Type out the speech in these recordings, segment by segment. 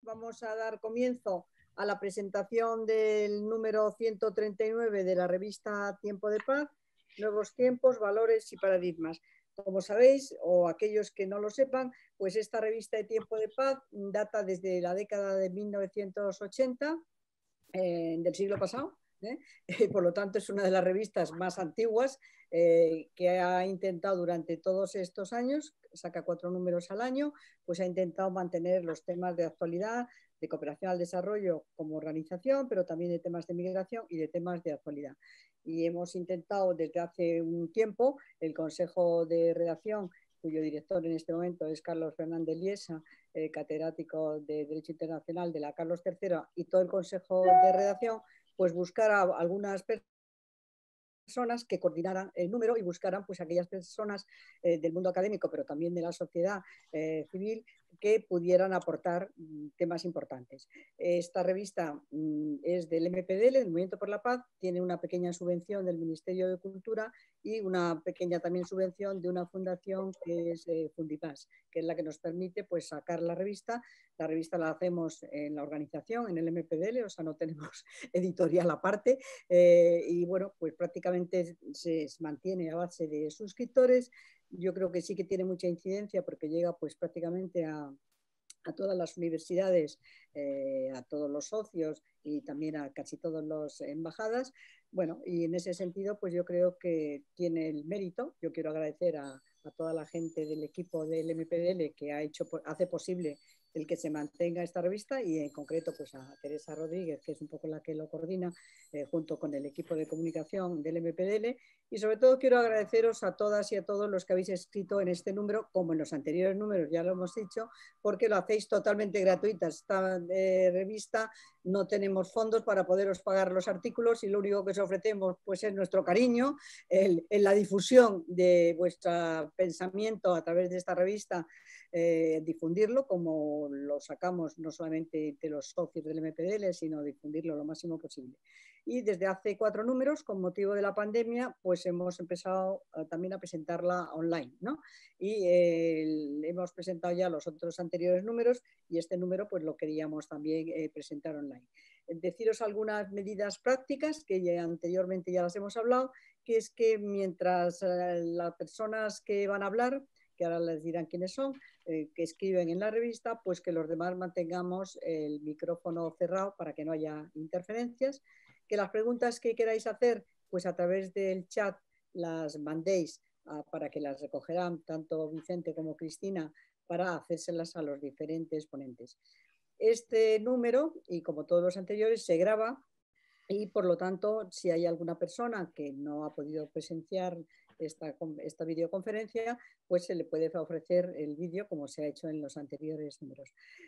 Vamos a dar comienzo a la presentación del número 139 de la revista Tiempo de Paz, Nuevos Tiempos, Valores y Paradigmas. Como sabéis, o aquellos que no lo sepan, pues esta revista de Tiempo de Paz data desde la década de 1980 del siglo pasado. Por lo tanto, es una de las revistas más antiguas que ha intentado durante todos estos años, saca 4 números al año, pues ha intentado mantener los temas de actualidad, de cooperación al desarrollo como organización, pero también de temas de migración y de temas de actualidad. Y hemos intentado desde hace un tiempo, el Consejo de Redacción, cuyo director en este momento es Carlos Fernández Liesa, catedrático de Derecho Internacional de la Carlos III, y todo el Consejo de Redacción, pues buscar a algunas personas que coordinaran el número y buscaran pues aquellas personas del mundo académico, pero también de la sociedad civil, que pudieran aportar temas importantes. Esta revista es del MPDL, del Movimiento por la Paz, tiene una pequeña subvención del Ministerio de Cultura y una pequeña también subvención de una fundación que es Fundipaz, que es la que nos permite pues sacar la revista. La revista la hacemos en la organización, en el MPDL, o sea, no tenemos editorial aparte, y bueno, pues prácticamente se mantiene a base de suscriptores. Yo creo que sí que tiene mucha incidencia porque llega pues prácticamente a todas las universidades, a todos los socios y también a casi todas las embajadas. Bueno, y en ese sentido, pues yo creo que tiene el mérito. Yo quiero agradecer a toda la gente del equipo del MPDL que hace posible el que se mantenga esta revista, y en concreto pues a Teresa Rodríguez, que es un poco la que lo coordina, junto con el equipo de comunicación del MPDL. Y sobre todo quiero agradeceros a todas y a todos los que habéis escrito en este número, como en los anteriores números, ya lo hemos dicho, porque lo hacéis totalmente gratuita. Esta revista no tenemos fondos para poderos pagar los artículos y lo único que os ofrecemos pues es nuestro cariño en la difusión de vuestro pensamiento a través de esta revista, difundirlo como lo sacamos no solamente de los socios del MPDL, sino difundirlo lo máximo posible. Y desde hace 4 números, con motivo de la pandemia, pues hemos empezado también a presentarla online, ¿no? Y hemos presentado ya los otros anteriores números y este número pues lo queríamos también presentar online. Deciros algunas medidas prácticas que ya anteriormente ya las hemos hablado, que es que mientras las personas que van a hablar, que ahora les dirán quiénes son, que escriben en la revista, pues que los demás mantengamos el micrófono cerrado para que no haya interferencias, que las preguntas que queráis hacer, pues a través del chat las mandéis para que las recogerán tanto Vicente como Cristina para hacérselas a los diferentes ponentes. Este número, y como todos los anteriores, se graba y por lo tanto, si hay alguna persona que no ha podido presenciar esta videoconferencia, pues se le puede ofrecer el vídeo como se ha hecho en los anteriores números.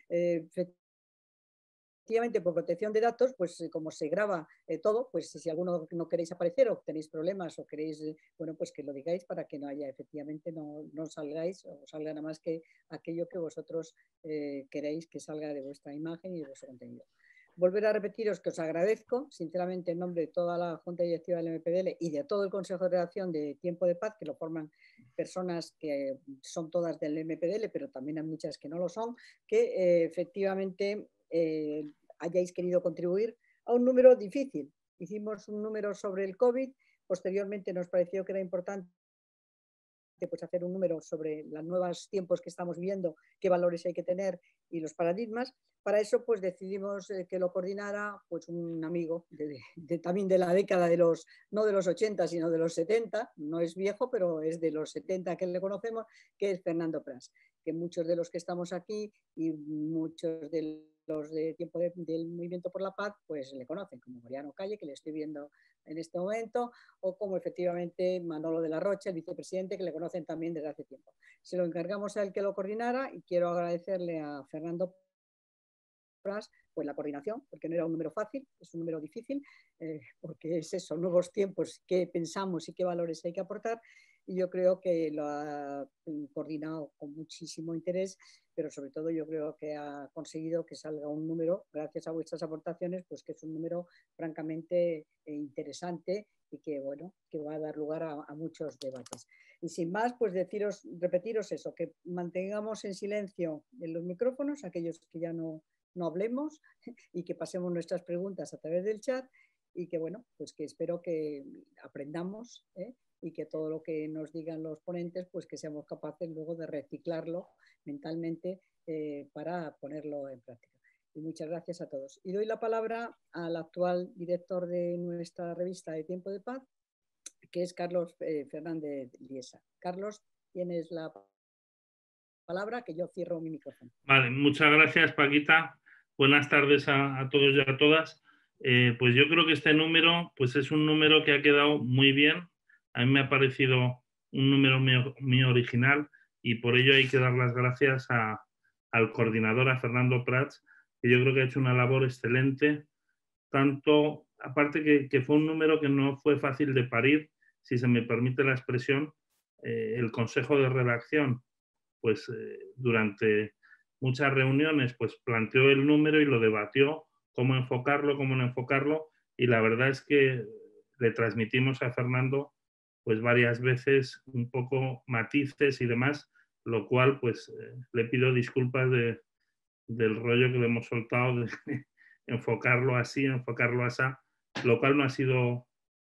Efectivamente, por protección de datos, pues como se graba todo, pues si alguno no queréis aparecer o tenéis problemas o queréis, bueno, pues que lo digáis para que no haya, efectivamente, no salgáis o salga nada más que aquello que vosotros queréis que salga de vuestra imagen y de vuestro contenido. Volver a repetiros que os agradezco, sinceramente, en nombre de toda la Junta Directiva del MPDL y de todo el Consejo de Redacción de Tiempo de Paz, que lo forman personas que son todas del MPDL, pero también hay muchas que no lo son, que efectivamente hayáis querido contribuir a un número difícil. Hicimos un número sobre el COVID, posteriormente nos pareció que era importante pues hacer un número sobre los nuevos tiempos que estamos viviendo, qué valores hay que tener y los paradigmas. Para eso pues decidimos que lo coordinara pues un amigo también de la década de los, no de los 80, sino de los 70, no es viejo, pero es de los 70 que le conocemos, que es Fernando Pras, que muchos de los que estamos aquí y muchos de los de tiempo del Movimiento por la Paz, pues le conocen, como Mariano Calle, que le estoy viendo en este momento, o como efectivamente Manolo de la Rocha, el vicepresidente, que le conocen también desde hace tiempo. Se lo encargamos a él que lo coordinara y quiero agradecerle a Fernando Pras pues la coordinación, porque no era un número fácil, es un número difícil, porque es eso, nuevos tiempos, qué pensamos y qué valores hay que aportar, y yo creo que lo ha coordinado con muchísimo interés, pero sobre todo yo creo que ha conseguido que salga un número, gracias a vuestras aportaciones, pues que es un número francamente interesante y que, bueno, que va a dar lugar a muchos debates. Y sin más, pues repetiros eso, que mantengamos en silencio en los micrófonos, aquellos que ya no no hablemos y que pasemos nuestras preguntas a través del chat y que, bueno, pues que espero que aprendamos y que todo lo que nos digan los ponentes, pues que seamos capaces luego de reciclarlo mentalmente para ponerlo en práctica. Y muchas gracias a todos. Y doy la palabra al actual director de nuestra revista de Tiempo de Paz, que es Carlos Fernández Liesa. Carlos, tienes la palabra, que yo cierro mi micrófono. Vale, muchas gracias, Paquita. Buenas tardes a todos y a todas. Pues yo creo que este número pues es un número que ha quedado muy bien. A mí me ha parecido un número muy original y por ello hay que dar las gracias al coordinador, a Fernando Prats, que yo creo que ha hecho una labor excelente. Tanto, aparte que fue un número que no fue fácil de parir, si se me permite la expresión, el consejo de redacción pues durante muchas reuniones pues planteó el número y lo debatió, cómo enfocarlo, cómo no enfocarlo, y la verdad es que le transmitimos a Fernando pues varias veces un poco matices y demás, lo cual pues le pido disculpas del rollo que le hemos soltado de enfocarlo así, enfocarlo así, lo cual no ha sido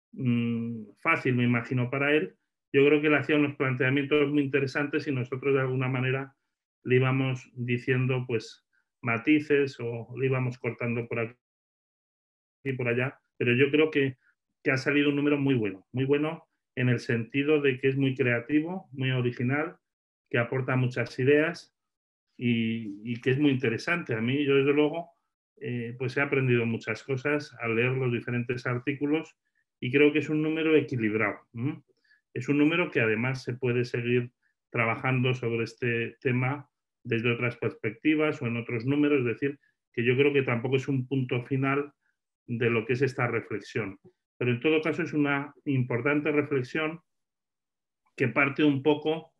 fácil, me imagino, para él. Yo creo que él hacía unos planteamientos muy interesantes y nosotros de alguna manera le íbamos diciendo pues matices o le íbamos cortando por aquí y por allá, pero yo creo que ha salido un número muy bueno en el sentido de que es muy creativo, muy original, que aporta muchas ideas y que es muy interesante. A mí, yo desde luego, pues he aprendido muchas cosas al leer los diferentes artículos y creo que es un número equilibrado. Es un número que además se puede seguir trabajando sobre este tema desde otras perspectivas o en otros números, es decir, que yo creo que tampoco es un punto final de lo que es esta reflexión. Pero en todo caso es una importante reflexión que parte un poco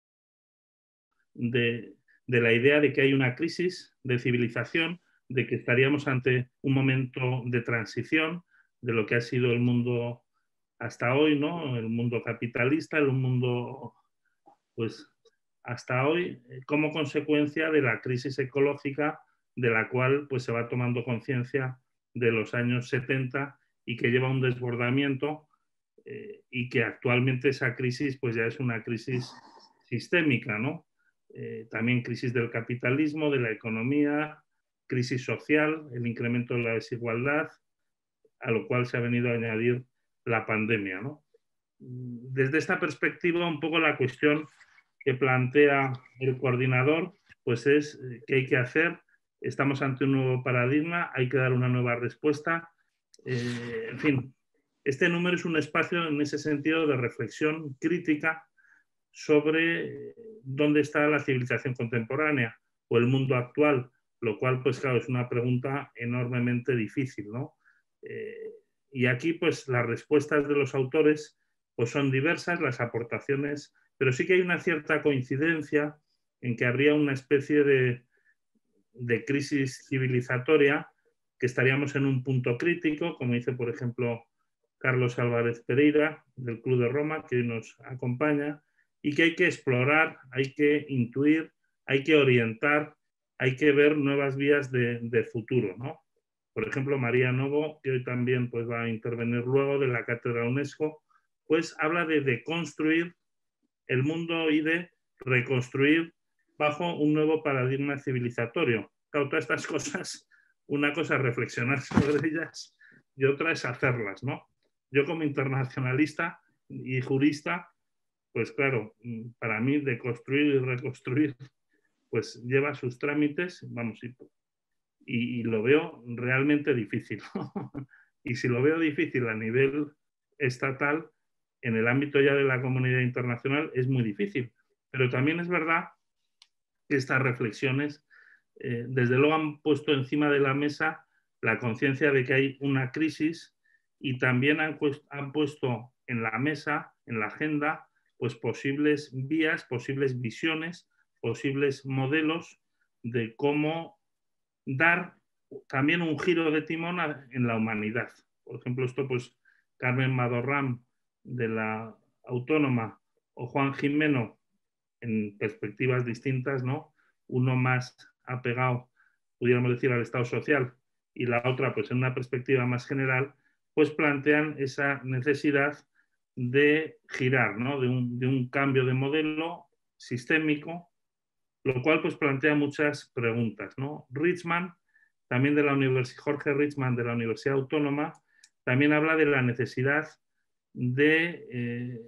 de la idea de que hay una crisis de civilización, de que estaríamos ante un momento de transición de lo que ha sido el mundo hasta hoy, ¿no? El mundo capitalista, el mundo, pues, hasta hoy, como consecuencia de la crisis ecológica de la cual pues, se va tomando conciencia de los años 70 y que lleva un desbordamiento y que actualmente esa crisis pues, ya es una crisis sistémica, ¿no? También crisis del capitalismo, de la economía, crisis social, el incremento de la desigualdad, a lo cual se ha venido a añadir la pandemia, ¿no? Desde esta perspectiva, un poco la cuestión que plantea el coordinador, pues es qué hay que hacer. Estamos ante un nuevo paradigma, hay que dar una nueva respuesta. En fin, este número es un espacio en ese sentido de reflexión crítica sobre dónde está la civilización contemporánea o el mundo actual, lo cual, pues claro, es una pregunta enormemente difícil, ¿no? Y aquí, pues las respuestas de los autores pues son diversas, las aportaciones, pero sí que hay una cierta coincidencia en que habría una especie de crisis civilizatoria, que estaríamos en un punto crítico, como dice, por ejemplo, Carlos Álvarez Pereira, del Club de Roma, que hoy nos acompaña, y que hay que explorar, hay que intuir, hay que orientar, hay que ver nuevas vías de futuro, ¿no? Por ejemplo, María Novo, que hoy también pues, va a intervenir luego de la Cátedra UNESCO, pues habla de construir el mundo y de reconstruir bajo un nuevo paradigma civilizatorio. Claro, todas estas cosas, una cosa es reflexionar sobre ellas y otra es hacerlas, ¿no? Yo como internacionalista y jurista, pues claro, para mí de construir y reconstruir, pues lleva sus trámites, vamos, y lo veo realmente difícil. Y si lo veo difícil a nivel estatal, en el ámbito ya de la comunidad internacional es muy difícil. Pero también es verdad que estas reflexiones, desde luego, han puesto encima de la mesa la conciencia de que hay una crisis y también han puesto en la mesa, en la agenda, pues posibles vías, posibles visiones, posibles modelos de cómo dar también un giro de timón en la humanidad. Por ejemplo, esto pues Carmen Madorram de la Autónoma o Juan Jimeno en perspectivas distintas, ¿no? Uno más apegado pudiéramos decir, al Estado social, y la otra, pues en una perspectiva más general, pues plantean esa necesidad de girar, ¿no? de un cambio de modelo sistémico, lo cual pues plantea muchas preguntas, ¿no? Richman, también de la Jorge Richman de la Universidad Autónoma, también habla de la necesidad de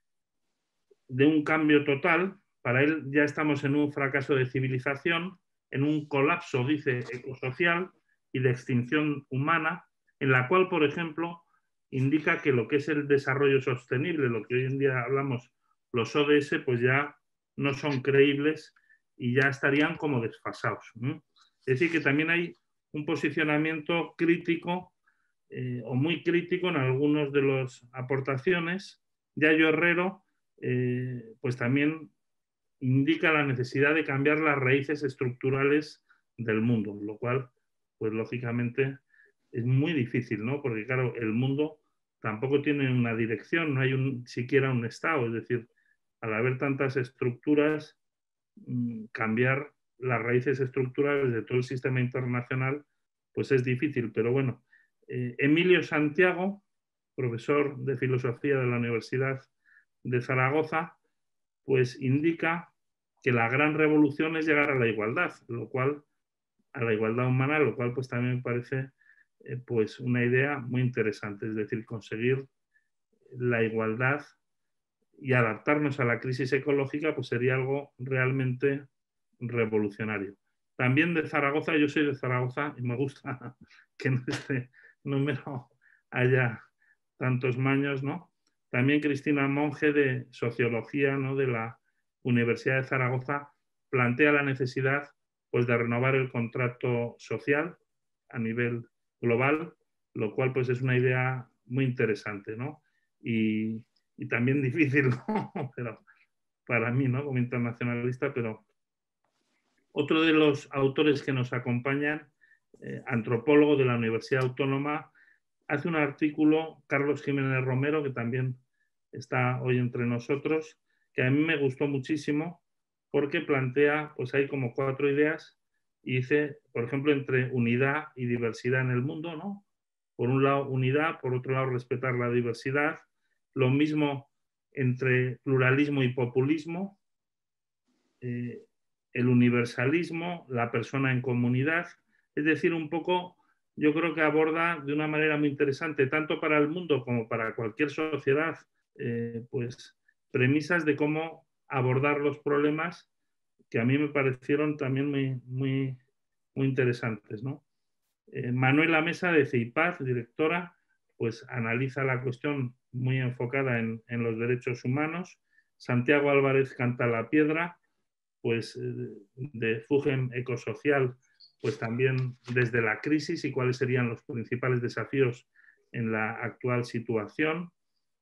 un cambio total. Para él ya estamos en un fracaso de civilización, en un colapso, dice, ecosocial y de extinción humana, en la cual, por ejemplo, indica que lo que es el desarrollo sostenible, lo que hoy en día hablamos, los ODS, pues ya no son creíbles y ya estarían como desfasados, ¿no? Es decir, que también hay un posicionamiento crítico o muy crítico en algunas de las aportaciones. Yayo Herrero pues también indica la necesidad de cambiar las raíces estructurales del mundo, lo cual, pues lógicamente, es muy difícil, ¿no? Porque claro, el mundo tampoco tiene una dirección, no hay siquiera un estado, es decir, al haber tantas estructuras, cambiar las raíces estructurales de todo el sistema internacional, pues es difícil, pero bueno. Emilio Santiago, profesor de filosofía de la Universidad de Zaragoza, pues indica que la gran revolución es llegar a la igualdad, a la igualdad humana, lo cual pues también me parece pues una idea muy interesante, es decir, conseguir la igualdad y adaptarnos a la crisis ecológica pues sería algo realmente revolucionario. También de Zaragoza, yo soy de Zaragoza y me gusta que en este número haya tantos maños, ¿no? También Cristina Monge de Sociología, ¿no?, de la Universidad de Zaragoza, plantea la necesidad pues, de renovar el contrato social a nivel global, lo cual pues, es una idea muy interesante, ¿no? Y también difícil, ¿no? Pero para mí, ¿no?, como internacionalista, pero otro de los autores que nos acompañan, antropólogo de la Universidad Autónoma, hace un artículo, Carlos Jiménez Romero, que también está hoy entre nosotros, que a mí me gustó muchísimo porque plantea, pues hay como 4 ideas y dice, por ejemplo, entre unidad y diversidad en el mundo, ¿no? Por un lado, unidad, por otro lado, respetar la diversidad. Lo mismo entre pluralismo y populismo, el universalismo, la persona en comunidad. Es decir, un poco, yo creo que aborda de una manera muy interesante, tanto para el mundo como para cualquier sociedad, pues premisas de cómo abordar los problemas que a mí me parecieron también muy interesantes, ¿no? Manuela Mesa de CEIPAZ, directora, pues analiza la cuestión muy enfocada en los derechos humanos. Santiago Álvarez Cantalapiedra, pues de FUGEM Ecosocial, pues también desde la crisis y cuáles serían los principales desafíos en la actual situación.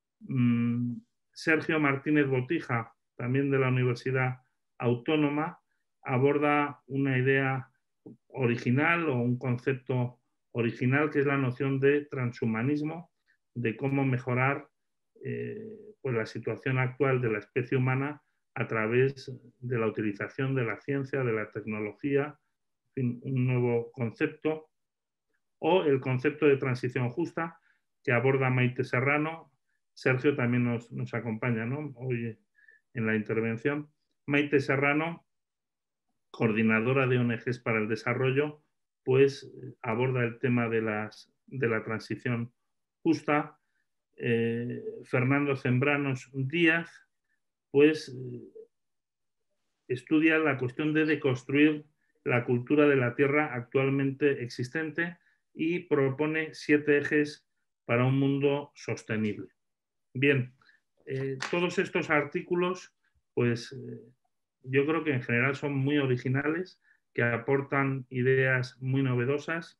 Sergio Martínez Botija, también de la Universidad Autónoma, aborda una idea original o un concepto original que es la noción de transhumanismo, de cómo mejorar pues la situación actual de la especie humana a través de la utilización de la ciencia, de la tecnología, en fin, un nuevo concepto, o el concepto de transición justa que aborda Maite Serrano. Sergio también nos acompaña, ¿no?, hoy en la intervención. Maite Serrano, coordinadora de ONGs para el desarrollo, pues aborda el tema de la transición justa. Fernando Zembranos Díaz, pues estudia la cuestión de deconstruir la cultura de la tierra actualmente existente y propone 7 ejes para un mundo sostenible. Bien, todos estos artículos, pues yo creo que en general son muy originales, que aportan ideas muy novedosas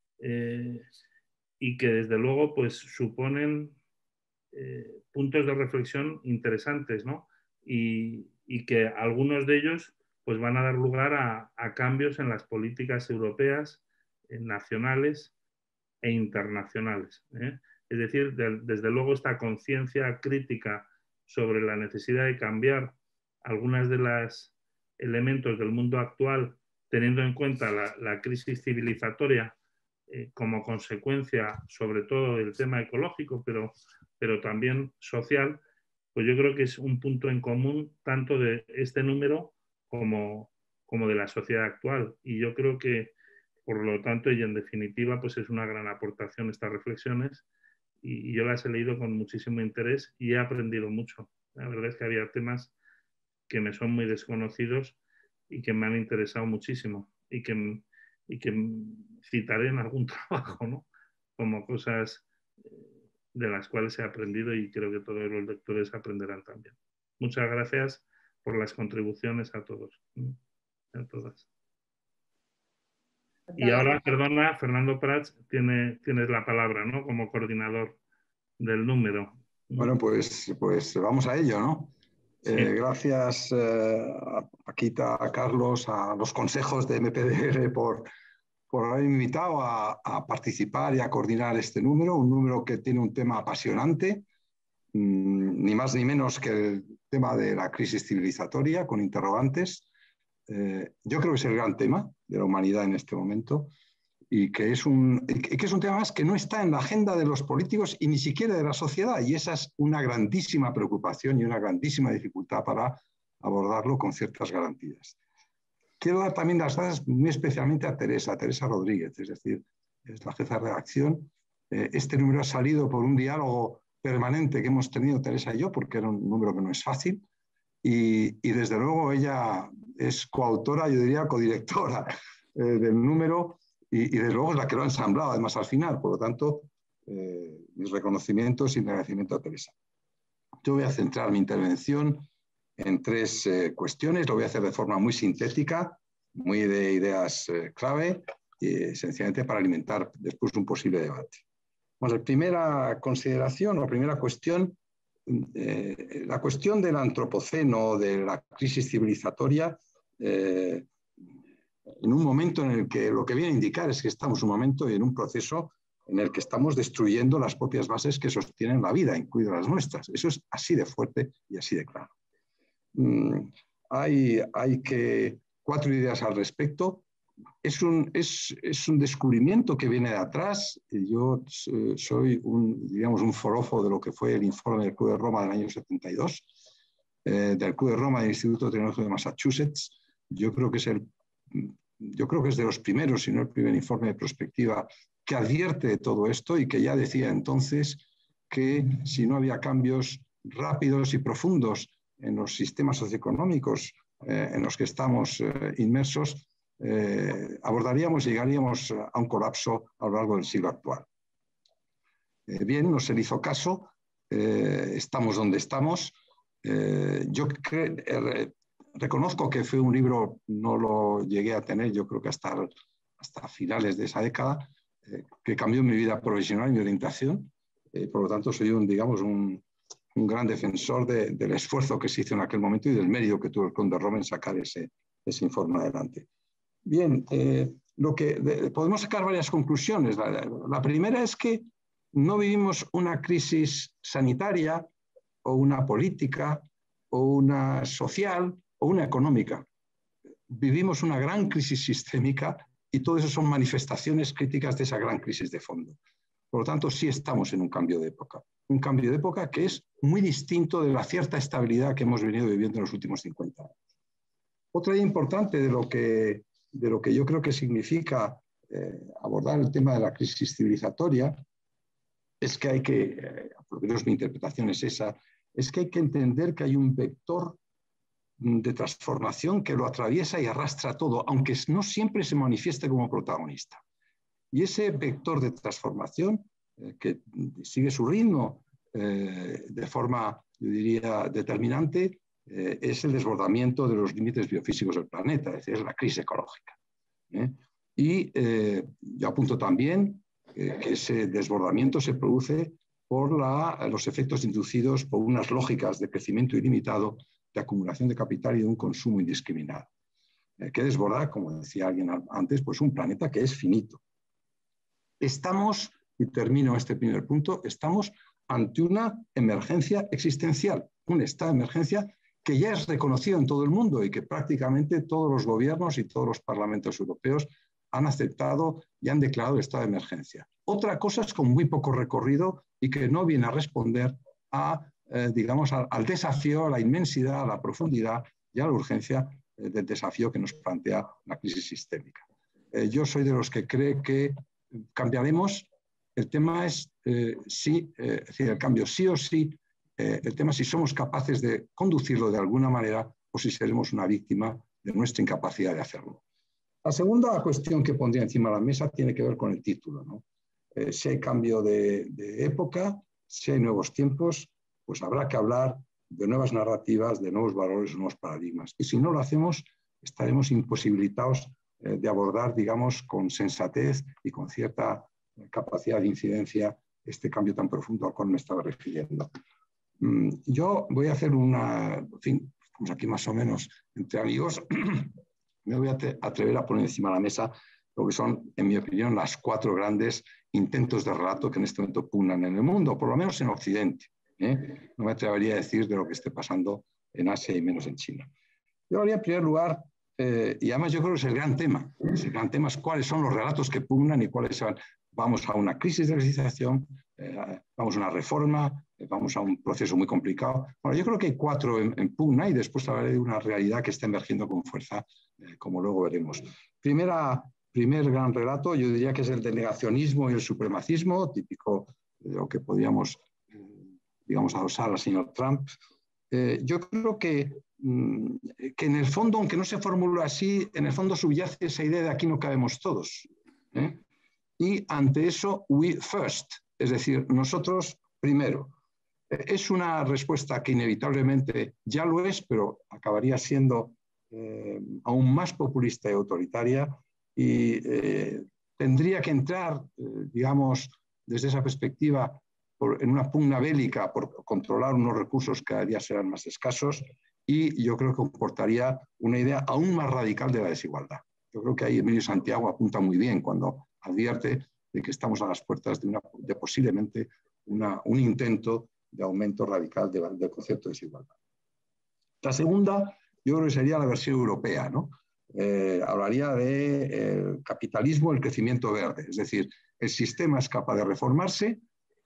y que desde luego pues suponen puntos de reflexión interesantes, ¿no? Y que algunos de ellos pues van a dar lugar a cambios en las políticas europeas, nacionales e internacionales. Es decir, desde luego esta conciencia crítica sobre la necesidad de cambiar algunas de los elementos del mundo actual, teniendo en cuenta la crisis civilizatoria como consecuencia sobre todo del tema ecológico, pero también social, pues yo creo que es un punto en común tanto de este número como de la sociedad actual. Y yo creo que, por lo tanto, y en definitiva, pues es una gran aportación estas reflexiones, y yo las he leído con muchísimo interés y he aprendido mucho. La verdad es que había temas que me son muy desconocidos y que me han interesado muchísimo y que citaré en algún trabajo, ¿no? Como cosas de las cuales he aprendido y creo que todos los lectores aprenderán también. Muchas gracias por las contribuciones a todos, a todas. Y ahora, perdona, Fernando Prats, tienes la palabra, ¿no? Como coordinador del número. Bueno, pues vamos a ello, ¿no? Sí. Gracias a Paquita, a Carlos, a los consejos de MPDR por haberme invitado a participar y a coordinar este número, un número que tiene un tema apasionante, ni más ni menos que el tema de la crisis civilizatoria, con interrogantes. Yo creo que es el gran tema de la humanidad en este momento y que es un tema más que no está en la agenda de los políticos y ni siquiera de la sociedad, y esa es una grandísima preocupación y una grandísima dificultad para abordarlo con ciertas garantías. Quiero dar también las gracias muy especialmente a Teresa Rodríguez, es decir, es la jefa de redacción. Este número ha salido por un diálogo permanente que hemos tenido Teresa y yo, porque era un número que no es fácil, y desde luego ella es coautora, yo diría codirectora del número, y desde luego es la que lo ha ensamblado además al final. Por lo tanto, mis reconocimientos y mi agradecimiento a Teresa. Yo voy a centrar mi intervención en tres cuestiones. Lo voy a hacer de forma muy sintética, muy de ideas clave, y sencillamente para alimentar después un posible debate. Bueno, la primera consideración o primera cuestión, la cuestión del antropoceno, de la crisis civilizatoria, en un momento en el que lo que viene a indicar es que estamos en un momento y en un proceso en el que estamos destruyendo las propias bases que sostienen la vida, incluidas las nuestras. Eso es así de fuerte y así de claro. Hay cuatro ideas al respecto. Es un descubrimiento que viene de atrás. Yo soy un forofo de lo que fue el informe del Club de Roma del año 72, del Club de Roma del Instituto Tecnológico de Massachusetts. Yo creo que es de los primeros, si no el primer informe de prospectiva que advierte de todo esto y que ya decía entonces que si no había cambios rápidos y profundos en los sistemas socioeconómicos en los que estamos inmersos, abordaríamos y llegaríamos a un colapso a lo largo del siglo actual. Bien, no se le hizo caso, estamos donde estamos. Yo reconozco que fue un libro, no lo llegué a tener, yo creo que hasta finales de esa década, que cambió mi vida profesional y mi orientación. Por lo tanto, soy un gran defensor del esfuerzo que se hizo en aquel momento y del mérito que tuvo el Conde Roma en sacar ese informe adelante. Bien, podemos sacar varias conclusiones. La primera es que no vivimos una crisis sanitaria o una política o una social o una económica. Vivimos una gran crisis sistémica y todo eso son manifestaciones críticas de esa gran crisis de fondo. Por lo tanto, sí estamos en un cambio de época. Un cambio de época que es muy distinto de la cierta estabilidad que hemos venido viviendo en los últimos 50 años. Otra idea importante de lo que yo creo que significa abordar el tema de la crisis civilizatoria es que hay que, por lo menos mi interpretación es esa, es que hay que entender que hay un vector de transformación que lo atraviesa y arrastra todo, aunque no siempre se manifieste como protagonista. Y ese vector de transformación que sigue su ritmo de forma, yo diría, determinante, es el desbordamiento de los límites biofísicos del planeta, es decir, es la crisis ecológica. Y yo apunto también que ese desbordamiento se produce por los efectos inducidos por unas lógicas de crecimiento ilimitado, de acumulación de capital y de un consumo indiscriminado, que desborda, como decía alguien antes, pues un planeta que es finito. Estamos, y termino este primer punto, estamos ante una emergencia existencial, un estado de emergencia que ya es reconocido en todo el mundo y que prácticamente todos los gobiernos y todos los parlamentos europeos han aceptado y han declarado estado de emergencia. Otra cosa es con muy poco recorrido y que no viene a responder a, digamos, al desafío, a la inmensidad, a la profundidad y a la urgencia del desafío que nos plantea la crisis sistémica. Yo soy de los que cree que cambiaremos. El tema es si, es decir, el cambio sí o sí. El tema es si somos capaces de conducirlo de alguna manera o si seremos una víctima de nuestra incapacidad de hacerlo. La segunda cuestión que pondría encima de la mesa tiene que ver con el título, ¿no? Si hay cambio de época, si hay nuevos tiempos, pues habrá que hablar de nuevas narrativas, de nuevos valores, nuevos paradigmas. Y si no lo hacemos, estaremos imposibilitados de abordar, digamos, con sensatez y con cierta capacidad de incidencia este cambio tan profundo al cual me estaba refiriendo. Yo voy a hacer una, en fin, estamos aquí más o menos entre amigos, me voy a atrever a poner encima de la mesa lo que son, en mi opinión, las 4 grandes intentos de relato que en este momento pugnan en el mundo, por lo menos en Occidente. No me atrevería a decir de lo que esté pasando en Asia y menos en China. Yo habría en primer lugar, y además yo creo que es el gran tema. El gran tema es cuáles son los relatos que pugnan y cuáles son. Vamos a una crisis de legislación, vamos a una reforma, vamos a un proceso muy complicado. Bueno, yo creo que hay 4 en pugna y después hablaré de una realidad que está emergiendo con fuerza, como luego veremos. Primer gran relato, yo diría que es el del negacionismo y el supremacismo, típico de lo que podríamos, digamos, adosar al señor Trump. Yo creo que en el fondo, aunque no se formula así, en el fondo subyace esa idea de aquí no cabemos todos. Y ante eso, we first, es decir, nosotros primero. Es una respuesta que inevitablemente ya lo es, pero acabaría siendo aún más populista y autoritaria y tendría que entrar, digamos, desde esa perspectiva, en una pugna bélica por controlar unos recursos que cada día serán más escasos y yo creo que comportaría una idea aún más radical de la desigualdad. Yo creo que ahí Emilio Santiago apunta muy bien cuando advierte de que estamos a las puertas de posiblemente un intento de aumento radical del concepto de desigualdad. La segunda, yo creo que sería la versión europea, ¿no? Hablaría de capitalismo, el crecimiento verde, es decir, el sistema es capaz de reformarse,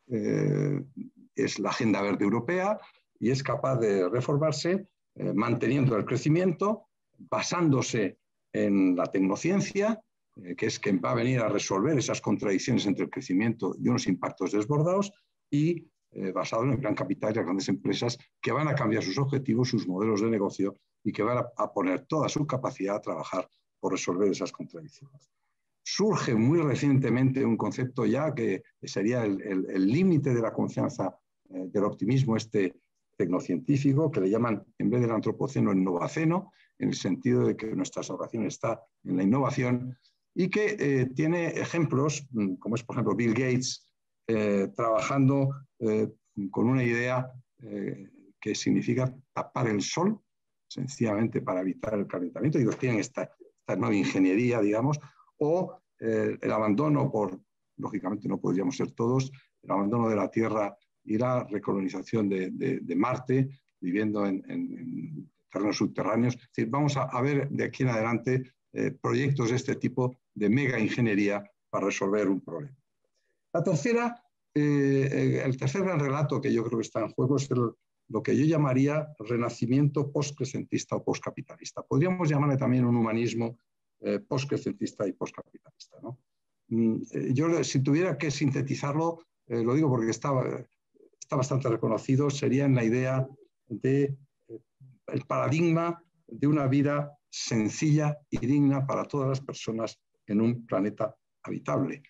es la agenda verde europea y es capaz de reformarse manteniendo el crecimiento, basándose en la tecnociencia, que es quien va a venir a resolver esas contradicciones entre el crecimiento y unos impactos desbordados, y basado en el gran capital y las grandes empresas que van a cambiar sus objetivos, sus modelos de negocio y que van a poner toda su capacidad a trabajar por resolver esas contradicciones. Surge muy recientemente un concepto ya que sería el límite de la confianza del optimismo tecnocientífico, que le llaman, en vez del antropoceno, el novaceno, en el sentido de que nuestra salvación está en la innovación y que tiene ejemplos, como es, por ejemplo, Bill Gates trabajando con una idea que significa tapar el sol, sencillamente para evitar el calentamiento. Ellos tienen esta nueva ingeniería, digamos, o el abandono lógicamente no podríamos ser todos, el abandono de la Tierra y la recolonización de Marte, viviendo en terrenos subterráneos. Es decir, vamos a ver de aquí en adelante proyectos de este tipo de mega ingeniería para resolver un problema. La tercera, el tercer gran relato que yo creo que está en juego es lo que yo llamaría renacimiento postcrecentista o postcapitalista. Podríamos llamarle también un humanismo postcrecentista y postcapitalista, ¿no? Yo, si tuviera que sintetizarlo, lo digo porque está bastante reconocido, sería en la idea de el paradigma de una vida sencilla y digna para todas las personas en un planeta habitable.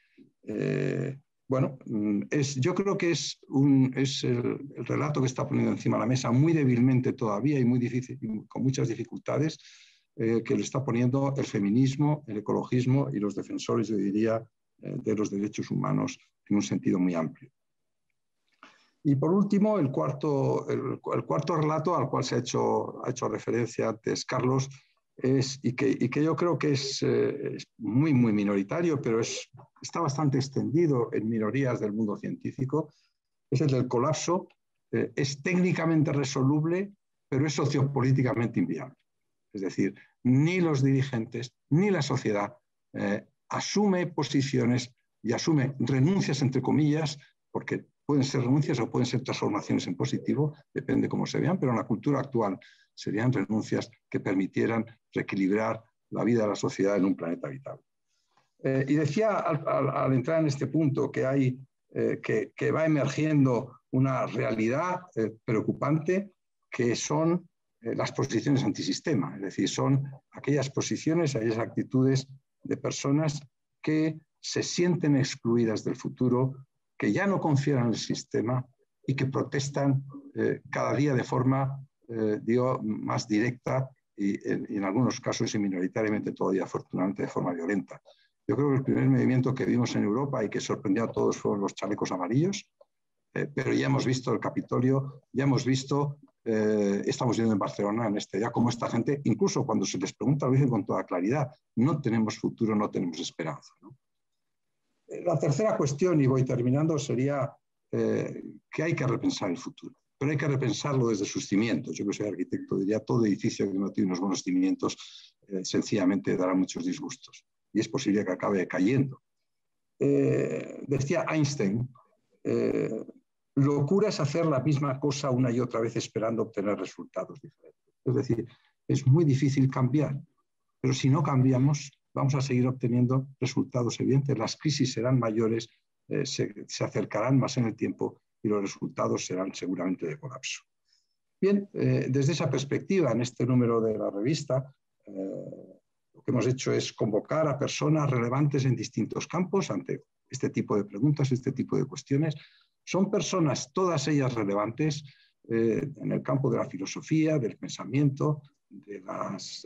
Bueno, yo creo que es el relato que está poniendo encima de la mesa muy débilmente todavía y muy difícil, con muchas dificultades, que le está poniendo el feminismo, el ecologismo y los defensores, yo diría, de los derechos humanos en un sentido muy amplio. Y por último, el cuarto relato al cual se ha hecho referencia antes Carlos, y que yo creo que es muy, muy minoritario, pero está bastante extendido en minorías del mundo científico, es el del colapso. Es técnicamente resoluble, pero es sociopolíticamente inviable. Es decir, ni los dirigentes ni la sociedad asume posiciones y asume renuncias, entre comillas, porque pueden ser renuncias o pueden ser transformaciones en positivo, depende cómo se vean, pero en la cultura actual serían renuncias que permitieran reequilibrar la vida de la sociedad en un planeta habitable. Y decía al entrar en este punto que hay que va emergiendo una realidad preocupante, que son las posiciones antisistema, es decir, son aquellas posiciones, aquellas actitudes de personas que se sienten excluidas del futuro, que ya no confían en el sistema y que protestan cada día de forma, digo, más directa y en algunos casos y minoritariamente todavía, afortunadamente, de forma violenta. Yo creo que el primer movimiento que vimos en Europa y que sorprendió a todos fueron los chalecos amarillos, pero ya hemos visto el Capitolio, ya hemos visto, estamos viendo en Barcelona en este día cómo esta gente, incluso cuando se les pregunta, lo dicen con toda claridad, no tenemos futuro, no tenemos esperanza, ¿no? La tercera cuestión, y voy terminando, sería que hay que repensar el futuro, pero hay que repensarlo desde sus cimientos. Yo que soy arquitecto diría, todo edificio que no tiene unos buenos cimientos sencillamente dará muchos disgustos y es posible que acabe cayendo. Decía Einstein, locura es hacer la misma cosa una y otra vez esperando obtener resultados diferentes. Es decir, es muy difícil cambiar, pero si no cambiamos, vamos a seguir obteniendo resultados evidentes. Las crisis serán mayores, se acercarán más en el tiempo y los resultados serán seguramente de colapso. Bien, desde esa perspectiva, en este número de la revista, lo que hemos hecho es convocar a personas relevantes en distintos campos ante este tipo de preguntas, este tipo de cuestiones. Son personas, todas ellas relevantes, en el campo de la filosofía, del pensamiento, de las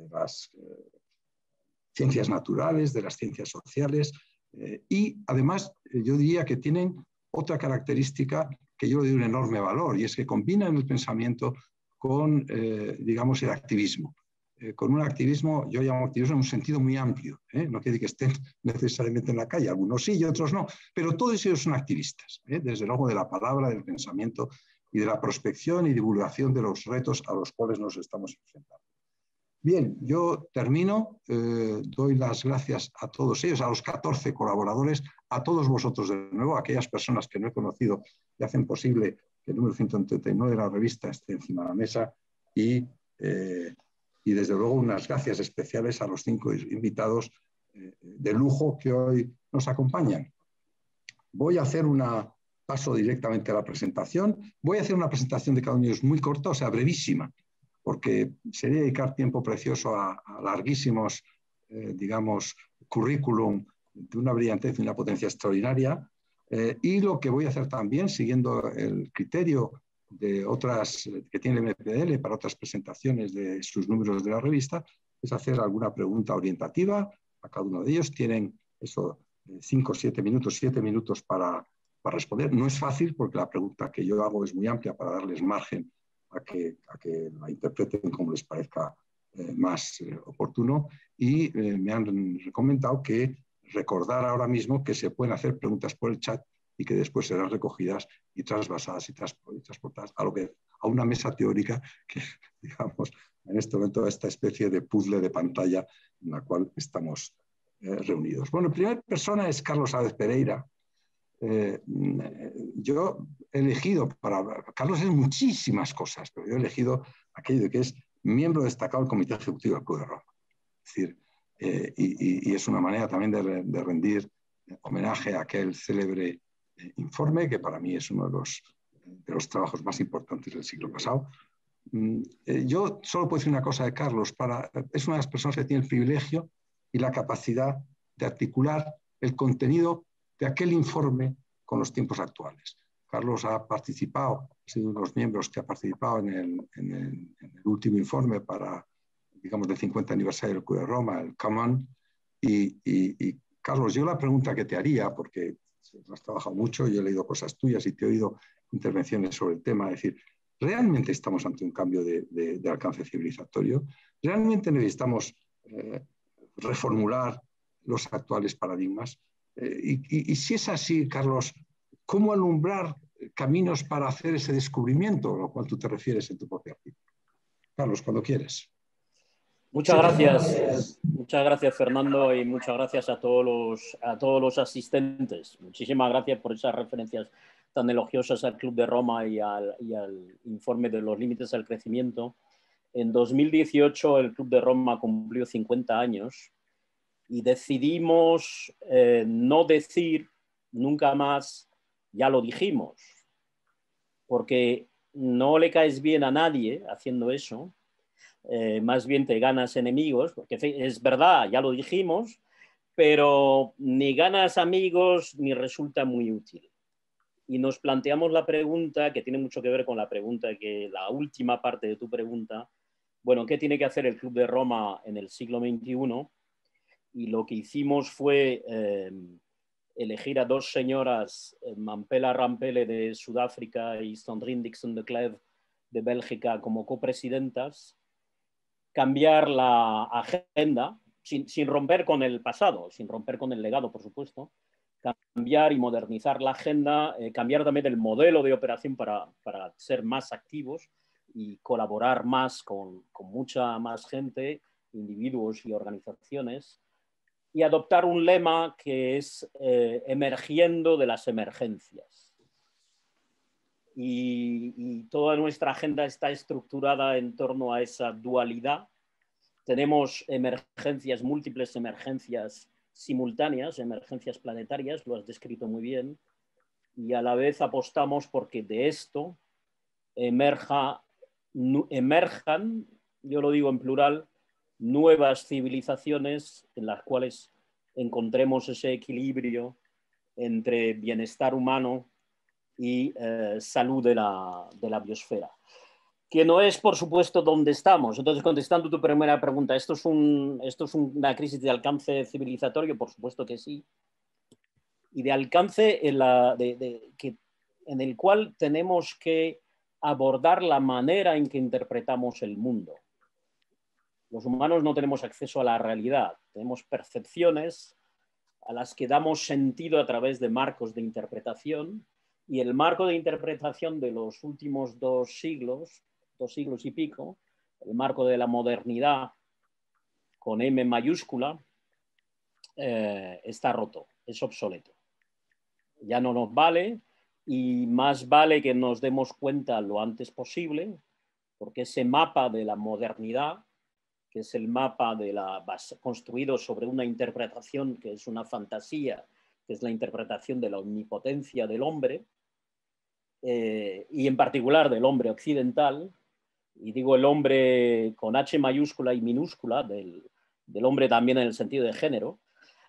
ciencias naturales, de las ciencias sociales, y además yo diría que tienen otra característica que yo le doy un enorme valor, y es que combinan el pensamiento con, digamos, el activismo. Con un activismo, yo llamo activismo en un sentido muy amplio, no quiere decir que estén necesariamente en la calle, algunos sí y otros no, pero todos ellos son activistas, desde luego de la palabra, del pensamiento y de la prospección y divulgación de los retos a los cuales nos estamos enfrentando. Bien, yo termino, doy las gracias a todos ellos, a los 14 colaboradores, a todos vosotros de nuevo, a aquellas personas que no he conocido y hacen posible que el número 139 de la revista esté encima de la mesa y desde luego unas gracias especiales a los 5 invitados de lujo que hoy nos acompañan. Voy a hacer paso directamente a la presentación. Voy a hacer una presentación de cada uno de ellos muy corta, o sea, brevísima, porque sería dedicar tiempo precioso a larguísimos, digamos, currículum de una brillantez y una potencia extraordinaria. Y lo que voy a hacer también, siguiendo el criterio de otras que tiene el MPDL para otras presentaciones de sus números de la revista, es hacer alguna pregunta orientativa a cada uno de ellos. Tienen eso, 5 o 7 minutos para responder. No es fácil porque la pregunta que yo hago es muy amplia para darles margen a que la interpreten como les parezca más oportuno, y me han recomendado que recordar ahora mismo que se pueden hacer preguntas por el chat y que después serán recogidas y trasvasadas y transportadas a una mesa teórica que, digamos, en este momento esta especie de puzzle de pantalla en la cual estamos reunidos. Bueno, la primera persona es Carlos Sáez Pereira. Yo he elegido Carlos es muchísimas cosas, pero yo he elegido aquello de que es miembro destacado del Comité Ejecutivo del Club de Roma. Es decir, y es una manera también de rendir homenaje a aquel célebre informe, que para mí es uno de los trabajos más importantes del siglo pasado. Yo solo puedo decir una cosa de Carlos. Es una de las personas que tiene el privilegio y la capacidad de articular el contenido de aquel informe con los tiempos actuales. Carlos ha participado, ha sido uno de los miembros que ha participado en el último informe para, digamos, del 50 aniversario del Club de Roma, el Common. Y Carlos, yo la pregunta que te haría, porque has trabajado mucho, yo he leído cosas tuyas y te he oído intervenciones sobre el tema, es decir, ¿realmente estamos ante un cambio de alcance civilizatorio? ¿Realmente necesitamos reformular los actuales paradigmas? Y si es así, Carlos, ¿cómo alumbrar caminos para hacer ese descubrimiento a lo cual tú te refieres en tu propio artículo? Carlos, cuando quieres. Muchas gracias Fernando, y muchas gracias a todos los asistentes. Muchísimas gracias por esas referencias tan elogiosas al Club de Roma y al informe de los límites del crecimiento. En 2018 el Club de Roma cumplió 50 años y decidimos no decir nunca más "ya lo dijimos", porque no le caes bien a nadie haciendo eso. Más bien te ganas enemigos, porque es verdad, ya lo dijimos, pero ni ganas amigos ni resulta muy útil. Y nos planteamos la pregunta, que tiene mucho que ver con la la última parte de tu pregunta, bueno, ¿qué tiene que hacer el Club de Roma en el siglo XXI? Y lo que hicimos fue elegir a dos señoras, Mampela Rampele de Sudáfrica y Sandrine Dixon de Clèves de Bélgica, como copresidentas, cambiar la agenda, sin romper con el pasado, sin romper con el legado, por supuesto, cambiar y modernizar la agenda, cambiar también el modelo de operación para ser más activos y colaborar más con mucha más gente, individuos y organizaciones, y adoptar un lema que es emergiendo de las emergencias. Y toda nuestra agenda está estructurada en torno a esa dualidad. Tenemos emergencias, múltiples emergencias simultáneas, emergencias planetarias, lo has descrito muy bien, y a la vez apostamos porque de esto emerjan, yo lo digo en plural, nuevas civilizaciones en las cuales encontremos ese equilibrio entre bienestar humano y salud de la biosfera. Que no es, por supuesto, donde estamos. Entonces, contestando tu primera pregunta, ¿esto es una crisis de alcance civilizatorio? Por supuesto que sí. Y de alcance en el cual tenemos que abordar la manera en que interpretamos el mundo. Los humanos no tenemos acceso a la realidad, tenemos percepciones a las que damos sentido a través de marcos de interpretación, y el marco de interpretación de los últimos 2 siglos y pico, el marco de la modernidad con M mayúscula, está roto, es obsoleto. Ya no nos vale, y más vale que nos demos cuenta lo antes posible, porque ese mapa de la modernidad, que es el mapa construido sobre una interpretación que es una fantasía, que es la interpretación de la omnipotencia del hombre, y en particular del hombre occidental, y digo el hombre con H mayúscula y minúscula, del hombre también en el sentido de género,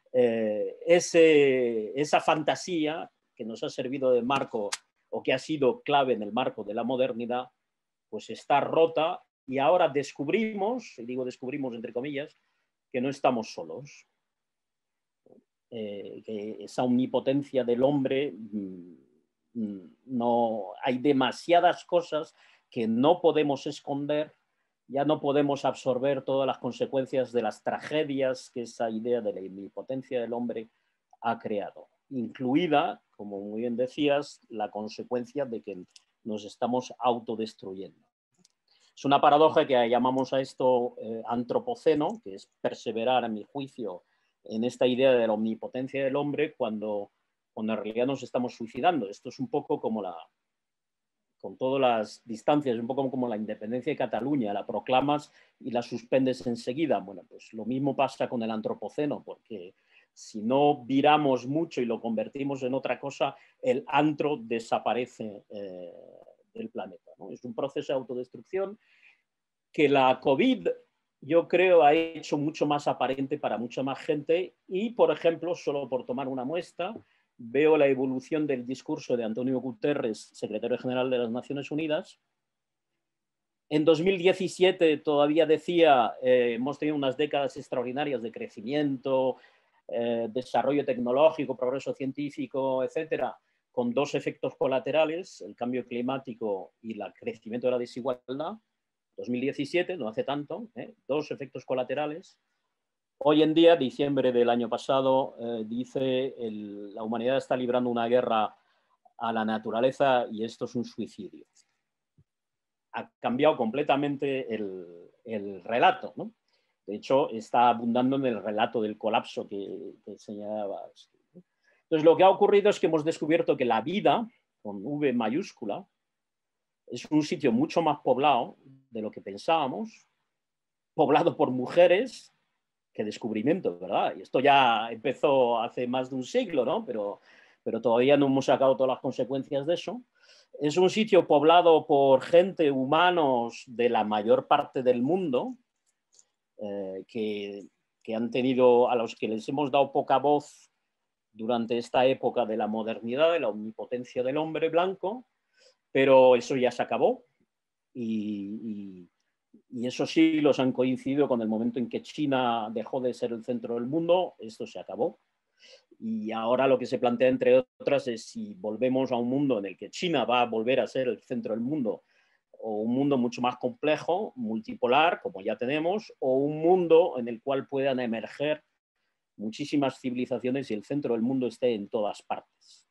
esa fantasía que nos ha servido de marco, o que ha sido clave en el marco de la modernidad, pues está rota, y ahora descubrimos, y digo descubrimos entre comillas, que no estamos solos, que esa omnipotencia del hombre, no, hay demasiadas cosas que no podemos esconder, ya no podemos absorber todas las consecuencias de las tragedias que esa idea de la omnipotencia del hombre ha creado, incluida, como muy bien decías, la consecuencia de que nos estamos autodestruyendo. Es una paradoja que llamamos a esto antropoceno, que es perseverar, a mi juicio, en esta idea de la omnipotencia del hombre cuando en realidad nos estamos suicidando. Esto es un poco como con todas las distancias, un poco como la independencia de Cataluña, la proclamas y la suspendes enseguida. Bueno, pues lo mismo pasa con el antropoceno, porque si no viramos mucho y lo convertimos en otra cosa, el antro desaparece del planeta, ¿no? Es un proceso de autodestrucción que la COVID, yo creo, ha hecho mucho más aparente para mucha más gente. Y, por ejemplo, solo por tomar una muestra, veo la evolución del discurso de Antonio Guterres, secretario general de las Naciones Unidas. En 2017 todavía decía, hemos tenido unas décadas extraordinarias de crecimiento, desarrollo tecnológico, progreso científico, etcétera, con 2 efectos colaterales, el cambio climático y el crecimiento de la desigualdad. 2017, no hace tanto, 2 efectos colaterales. Hoy en día, diciembre del año pasado, dice la humanidad está librando una guerra a la naturaleza y esto es un suicidio. ha cambiado completamente el relato, ¿no? De hecho, está abundando en el relato del colapso que señalabas. Entonces, lo que ha ocurrido es que hemos descubierto que la vida, con V mayúscula, es un sitio mucho más poblado de lo que pensábamos, poblado por mujeres. Qué descubrimiento, ¿verdad? Y esto ya empezó hace más de un siglo, ¿no? Pero todavía no hemos sacado todas las consecuencias de eso. Es un sitio poblado por gente, humanos de la mayor parte del mundo, que han tenido, a los que les hemos dado poca voz durante esta época de la modernidad, de la omnipotencia del hombre blanco, pero eso ya se acabó y esos siglos han coincidido con el momento en que China dejó de ser el centro del mundo. Esto se acabó. Y ahora lo que se plantea, entre otras, es si volvemos a un mundo en el que China va a volver a ser el centro del mundo, o un mundo mucho más complejo, multipolar, como ya tenemos, o un mundo en el cual puedan emerger muchísimas civilizaciones y el centro del mundo esté en todas partes.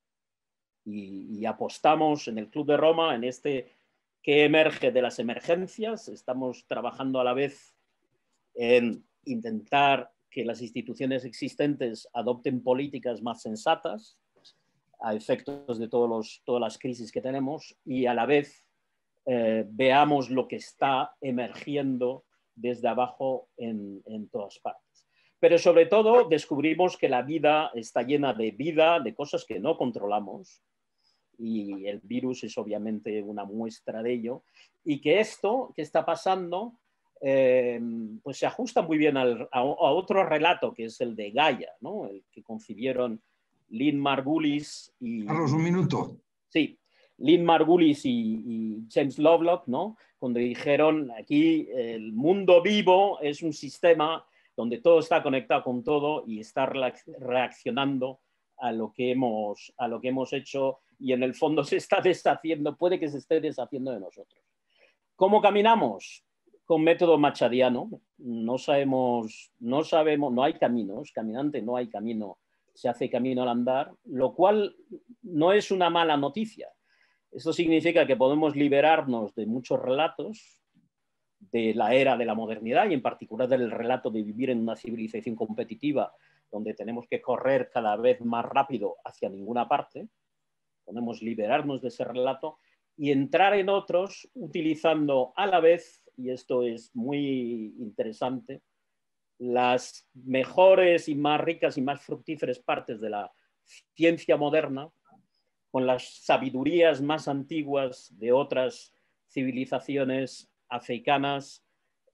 Y apostamos en el Club de Roma en este que emerge de las emergencias. Estamos trabajando a la vez en intentar que las instituciones existentes adopten políticas más sensatas a efectos de todas las crisis que tenemos, y a la vez veamos lo que está emergiendo desde abajo en todas partes. Pero sobre todo descubrimos que la vida está llena de vida, de cosas que no controlamos, y el virus es obviamente una muestra de ello, y que esto que está pasando pues se ajusta muy bien a otro relato, que es el de Gaia, ¿no? El que concibieron Lynn Margulis y... Carlos, un minuto. Sí, Lynn Margulis y James Lovelock, ¿no? Cuando dijeron aquí el mundo vivo es un sistema donde todo está conectado con todo y está reaccionando a lo que hemos hecho, y en el fondo se está deshaciendo, puede que se esté deshaciendo de nosotros. ¿Cómo caminamos? Con método machadiano. No sabemos, no hay caminos, caminante no hay camino, se hace camino al andar, lo cual no es una mala noticia. Esto significa que podemos liberarnos de muchos relatos de la era de la modernidad, y en particular del relato de vivir en una civilización competitiva donde tenemos que correr cada vez más rápido hacia ninguna parte. Podemos liberarnos de ese relato y entrar en otros utilizando a la vez, y esto es muy interesante, las mejores y más ricas y más fructíferas partes de la ciencia moderna con las sabidurías más antiguas de otras civilizaciones africanas,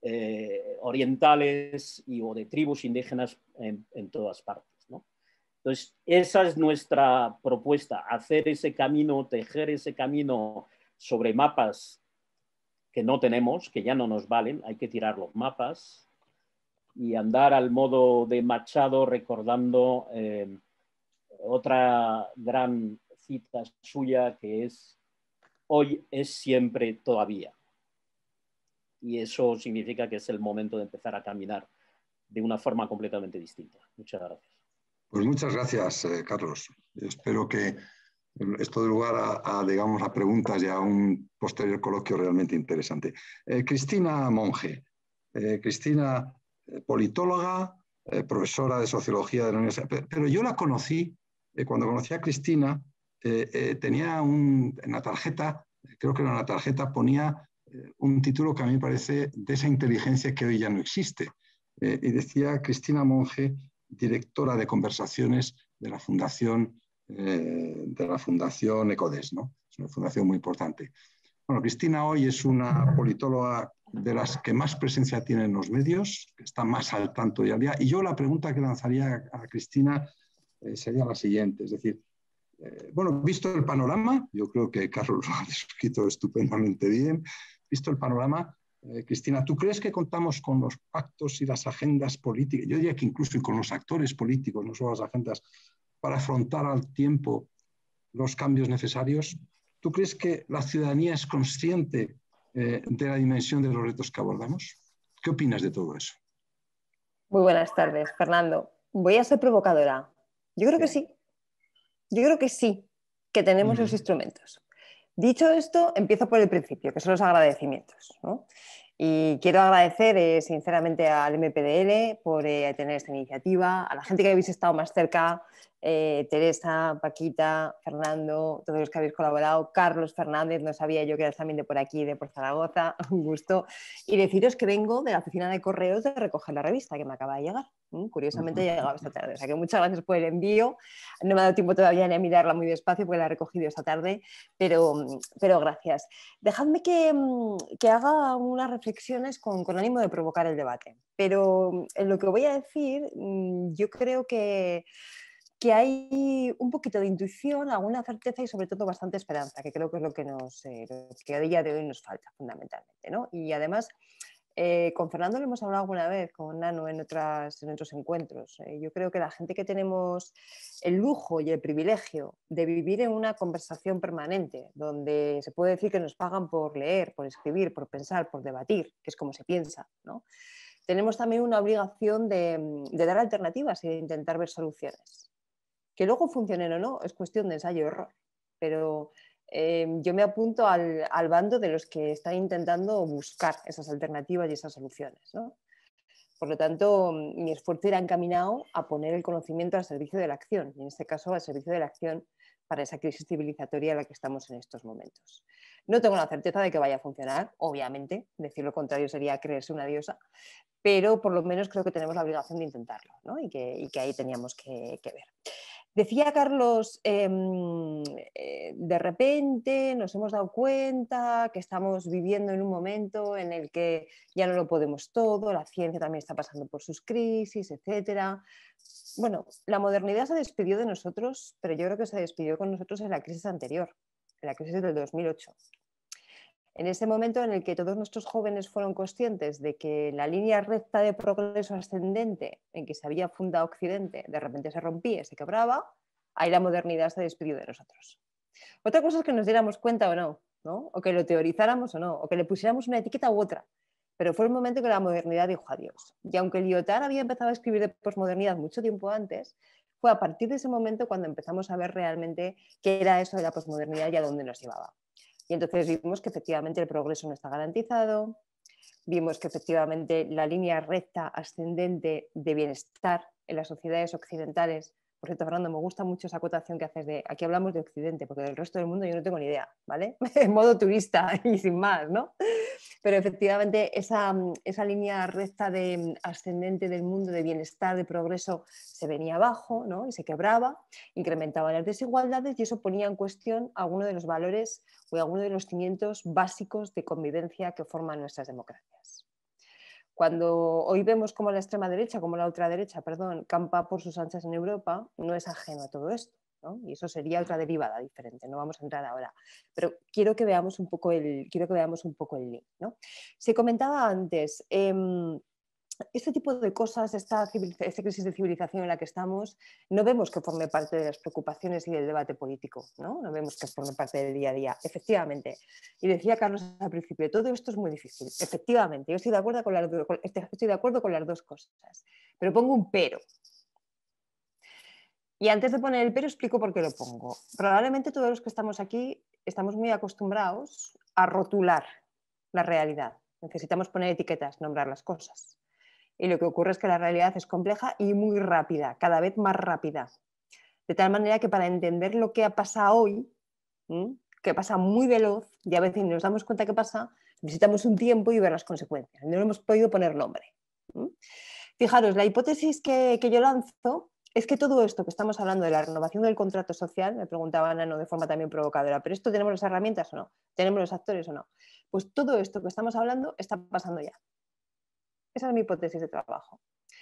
orientales o de tribus indígenas en todas partes, ¿no? Entonces, esa es nuestra propuesta, hacer ese camino, tejer ese camino sobre mapas que no tenemos, que ya no nos valen, hay que tirar los mapas y andar al modo de Machado, recordando otra gran cita suya, que es: hoy es siempre todavía. Y eso significa que es el momento de empezar a caminar de una forma completamente distinta. Muchas gracias. Pues muchas gracias, Carlos. Espero que esto dé lugar digamos, a preguntas y a un posterior coloquio realmente interesante. Cristina Monge. Cristina, politóloga, profesora de sociología de la universidad. Pero yo la conocí, cuando conocí a Cristina, tenía en la tarjeta, creo que en la tarjeta ponía un título que a mí me parece de esa inteligencia que hoy ya no existe. Y decía Cristina Monge, directora de conversaciones de la Fundación ECODES, ¿no? Es una fundación muy importante. Bueno, Cristina hoy es una politóloga de las que más presencia tiene en los medios, que está más al tanto día a día. Y yo la pregunta que lanzaría a Cristina sería la siguiente, es decir, bueno, visto el panorama, yo creo que Carlos lo ha descrito estupendamente bien, visto el panorama, Cristina, ¿tú crees que contamos con los pactos y las agendas políticas, yo diría que incluso con los actores políticos, no solo las agendas, para afrontar al tiempo los cambios necesarios? ¿Tú crees que la ciudadanía es consciente de la dimensión de los retos que abordamos? ¿Qué opinas de todo eso? Muy buenas tardes, Fernando. Voy a ser provocadora. Yo creo que sí. Yo creo que sí, que tenemos los instrumentos. Dicho esto, empiezo por el principio, que son los agradecimientos, ¿no? Y quiero agradecer sinceramente al MPDL por tener esta iniciativa, a la gente que habéis estado más cerca, Teresa, Paquita, Fernando, todos los que habéis colaborado, Carlos Fernández, no sabía yo que eras también de por aquí, de por Zaragoza, un gusto. Y deciros que vengo de la oficina de correos de recoger la revista que me acaba de llegar. Curiosamente ha llegado esta tarde, o sea que muchas gracias por el envío. No me ha dado tiempo todavía ni a mirarla muy despacio porque la he recogido esta tarde, pero gracias. Dejadme que haga unas reflexiones con ánimo de provocar el debate, pero en lo que voy a decir yo creo que hay un poquito de intuición, alguna certeza y sobre todo bastante esperanza, que creo que es lo que a día de hoy nos falta fundamentalmente, ¿no? Y además, con Fernando lo hemos hablado alguna vez, con Nano en otros encuentros. Yo creo que la gente que tenemos el lujo y el privilegio de vivir en una conversación permanente, donde se puede decir que nos pagan por leer, por escribir, por pensar, por debatir, que es como se piensa, ¿no? Tenemos también una obligación de dar alternativas y de intentar ver soluciones. Que luego funcionen o no es cuestión de ensayo-error, pero yo me apunto al bando de los que están intentando buscar esas alternativas y esas soluciones, ¿no? Por lo tanto, mi esfuerzo irá encaminado a poner el conocimiento al servicio de la acción, y en este caso al servicio de la acción para esa crisis civilizatoria en la que estamos en estos momentos. No tengo la certeza de que vaya a funcionar, obviamente, decir lo contrario sería creerse una diosa, pero por lo menos creo que tenemos la obligación de intentarlo, ¿no? y que ahí teníamos que ver. Decía Carlos, de repente nos hemos dado cuenta que estamos viviendo en un momento en el que ya no lo podemos todo, la ciencia también está pasando por sus crisis, etc. Bueno, la modernidad se despidió de nosotros, pero yo creo que se despidió con nosotros en la crisis anterior, en la crisis del 2008. En ese momento en el que todos nuestros jóvenes fueron conscientes de que la línea recta de progreso ascendente en que se había fundado Occidente de repente se rompía y se quebraba, ahí la modernidad se despidió de nosotros. Otra cosa es que nos diéramos cuenta o no, ¿no? O que lo teorizáramos o no, o que le pusiéramos una etiqueta u otra. Pero fue el momento en que la modernidad dijo adiós. Y aunque Lyotard había empezado a escribir de posmodernidad mucho tiempo antes, fue a partir de ese momento cuando empezamos a ver realmente qué era eso de la posmodernidad y a dónde nos llevaba. Y entonces vimos que efectivamente el progreso no está garantizado, vimos que efectivamente la línea recta ascendente de bienestar en las sociedades occidentales. Por cierto, Fernando, me gusta mucho esa acotación que haces de aquí hablamos de Occidente, porque del resto del mundo yo no tengo ni idea, ¿vale? En modo turista y sin más, ¿no? Pero efectivamente esa línea recta ascendente del mundo de bienestar, de progreso, se venía abajo, ¿no? Y se quebraba, incrementaba las desigualdades y eso ponía en cuestión algunos de los valores o algunos de los cimientos básicos de convivencia que forman nuestras democracias. Cuando hoy vemos como la extrema derecha, como la ultraderecha, perdón, campa por sus anchas en Europa, no es ajeno a todo esto, ¿no? Y eso sería otra derivada diferente, no vamos a entrar ahora. Pero quiero que veamos un poco el link, ¿no? Se comentaba antes, este tipo de cosas, esta crisis de civilización en la que estamos, no vemos que forme parte de las preocupaciones y del debate político, ¿no? No vemos que forme parte del día a día, efectivamente. Y decía Carlos al principio, todo esto es muy difícil, efectivamente, yo estoy de acuerdo con las dos cosas, pero pongo un pero. Y antes de poner el pero explico por qué lo pongo. Probablemente todos los que estamos aquí estamos muy acostumbrados a rotular la realidad. Necesitamos poner etiquetas, nombrar las cosas. Y lo que ocurre es que la realidad es compleja y muy rápida, cada vez más rápida. De tal manera que para entender lo que ha pasado hoy, que pasa muy veloz, y a veces nos damos cuenta que pasa, necesitamos un tiempo y ver las consecuencias. No hemos podido poner nombre. Fijaros, la hipótesis que yo lanzo es que todo esto que estamos hablando de la renovación del contrato social, me preguntaba Nano de forma también provocadora, ¿pero esto tenemos las herramientas o no? ¿Tenemos los actores o no? Pues todo esto que estamos hablando está pasando ya. Esa es mi hipótesis de trabajo.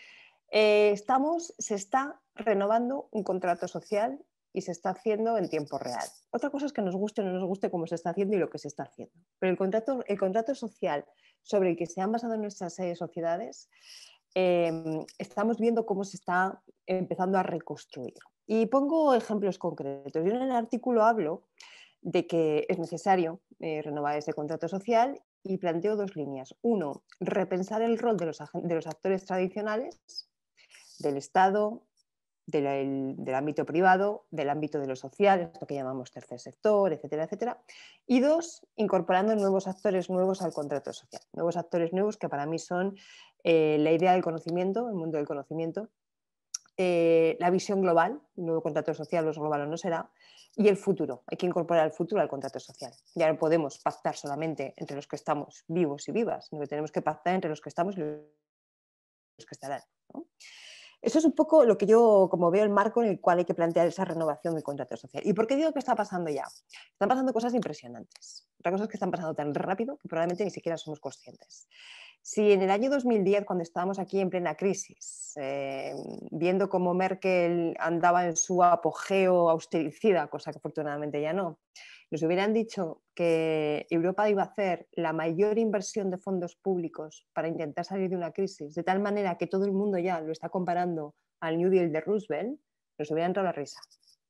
Se está renovando un contrato social y se está haciendo en tiempo real. Otra cosa es que nos guste o no nos guste cómo se está haciendo y lo que se está haciendo. Pero el contrato social sobre el que se han basado nuestras sociedades, estamos viendo cómo se está empezando a reconstruir. Y pongo ejemplos concretos. Yo en el artículo hablo de que es necesario renovar ese contrato social y planteo dos líneas. Uno, repensar el rol de los actores tradicionales, del Estado, del ámbito privado, del ámbito de lo social, esto que llamamos tercer sector, etcétera, etcétera. Y 2, incorporando nuevos actores nuevos al contrato social. Nuevos actores nuevos que para mí son la idea del conocimiento, el mundo del conocimiento, la visión global, el nuevo contrato social, lo global o no será, y el futuro. Hay que incorporar el futuro al contrato social. Ya no podemos pactar solamente entre los que estamos vivos y vivas, sino que tenemos que pactar entre los que estamos y los que estarán, ¿no? Eso es un poco lo que yo como veo el marco en el cual hay que plantear esa renovación del contrato social. ¿Y por qué digo que está pasando ya? Están pasando cosas impresionantes. Otra cosa es que están pasando tan rápido que probablemente ni siquiera somos conscientes. Si en el año 2010, cuando estábamos aquí en plena crisis, viendo cómo Merkel andaba en su apogeo austericida, cosa que afortunadamente ya no, nos hubieran dicho que Europa iba a hacer la mayor inversión de fondos públicos para intentar salir de una crisis, de tal manera que todo el mundo ya lo está comparando al New Deal de Roosevelt, nos hubieran entrado la risa.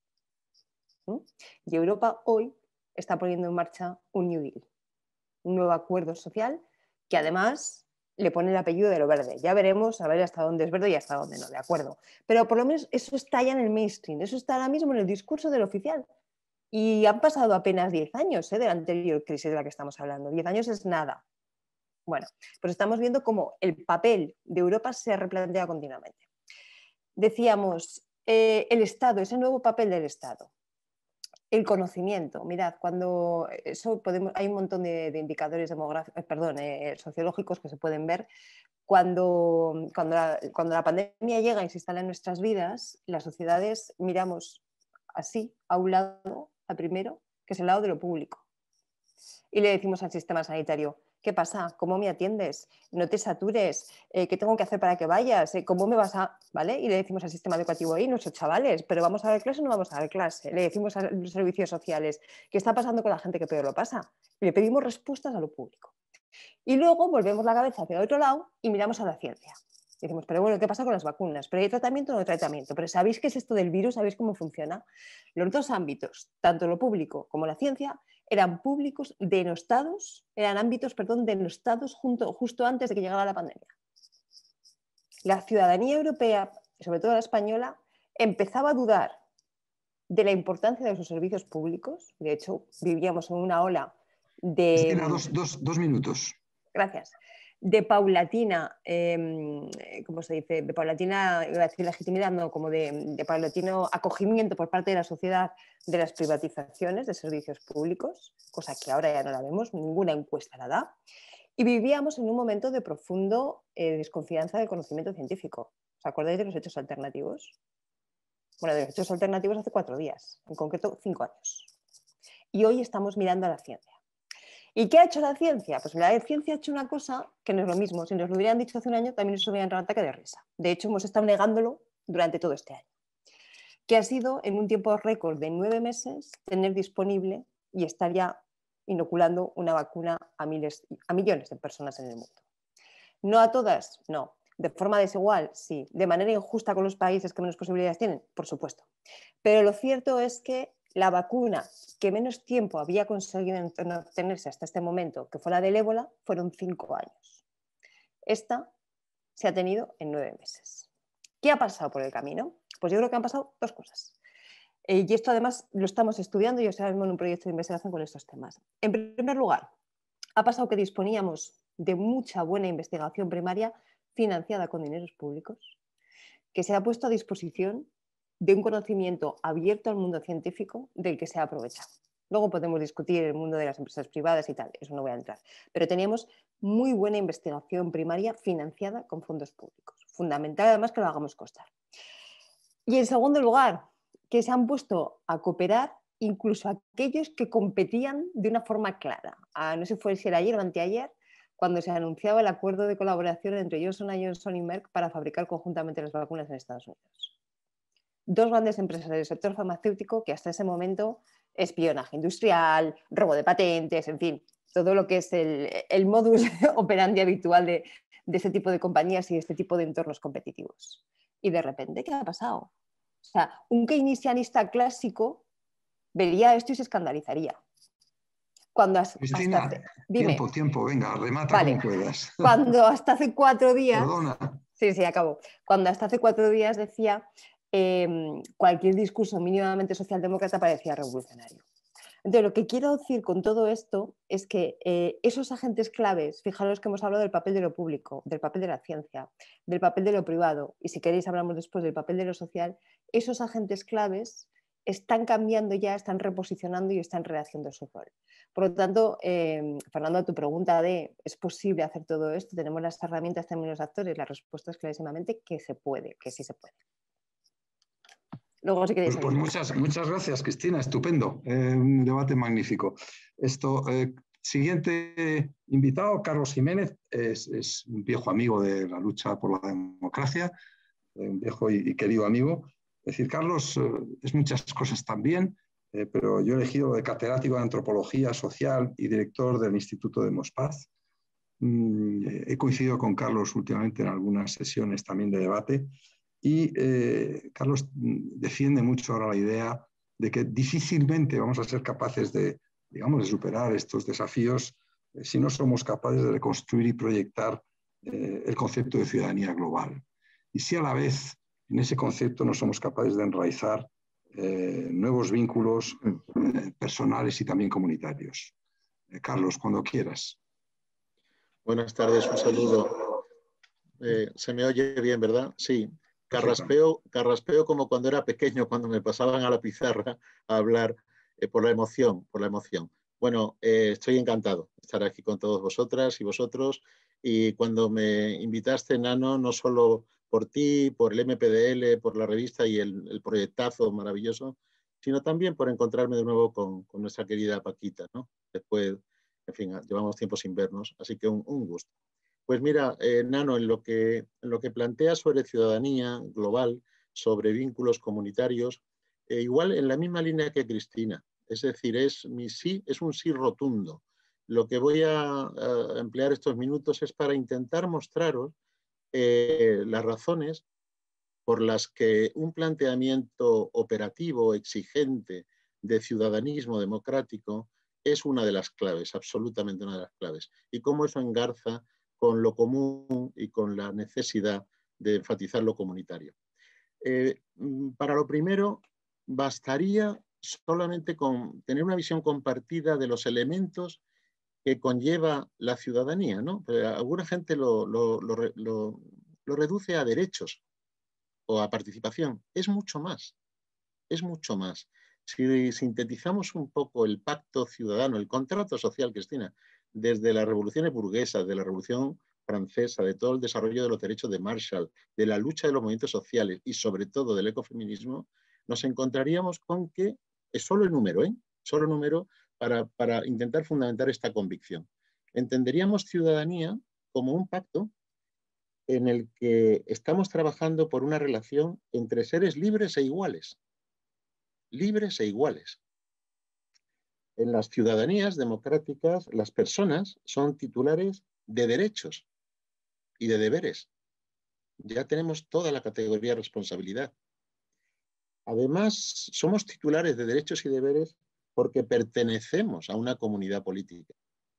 Y Europa hoy está poniendo en marcha un New Deal, un nuevo acuerdo social que además le pone el apellido de lo verde. Ya veremos a ver hasta dónde es verde y hasta dónde no, de acuerdo. Pero por lo menos eso está ya en el mainstream, eso está ahora mismo en el discurso del oficial. Y han pasado apenas 10 años de la anterior crisis de la que estamos hablando. 10 años es nada. Bueno, pues estamos viendo cómo el papel de Europa se replantea continuamente. Decíamos, el Estado, ese nuevo papel del Estado. El conocimiento, mirad, cuando eso hay un montón de indicadores sociológicos que se pueden ver. Cuando la pandemia llega y se instala en nuestras vidas, las sociedades miramos así a un lado, al primero, que es el lado de lo público. Y le decimos al sistema sanitario, ¿qué pasa? ¿Cómo me atiendes? No te satures. ¿Qué tengo que hacer para que vayas? ¿Cómo me vas a...? ¿Vale? Y le decimos al sistema educativo, nuestros chavales, ¿pero vamos a dar clase o no vamos a dar clase? Le decimos a los servicios sociales, ¿qué está pasando con la gente que peor lo pasa? Y le pedimos respuestas a lo público. Y luego volvemos la cabeza hacia el otro lado y miramos a la ciencia. Decimos, pero bueno, ¿qué pasa con las vacunas? ¿Pero hay tratamiento o no hay tratamiento? ¿Pero sabéis qué es esto del virus? ¿Sabéis cómo funciona? Los dos ámbitos, tanto lo público como la ciencia, eran públicos denostados, eran ámbitos, denostados justo antes de que llegara la pandemia. La ciudadanía europea, sobre todo la española, empezaba a dudar de la importancia de sus servicios públicos. De hecho, vivíamos en una ola de... Dos minutos. Gracias. De paulatina, ¿cómo se dice? De paulatina, iba a decir legitimidad, no, como de paulatino acogimiento por parte de la sociedad de las privatizaciones de servicios públicos, cosa que ahora ya no la vemos, ninguna encuesta la da. Y vivíamos en un momento de profundo desconfianza del conocimiento científico. ¿Os acordáis de los hechos alternativos? Bueno, de los hechos alternativos hace 4 días, en concreto 5 años. Y hoy estamos mirando a la ciencia. ¿Y qué ha hecho la ciencia? Pues la ciencia ha hecho una cosa que no es lo mismo. Si nos lo hubieran dicho hace un año, también nos hubieran dado un ataque de risa. De hecho, hemos estado negándolo durante todo este año. Que ha sido, en un tiempo récord de 9 meses, tener disponible y estar ya inoculando una vacuna a millones de personas en el mundo. ¿No a todas? No. ¿De forma desigual? Sí. ¿De manera injusta con los países que menos posibilidades tienen? Por supuesto. Pero lo cierto es que la vacuna que menos tiempo había conseguido obtenerse hasta este momento, que fue la del ébola, fueron 5 años. Esta se ha tenido en 9 meses. ¿Qué ha pasado por el camino? Pues yo creo que han pasado 2 cosas. Y esto además lo estamos estudiando y yo estoy ahora mismo en un proyecto de investigación con estos temas. En primer lugar, ha pasado que disponíamos de mucha buena investigación primaria financiada con dineros públicos, que se ha puesto a disposición de un conocimiento abierto al mundo científico del que se ha aprovechado. Luego podemos discutir el mundo de las empresas privadas y tal, eso no voy a entrar. Pero teníamos muy buena investigación primaria financiada con fondos públicos. Fundamental además que lo hagamos costar. Y en segundo lugar, que se han puesto a cooperar incluso aquellos que competían de una forma clara. No sé si era ayer o anteayer, cuando se anunciaba el acuerdo de colaboración entre Johnson & Johnson y Merck para fabricar conjuntamente las vacunas en Estados Unidos. 2 grandes empresas del sector farmacéutico que hasta ese momento espionaje industrial, robo de patentes, en fin, todo lo que es el modus operandi habitual de este tipo de compañías y de este tipo de entornos competitivos. Y de repente, ¿qué ha pasado? O sea, un keynesianista clásico vería esto y se escandalizaría. Cuando Cristina, tiempo, venga, remata vale. como puedas. Cuando hasta hace 4 días... Perdona. Sí, acabo. Cuando hasta hace 4 días decía cualquier discurso mínimamente socialdemócrata parecía revolucionario. Entonces, lo que quiero decir con todo esto es que esos agentes claves, fijaros que hemos hablado del papel de lo público, del papel de la ciencia, del papel de lo privado, y si queréis hablamos después del papel de lo social, esos agentes claves están cambiando ya, están reposicionando y están rehaciendo su rol. Por lo tanto, Fernando, a tu pregunta de ¿es posible hacer todo esto? ¿Tenemos las herramientas, también los actores? La respuesta es clarísimamente que se puede, que sí se puede. Luego, si queréis, pues muchas gracias, Cristina, estupendo, un debate magnífico. Siguiente invitado, Carlos Jiménez, es un viejo amigo de la lucha por la democracia, un viejo y querido amigo. Es decir, Carlos es muchas cosas también, pero yo he elegido de catedrático de Antropología Social y director del Instituto de Mospaz. He coincidido con Carlos últimamente en algunas sesiones también de debate. Y Carlos defiende mucho ahora la idea de que difícilmente vamos a ser capaces de superar estos desafíos si no somos capaces de reconstruir y proyectar el concepto de ciudadanía global. Y si a la vez en ese concepto no somos capaces de enraizar nuevos vínculos personales y también comunitarios. Carlos, cuando quieras. Buenas tardes, un saludo. ¿Se me oye bien, verdad? Sí. Carraspeo como cuando era pequeño, cuando me pasaban a la pizarra a hablar por la emoción. Bueno, estoy encantado de estar aquí con todos vosotras y vosotros. Y cuando me invitaste, Nano, no solo por ti, por el MPDL, por la revista y el proyectazo maravilloso, sino también por encontrarme de nuevo con nuestra querida Paquita, ¿no? Después, en fin, llevamos tiempo sin vernos, así que un gusto. Pues mira, Nano, en lo que plantea sobre ciudadanía global, sobre vínculos comunitarios, igual en la misma línea que Cristina, es decir, es un sí rotundo. Lo que voy a emplear estos minutos es para intentar mostraros las razones por las que un planteamiento operativo, exigente, de ciudadanismo democrático es una de las claves, absolutamente una de las claves, y cómo eso engarza con lo común y con la necesidad de enfatizar lo comunitario. Para lo primero, bastaría solamente con tener una visión compartida de los elementos que conlleva la ciudadanía, ¿no? Alguna gente lo reduce a derechos o a participación. Es mucho más, es mucho más. Si sintetizamos un poco el pacto ciudadano, el contrato social, Cristina, desde las revoluciones burguesas, de la Revolución Francesa, de todo el desarrollo de los derechos de Marshall, de la lucha de los movimientos sociales y sobre todo del ecofeminismo, nos encontraríamos con que es solo el número, solo el número para intentar fundamentar esta convicción. Entenderíamos ciudadanía como un pacto en el que estamos trabajando por una relación entre seres libres e iguales. Libres e iguales. En las ciudadanías democráticas, las personas son titulares de derechos y de deberes. Ya tenemos toda la categoría de responsabilidad. Además, somos titulares de derechos y deberes porque pertenecemos a una comunidad política.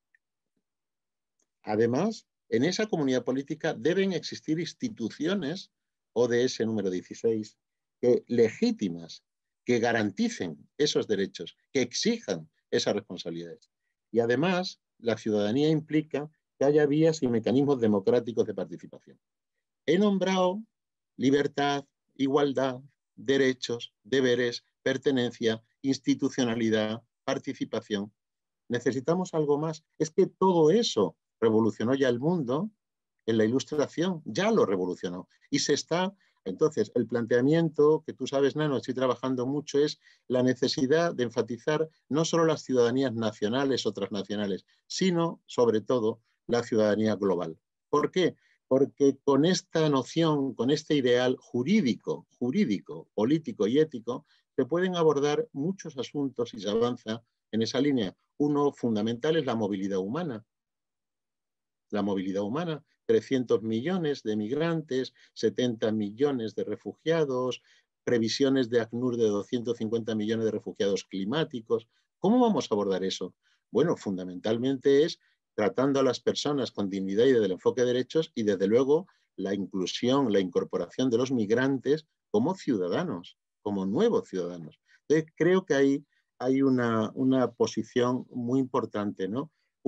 Además, en esa comunidad política deben existir instituciones, ODS número 16, legítimas, que garanticen esos derechos, que exijan esas responsabilidades. Y además, la ciudadanía implica que haya vías y mecanismos democráticos de participación. He nombrado libertad, igualdad, derechos, deberes, pertenencia, institucionalidad, participación. Necesitamos algo más. Es que todo eso revolucionó ya el mundo en la Ilustración, ya lo revolucionó. Y se está, entonces, el planteamiento que tú sabes, Nano, estoy trabajando mucho, es la necesidad de enfatizar no solo las ciudadanías nacionales o transnacionales, sino, sobre todo, la ciudadanía global. ¿Por qué? Porque con esta noción, con este ideal jurídico, político y ético, se pueden abordar muchos asuntos y se avanza en esa línea. Uno fundamental es la movilidad humana. La movilidad humana, 300 millones de migrantes, 70 millones de refugiados, previsiones de ACNUR de 250 millones de refugiados climáticos. ¿Cómo vamos a abordar eso? Bueno, fundamentalmente es tratando a las personas con dignidad y desde el enfoque de derechos y desde luego la inclusión, la incorporación de los migrantes como ciudadanos, como nuevos ciudadanos. Entonces, creo que hay una posición muy importante, ¿no?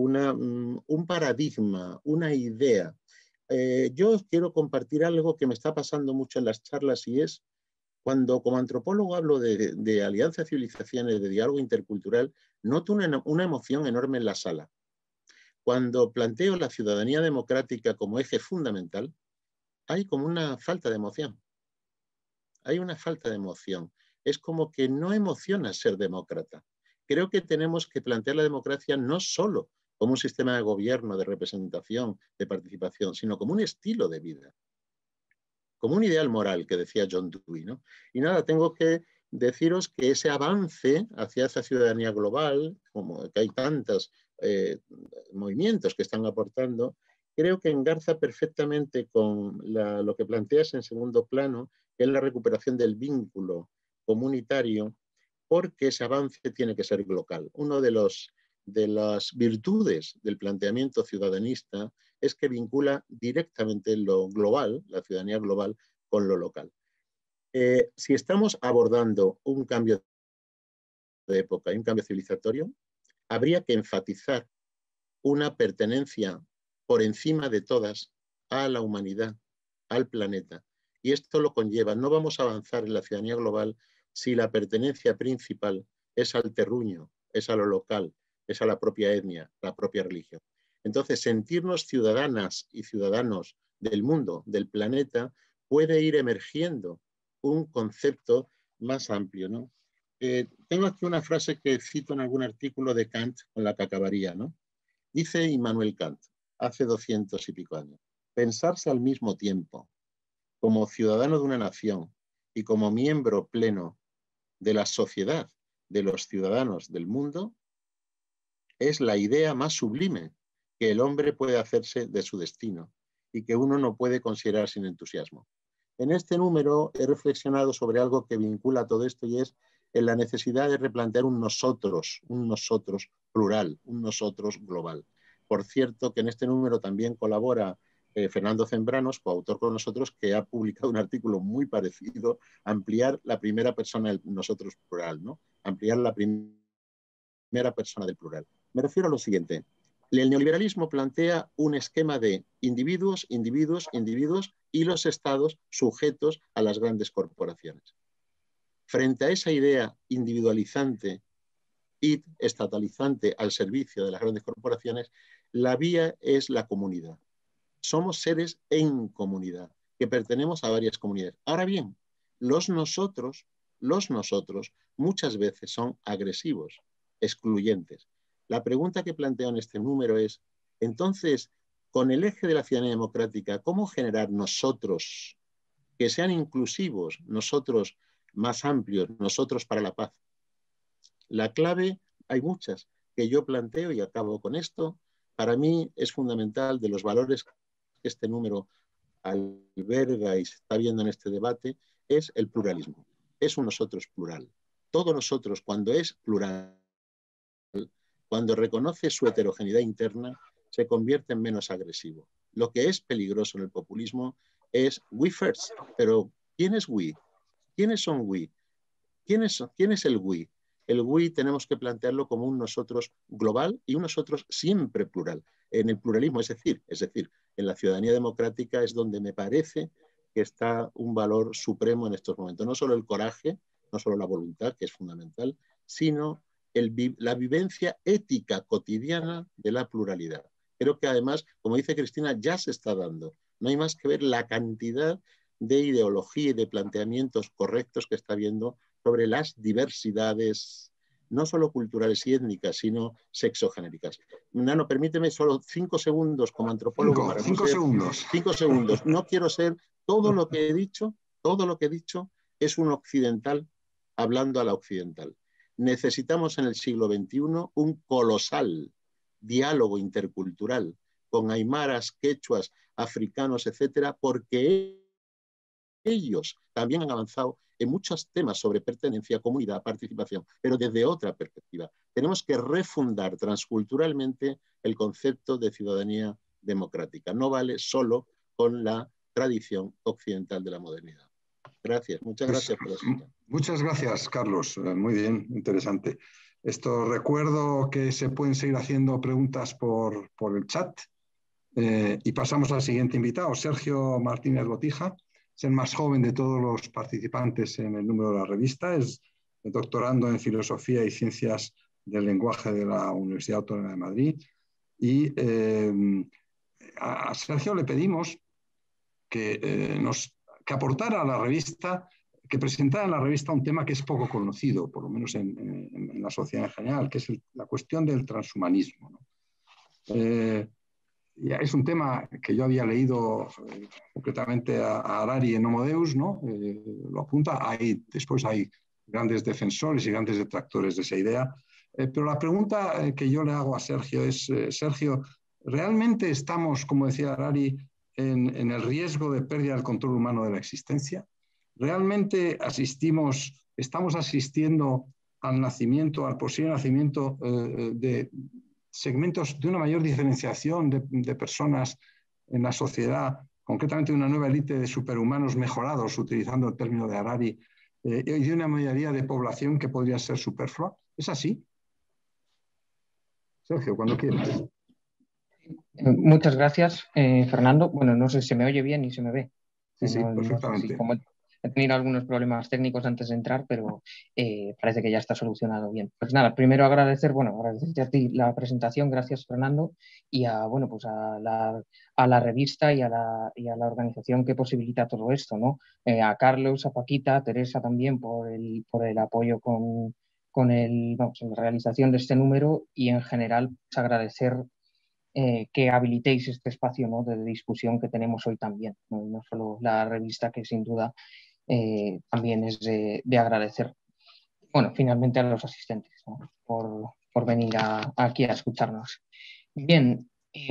Un paradigma, una idea. Yo quiero compartir algo que me está pasando mucho en las charlas, y es cuando como antropólogo hablo de alianza de civilizaciones, de diálogo intercultural, noto una emoción enorme en la sala. Cuando planteo la ciudadanía democrática como eje fundamental, hay como una falta de emoción. Hay una falta de emoción. Es como que no emociona ser demócrata. Creo que tenemos que plantear la democracia no solo como un sistema de gobierno, de representación, de participación, sino como un estilo de vida, como un ideal moral, que decía John Dewey, ¿no? Y nada, tengo que deciros que ese avance hacia esa ciudadanía global, como que hay tantos movimientos que están aportando, creo que engarza perfectamente con lo que planteas en segundo plano, que es la recuperación del vínculo comunitario, porque ese avance tiene que ser local. Uno de las virtudes del planteamiento ciudadanista es que vincula directamente lo global, la ciudadanía global, con lo local. Si estamos abordando un cambio de época y un cambio civilizatorio, habría que enfatizar una pertenencia por encima de todas a la humanidad, al planeta. Y esto lo conlleva. No vamos a avanzar en la ciudadanía global si la pertenencia principal es al terruño, es a lo local, es a la propia etnia, la propia religión. Entonces, sentirnos ciudadanas y ciudadanos del mundo, del planeta, puede ir emergiendo un concepto más amplio, ¿no? Tengo aquí una frase que cito en algún artículo de Kant, con la que acabaría, ¿no? Dice Immanuel Kant, hace 200 y pico años, pensarse al mismo tiempo como ciudadano de una nación y como miembro pleno de la sociedad de los ciudadanos del mundo es la idea más sublime que el hombre puede hacerse de su destino y que uno no puede considerar sin entusiasmo. En este número he reflexionado sobre algo que vincula todo esto, y es en la necesidad de replantear un nosotros plural, un nosotros global. Por cierto, que en este número también colabora Fernando Zembranos, coautor con nosotros, que ha publicado un artículo muy parecido, ampliar la primera persona del nosotros plural, ¿no? Ampliar la primera persona del plural. Me refiero a lo siguiente. El neoliberalismo plantea un esquema de individuos, individuos, individuos y los estados sujetos a las grandes corporaciones. Frente a esa idea individualizante y estatalizante al servicio de las grandes corporaciones, la vía es la comunidad. Somos seres en comunidad, que pertenecemos a varias comunidades. Ahora bien, los nosotros muchas veces son agresivos, excluyentes. La pregunta que planteo en este número es, entonces, con el eje de la ciudadanía democrática, ¿cómo generar nosotros que sean inclusivos, nosotros más amplios, nosotros para la paz? La clave, hay muchas que yo planteo y acabo con esto. Para mí es fundamental, de los valores que este número alberga y se está viendo en este debate, es el pluralismo. Es un nosotros plural. Todo nosotros, cuando es plural, cuando reconoce su heterogeneidad interna, se convierte en menos agresivo. Lo que es peligroso en el populismo es we first. Pero ¿quién es we? ¿Quiénes son we? ¿Quién es el we? El we tenemos que plantearlo como un nosotros global y un nosotros siempre plural. En el pluralismo, es decir, en la ciudadanía democrática es donde me parece que está un valor supremo en estos momentos. No solo el coraje, no solo la voluntad, que es fundamental, sino la vivencia ética cotidiana de la pluralidad. Creo que además, como dice Cristina, ya se está dando. No hay más que ver la cantidad de ideología y de planteamientos correctos que está habiendo sobre las diversidades, no solo culturales y étnicas, sino sexogenéricas. Nano, permíteme solo 5 segundos como antropólogo. 5 segundos. 5 segundos. No quiero ser, todo lo que he dicho es un occidental hablando a la occidental. Necesitamos en el siglo XXI un colosal diálogo intercultural con aymaras, quechuas, africanos, etcétera, porque ellos también han avanzado en muchos temas sobre pertenencia, comunidad, participación, pero desde otra perspectiva. Tenemos que refundar transculturalmente el concepto de ciudadanía democrática. No vale solo con la tradición occidental de la modernidad. Gracias, muchas gracias por eso. Muchas gracias, Carlos. Muy bien, interesante. Recuerdo que se pueden seguir haciendo preguntas por el chat. Y pasamos al siguiente invitado, Sergio Martínez Botija. Es el más joven de todos los participantes en el número de la revista. Es doctorando en Filosofía y Ciencias del Lenguaje de la Universidad Autónoma de Madrid. Y a Sergio le pedimos que aportara a la revista, que presentara en la revista un tema que es poco conocido, por lo menos en la sociedad en general, que es la cuestión del transhumanismo, ¿no? Es un tema que yo había leído concretamente a Harari en Homo Deus, ¿no? Lo apunta, después hay grandes defensores y grandes detractores de esa idea, pero la pregunta que yo le hago a Sergio es, Sergio, ¿realmente estamos, como decía Harari, en el riesgo de pérdida del control humano de la existencia? ¿Realmente estamos asistiendo al nacimiento, al posible nacimiento de segmentos de una mayor diferenciación de personas en la sociedad, concretamente una nueva élite de superhumanos mejorados, utilizando el término de Harari, y de una mayoría de población que podría ser superflua? ¿Es así? Sergio, cuando quieras. Muchas gracias, Fernando. Bueno, no sé si se me oye bien y se me ve. Sí, perfectamente. No sé si, como he tenido algunos problemas técnicos antes de entrar, pero parece que ya está solucionado bien. Pues nada, primero agradecerte a ti la presentación, gracias Fernando, y a la revista y a la organización que posibilita todo esto, ¿no? A Carlos, a Paquita, a Teresa también por el apoyo con la realización de este número, y en general pues, agradecer que habilitéis este espacio, ¿no?, de discusión que tenemos hoy también, no solo la revista, que sin duda también es de agradecer. Bueno, finalmente a los asistentes, ¿no?, por venir aquí a escucharnos. Bien,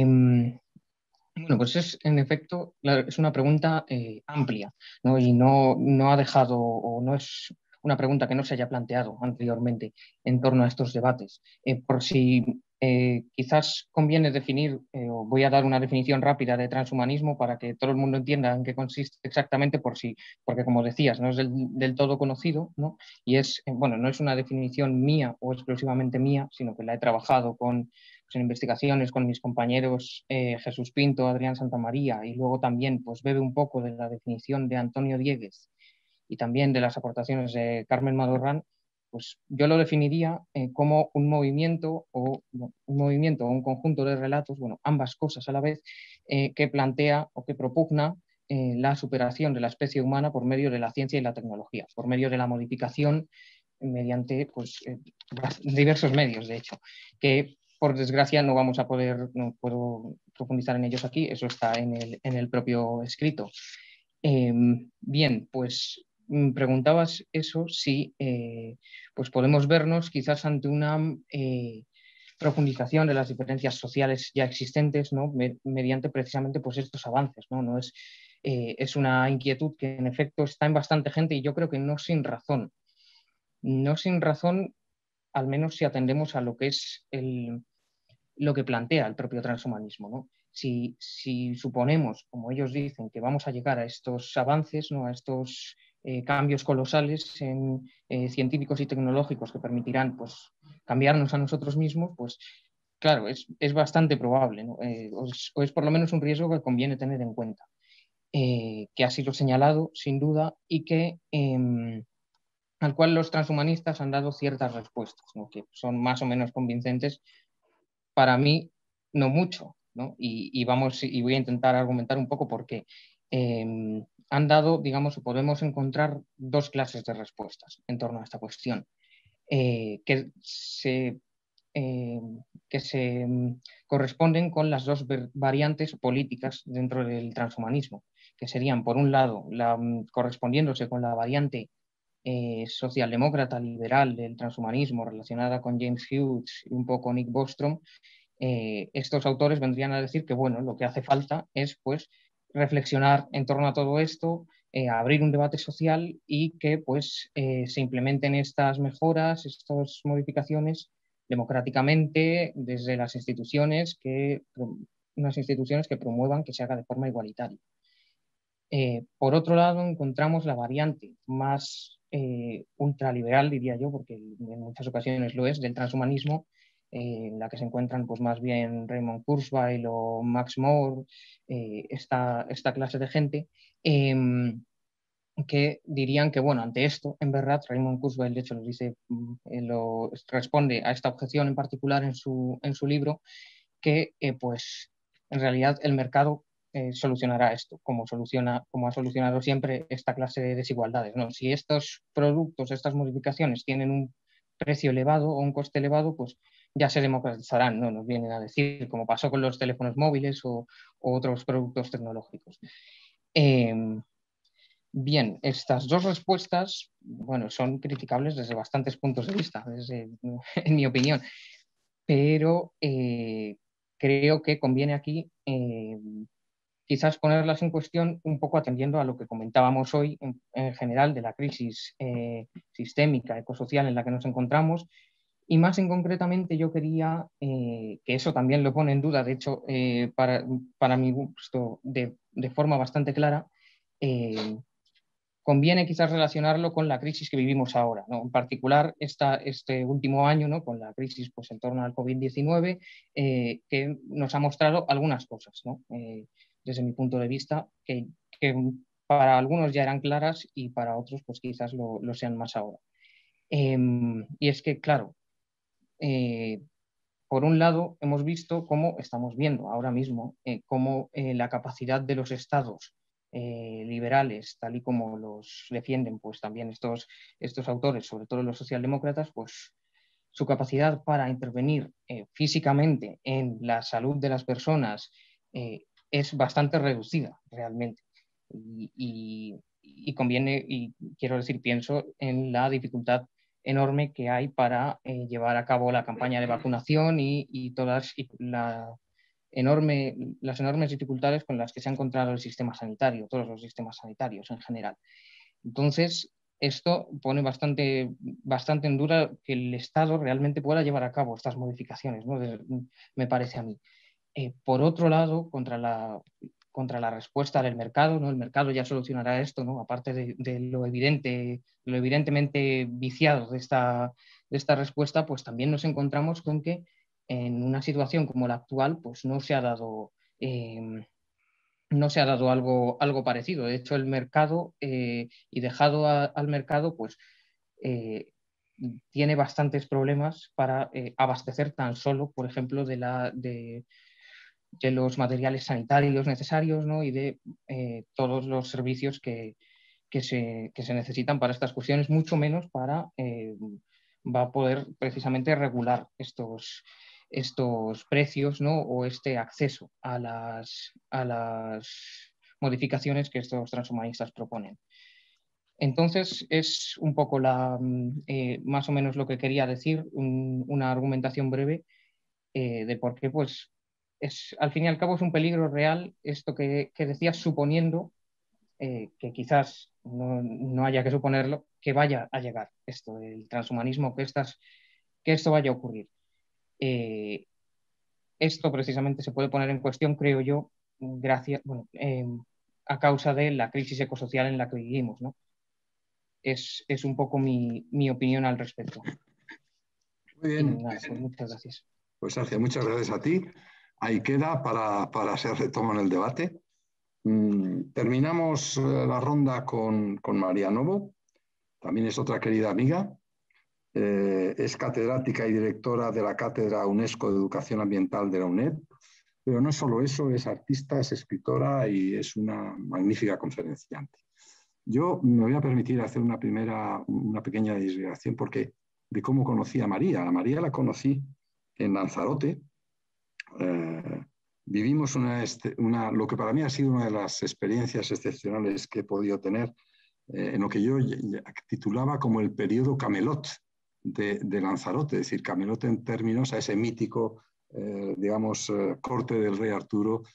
bueno, pues en efecto es una pregunta amplia, ¿no? Y no ha dejado, o no es una pregunta que no se haya planteado anteriormente en torno a estos debates. Por si quizás conviene definir, o voy a dar una definición rápida de transhumanismo para que todo el mundo entienda en qué consiste exactamente, porque como decías, no es del todo conocido, ¿no? Y bueno, no es una definición mía o exclusivamente mía, sino que la he trabajado en investigaciones con mis compañeros Jesús Pinto, Adrián Santamaría, y luego también pues bebe un poco de la definición de Antonio Diegues y también de las aportaciones de Carmen Madorrán. Pues yo lo definiría como un movimiento o un conjunto de relatos, bueno, ambas cosas a la vez, que plantea o que propugna la superación de la especie humana por medio de la ciencia y la tecnología, por medio de la modificación mediante pues, diversos medios, de hecho, que por desgracia no puedo profundizar en ellos aquí, eso está en el propio escrito. Bien, pues preguntabas eso, si pues podemos vernos quizás ante una profundización de las diferencias sociales ya existentes, ¿no?, mediante precisamente pues, estos avances, ¿no? Es una inquietud que en efecto está en bastante gente, y yo creo que no sin razón. No sin razón, al menos si atendemos a lo que es lo que plantea el propio transhumanismo, ¿no? Si suponemos, como ellos dicen, que vamos a llegar a estos avances, ¿no?, a estos cambios colosales científicos y tecnológicos que permitirán pues, cambiarnos a nosotros mismos, pues claro, es bastante probable, ¿no? O es por lo menos un riesgo que conviene tener en cuenta, que ha sido señalado sin duda y que al cual los transhumanistas han dado ciertas respuestas, ¿no?, que son más o menos convincentes. Para mí, no mucho, ¿no? Y voy a intentar argumentar un poco por qué. Han dado, digamos, podemos encontrar dos clases de respuestas en torno a esta cuestión, que se corresponden con las dos variantes políticas dentro del transhumanismo, que serían, por un lado, correspondiéndose con la variante socialdemócrata liberal del transhumanismo relacionada con James Hughes y un poco Nick Bostrom. Estos autores vendrían a decir que bueno, lo que hace falta es pues reflexionar en torno a todo esto, abrir un debate social y que pues se implementen estas mejoras, estas modificaciones democráticamente desde las instituciones, unas instituciones que promuevan que se haga de forma igualitaria. Por otro lado, encontramos la variante más ultraliberal, diría yo, porque en muchas ocasiones lo es, del transhumanismo, en la que se encuentran pues, más bien Raymond Kurzweil o Max More, esta clase de gente, que dirían que, bueno, ante esto, en verdad, Raymond Kurzweil, de hecho, lo responde a esta objeción en particular en su libro, que pues en realidad el mercado solucionará esto, como ha solucionado siempre esta clase de desigualdades, ¿no? Si estos productos, estas modificaciones tienen un precio elevado o un coste elevado, pues ya se democratizarán, ¿no? Nos vienen a decir, como pasó con los teléfonos móviles o otros productos tecnológicos. Bien, estas dos respuestas, bueno, son criticables desde bastantes puntos de vista, en mi opinión, pero creo que conviene aquí quizás ponerlas en cuestión un poco atendiendo a lo que comentábamos hoy en general de la crisis sistémica, ecosocial en la que nos encontramos, y más en concretamente yo quería, que eso también lo pone en duda, de hecho, para mi gusto, de forma bastante clara, conviene quizás relacionarlo con la crisis que vivimos ahora, ¿no? En particular este último año, ¿no? Con la crisis pues, en torno al COVID-19, que nos ha mostrado algunas cosas, ¿no? Desde mi punto de vista, que para algunos ya eran claras y para otros pues, quizás lo sean más ahora. Y es que, claro, por un lado, hemos visto cómo estamos viendo ahora mismo, cómo la capacidad de los estados liberales, tal y como los defienden pues también estos autores, sobre todo los socialdemócratas, pues su capacidad para intervenir físicamente en la salud de las personas es bastante reducida realmente. Y conviene, y quiero decir, pienso en la dificultad enorme que hay para llevar a cabo la campaña de vacunación y las enormes dificultades con las que se ha encontrado el sistema sanitario, todos los sistemas sanitarios en general. Entonces, esto pone bastante en duda que el Estado realmente pueda llevar a cabo estas modificaciones, ¿no? Me parece a mí. Por otro lado, contra la respuesta del mercado, ¿no? El mercado ya solucionará esto, ¿no? Aparte de lo evidentemente viciado de esta respuesta, pues también nos encontramos con que en una situación como la actual, pues no se ha dado algo parecido. De hecho, el mercado, y dejado al mercado, pues tiene bastantes problemas para abastecer tan solo, por ejemplo, de los materiales sanitarios necesarios, ¿no? Y de todos los servicios que se necesitan para estas cuestiones, mucho menos va a poder precisamente regular estos precios, ¿no? O este acceso a las modificaciones que estos transhumanistas proponen. Entonces, es un poco más o menos lo que quería decir, una argumentación breve de por qué, pues, al fin y al cabo es un peligro real esto que decías, suponiendo que quizás no haya que suponerlo, que vaya a llegar esto del transhumanismo, que esto vaya a ocurrir. Esto precisamente se puede poner en cuestión, creo yo, a causa de la crisis ecosocial en la que vivimos, ¿no? Es un poco mi opinión al respecto. Muy bien. Nada, pues muchas gracias. Pues Sergio, muchas gracias a ti. Ahí queda para ser retoma en el debate. Terminamos la ronda con María Novo, también es otra querida amiga, es catedrática y directora de la Cátedra UNESCO de Educación Ambiental de la UNED, pero no solo eso, es artista, es escritora y es una magnífica conferenciante. Yo me voy a permitir hacer una pequeña divulgación de cómo conocí a María. A María la conocí en Lanzarote. Vivimos lo que para mí ha sido una de las experiencias excepcionales que he podido tener, en lo que yo titulaba como el periodo Camelot de Lanzarote, es decir, Camelot en términos a ese mítico, corte del rey Arturo,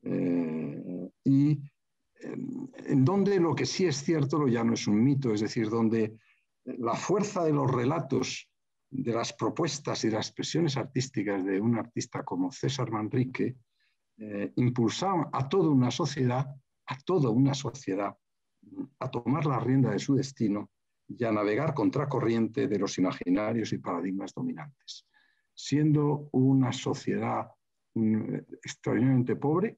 y en donde lo que sí es cierto ya no es un mito, es decir, donde la fuerza de los relatos, de las propuestas y las expresiones artísticas de un artista como César Manrique impulsaron a toda una sociedad a toda una sociedad a tomar la rienda de su destino y a navegar contracorriente de los imaginarios y paradigmas dominantes. Siendo una sociedad extraordinariamente pobre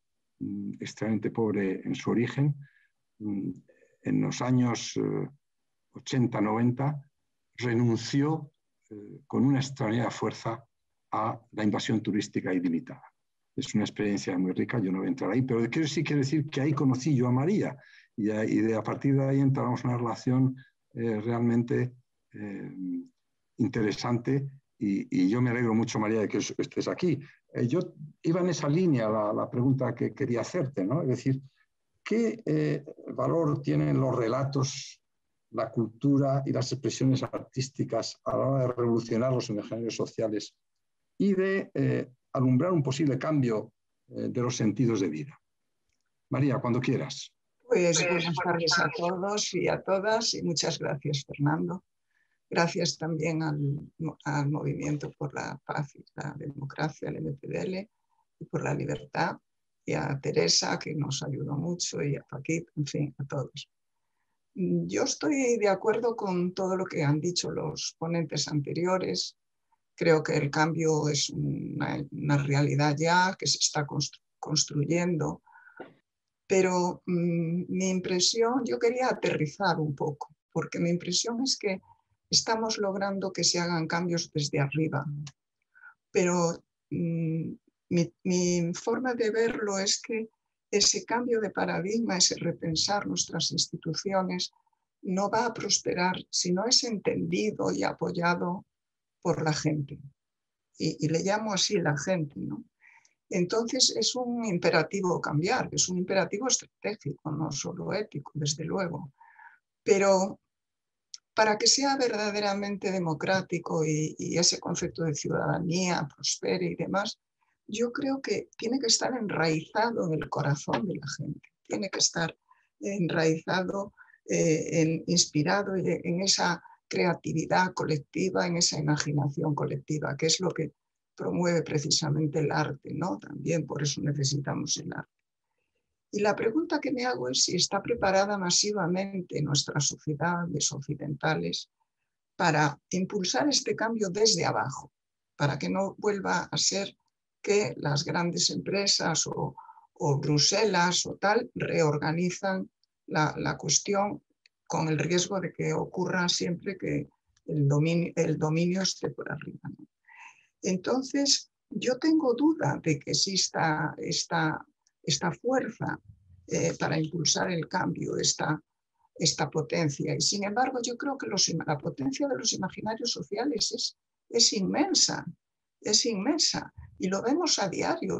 en su origen, en los años 80-90 renunció con una extraordinaria fuerza a la invasión turística ilimitada. Es una experiencia muy rica, yo no voy a entrar ahí, pero sí quiero decir que ahí conocí yo a María y a partir de ahí entramos en una relación realmente interesante y yo me alegro mucho, María, de que estés aquí. Yo iba en esa línea la pregunta que quería hacerte, ¿no? Es decir, ¿qué valor tienen los relatos, la cultura y las expresiones artísticas a la hora de revolucionar los imaginarios sociales y de alumbrar un posible cambio de los sentidos de vida? María, cuando quieras. Pues buenas tardes a todos y a todas y muchas gracias, Fernando. Gracias también al Movimiento por la Paz y la Democracia, el MPDL, y por la libertad, y a Teresa, que nos ayudó mucho, y a Paquito, en fin, a todos. Yo estoy de acuerdo con todo lo que han dicho los ponentes anteriores. Creo que el cambio es una realidad ya que se está construyendo, pero mi impresión, yo quería aterrizar un poco, porque mi impresión es que estamos logrando que se hagan cambios desde arriba, pero mi forma de verlo es que ese cambio de paradigma, ese repensar nuestras instituciones, no va a prosperar si no es entendido y apoyado por la gente. Y le llamo así la gente, ¿no? Entonces es un imperativo cambiar, es un imperativo estratégico, no solo ético, desde luego. Pero para que sea verdaderamente democrático y ese concepto de ciudadanía prospere y demás, yo creo que tiene que estar enraizado en el corazón de la gente, tiene que estar enraizado, inspirado en esa creatividad colectiva, en esa imaginación colectiva, que es lo que promueve precisamente el arte, ¿no? También por eso necesitamos el arte. Y la pregunta que me hago es si está preparada masivamente nuestra sociedad, los occidentales, para impulsar este cambio desde abajo, para que no vuelva a ser que las grandes empresas o Bruselas o tal reorganizan la cuestión con el riesgo de que ocurra siempre que el dominio esté por arriba, ¿no? Entonces, yo tengo duda de que exista esta fuerza para impulsar el cambio, esta potencia. Y sin embargo, yo creo que la potencia de los imaginarios sociales es inmensa, es inmensa. Y lo vemos a diario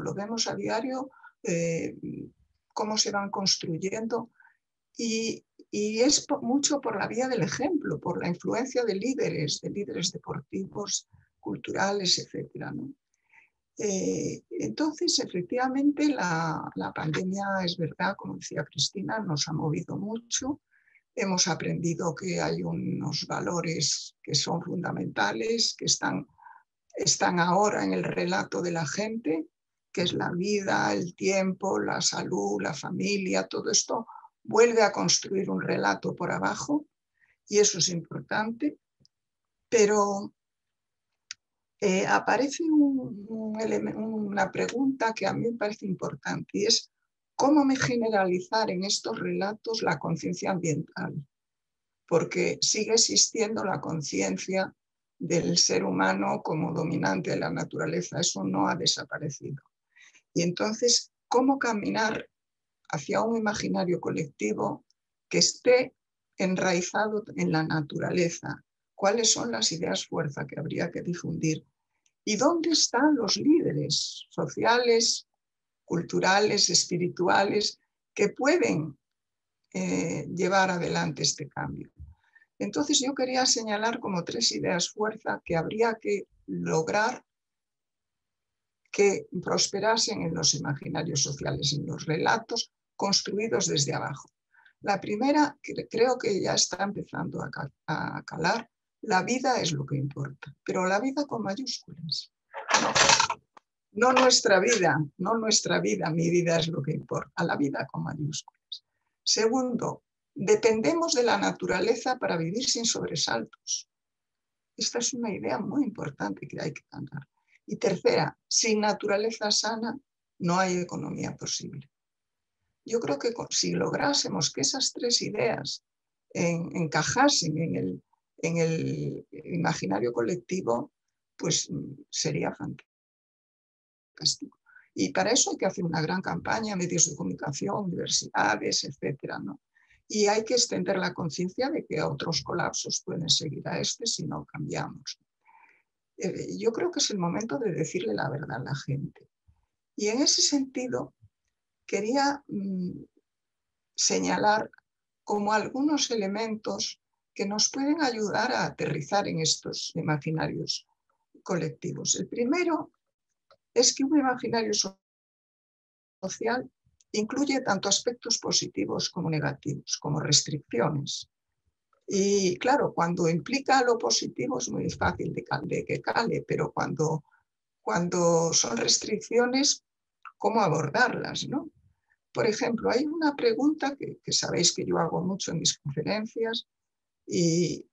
cómo se van construyendo. Y es mucho por la vía del ejemplo, por la influencia de líderes deportivos, culturales, etcétera, ¿no? Entonces, efectivamente, la pandemia, es verdad, como decía Cristina, nos ha movido mucho. Hemos aprendido que hay unos valores que son fundamentales, que están ahora en el relato de la gente, que es la vida, el tiempo, la salud, la familia. Todo esto vuelve a construir un relato por abajo y eso es importante, pero aparece una pregunta que a mí me parece importante y es cómo generalizar en estos relatos la conciencia ambiental, porque sigue existiendo la conciencia del ser humano como dominante de la naturaleza, eso no ha desaparecido. Y entonces, ¿cómo caminar hacia un imaginario colectivo que esté enraizado en la naturaleza? ¿Cuáles son las ideas fuerza que habría que difundir? ¿Y dónde están los líderes sociales, culturales, espirituales que pueden llevar adelante este cambio? Entonces yo quería señalar como 3 ideas fuerza que habría que lograr que prosperasen en los imaginarios sociales, en los relatos construidos desde abajo. La primera, que creo que ya está empezando a calar, la vida es lo que importa, pero la vida con mayúsculas. No nuestra vida, mi vida es lo que importa, la vida con mayúsculas. Segundo, dependemos de la naturaleza para vivir sin sobresaltos. Esta es una idea muy importante que hay que cambiar. Y tercera, sin naturaleza sana no hay economía posible. Yo creo que si lográsemos que esas tres ideas encajasen en el imaginario colectivo, pues sería fantástico. Y para eso hay que hacer una gran campaña, medios de comunicación, universidades, etcétera, ¿no? Y hay que extender la conciencia de que otros colapsos pueden seguir a este si no cambiamos. Yo creo que es el momento de decirle la verdad a la gente. Y en ese sentido, quería señalar como algunos elementos que nos pueden ayudar a aterrizar en estos imaginarios colectivos. El primero es que un imaginario social incluye tanto aspectos positivos como negativos, como restricciones. Y claro, cuando implica lo positivo es muy fácil de que cale, pero cuando son restricciones, ¿cómo abordarlas, no? Por ejemplo, hay una pregunta que sabéis que yo hago mucho en mis conferencias y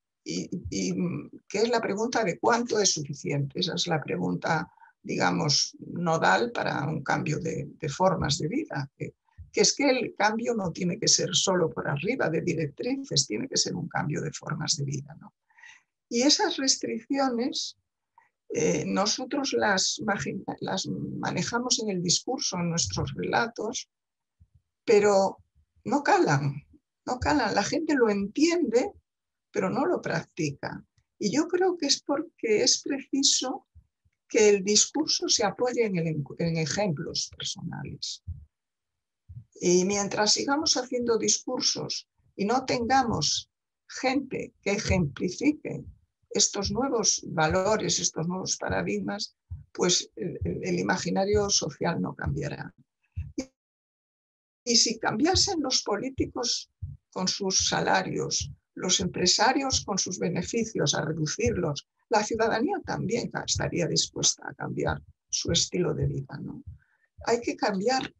que es la pregunta de cuánto es suficiente. Esa es la pregunta, digamos, nodal para un cambio de formas de vida. Que es que el cambio no tiene que ser solo por arriba de directrices, tiene que ser un cambio de formas de vida, ¿no? Y esas restricciones nosotros las manejamos en el discurso, en nuestros relatos, pero no calan. La gente lo entiende, pero no lo practica. Y yo creo que es porque es preciso que el discurso se apoye en ejemplos personales. Y mientras sigamos haciendo discursos y no tengamos gente que ejemplifique estos nuevos valores, estos nuevos paradigmas, pues el imaginario social no cambiará. Y si cambiasen los políticos con sus salarios, los empresarios con sus beneficios a reducirlos, la ciudadanía también estaría dispuesta a cambiar su estilo de vida, ¿no? Hay que cambiar.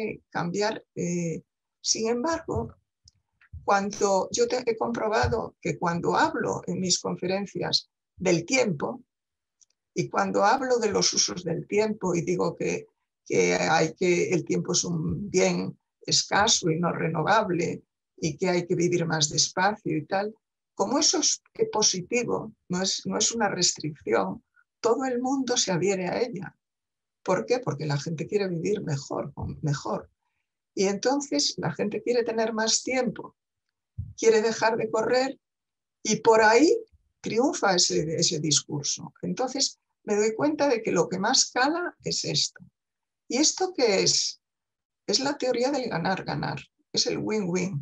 Sin embargo, cuando yo he comprobado que cuando hablo en mis conferencias del tiempo y cuando hablo de los usos del tiempo y digo que el tiempo es un bien escaso y no renovable y que hay que vivir más despacio y tal, como eso es positivo, no es una restricción, todo el mundo se adhiere a ella. ¿Por qué? Porque la gente quiere vivir mejor. Y entonces la gente quiere tener más tiempo, quiere dejar de correr y por ahí triunfa ese discurso. Entonces me doy cuenta de que lo que más cala es esto. ¿Y esto qué es? Es la teoría del ganar-ganar, es el win-win.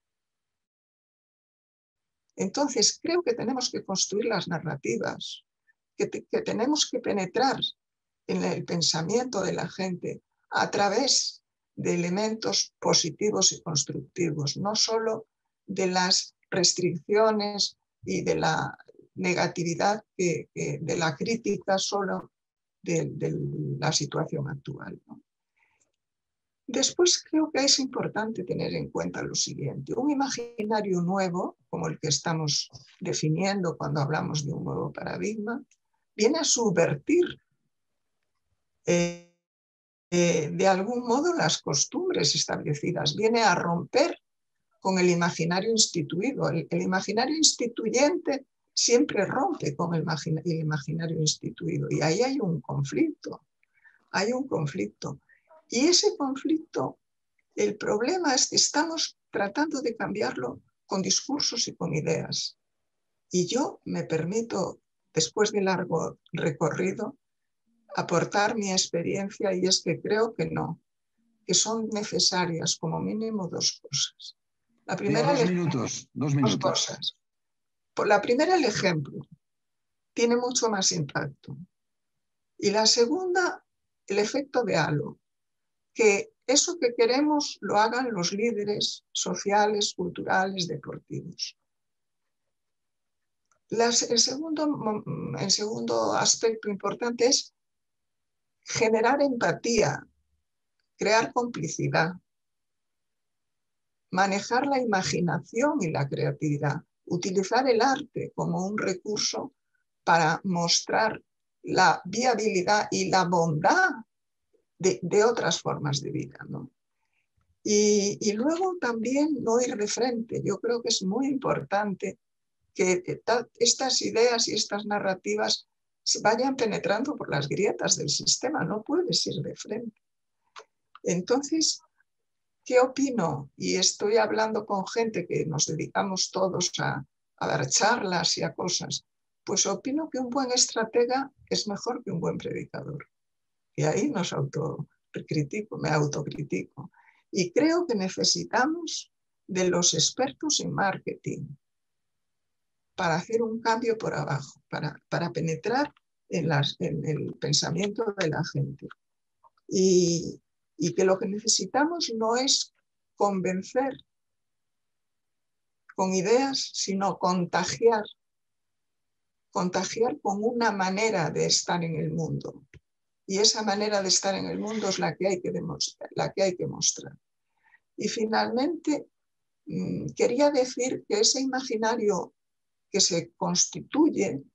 Entonces creo que tenemos que construir las narrativas, que tenemos que penetrar en el pensamiento de la gente a través de elementos positivos y constructivos, no solo de las restricciones y de la negatividad, de la crítica solo de la situación actual, ¿no? Después creo que es importante tener en cuenta lo siguiente. Un imaginario nuevo, como el que estamos definiendo cuando hablamos de un nuevo paradigma, viene a subvertir de algún modo las costumbres establecidas, viene a romper con el imaginario instituido. El imaginario instituyente siempre rompe con el imaginario instituido y ahí hay un conflicto. Y ese conflicto, el problema es que estamos tratando de cambiarlo con discursos y con ideas. Y yo me permito, después de largo recorrido, aportar mi experiencia y es que creo que no, que son necesarias como mínimo dos cosas. La primera, dos minutos. Cosas. La primera, el ejemplo, tiene mucho más impacto. Y la segunda, el efecto de halo, que eso que queremos lo hagan los líderes sociales, culturales, deportivos. El segundo aspecto importante es generar empatía, crear complicidad. manejar la imaginación y la creatividad, utilizar el arte como un recurso para mostrar la viabilidad y la bondad de otras formas de vida, ¿no? Y luego también no ir de frente. Yo creo que es muy importante que estas ideas y estas narrativas se vayan penetrando por las grietas del sistema. No puedes ir de frente. Entonces, ¿qué opino? Y estoy hablando con gente que nos dedicamos todos a dar charlas y a cosas. Pues opino que un buen estratega es mejor que un buen predicador. Y ahí me autocritico. Y creo que necesitamos de los expertos en marketing para hacer un cambio por abajo, para penetrar en el pensamiento de la gente. Y que lo que necesitamos no es convencer con ideas, sino contagiar con una manera de estar en el mundo. Y esa manera de estar en el mundo es la que hay que mostrar. Y finalmente, quería decir que ese imaginario que se constituye,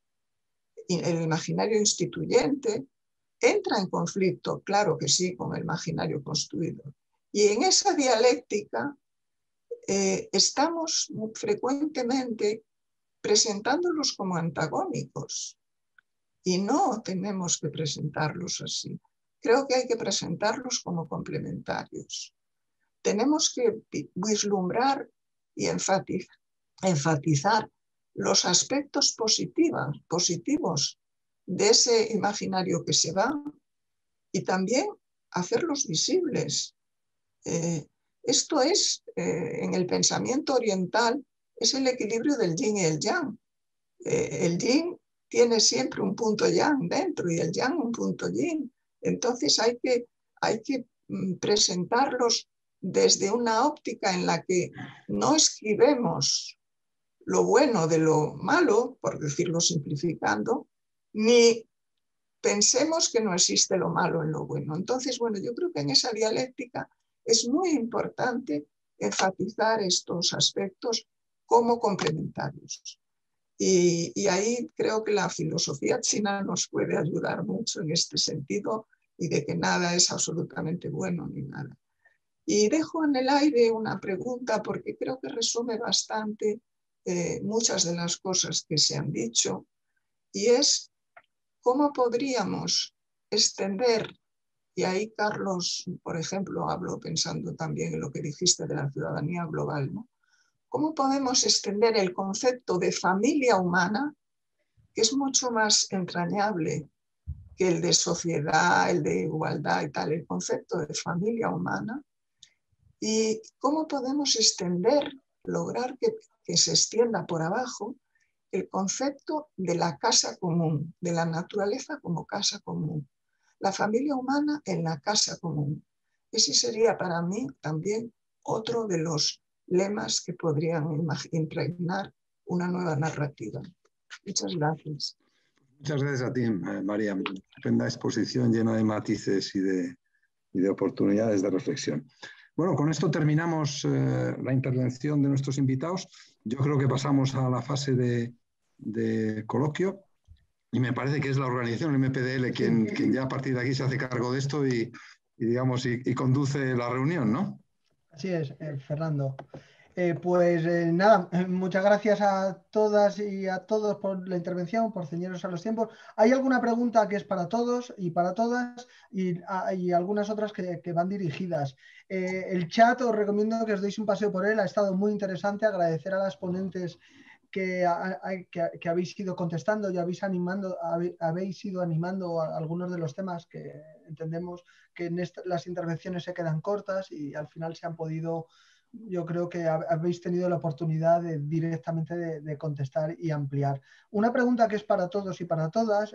el imaginario instituyente, entra en conflicto, claro que sí, con el imaginario construido. Y en esa dialéctica estamos frecuentemente presentándolos como antagónicos. Y no tenemos que presentarlos así. Creo que hay que presentarlos como complementarios. Tenemos que vislumbrar y enfatizar los aspectos positivos de ese imaginario que se va y también hacerlos visibles. Esto es, en el pensamiento oriental, es el equilibrio del yin y el yang. El yin tiene siempre un punto yang dentro y el yang un punto yin. Entonces hay que presentarlos desde una óptica en la que no esquivemos lo bueno de lo malo, por decirlo simplificando, ni pensemos que no existe lo malo en lo bueno. Entonces, bueno, yo creo que en esa dialéctica es muy importante enfatizar estos aspectos como complementarios. Y ahí creo que la filosofía china nos puede ayudar mucho en este sentido y de que nada es absolutamente bueno ni nada. Y dejo en el aire una pregunta porque creo que resume bastante muchas de las cosas que se han dicho, y es cómo podríamos extender, y ahí Carlos, por ejemplo, hablo pensando también en lo que dijiste de la ciudadanía global, ¿no? ¿Cómo podemos extender el concepto de familia humana, que es mucho más entrañable que el de sociedad, el de igualdad y tal, el concepto de familia humana? ¿Y cómo podemos extender, lograr que se extienda por abajo el concepto de la casa común, de la naturaleza como casa común, la familia humana en la casa común? Ese sería para mí también otro de los lemas que podrían impregnar una nueva narrativa. Muchas gracias. Muchas gracias a ti, María. Estupenda exposición llena de matices y de oportunidades de reflexión. Bueno, con esto terminamos la intervención de nuestros invitados. Yo creo que pasamos a la fase de coloquio y me parece que es la organización, el MPDL, quien ya a partir de aquí se hace cargo de esto y conduce la reunión, ¿no? Así es, Fernando. Nada, muchas gracias a todas y a todos por la intervención, por ceñiros a los tiempos. Hay alguna pregunta que es para todos y para todas y algunas otras que van dirigidas. El chat os recomiendo que os deis un paseo por él, ha estado muy interesante. Agradecer a las ponentes que habéis ido contestando y habéis ido animando a algunos de los temas que entendemos que las intervenciones se quedan cortas y al final se han podido... Yo creo que habéis tenido la oportunidad directamente de contestar y ampliar. Una pregunta que es para todos y para todas.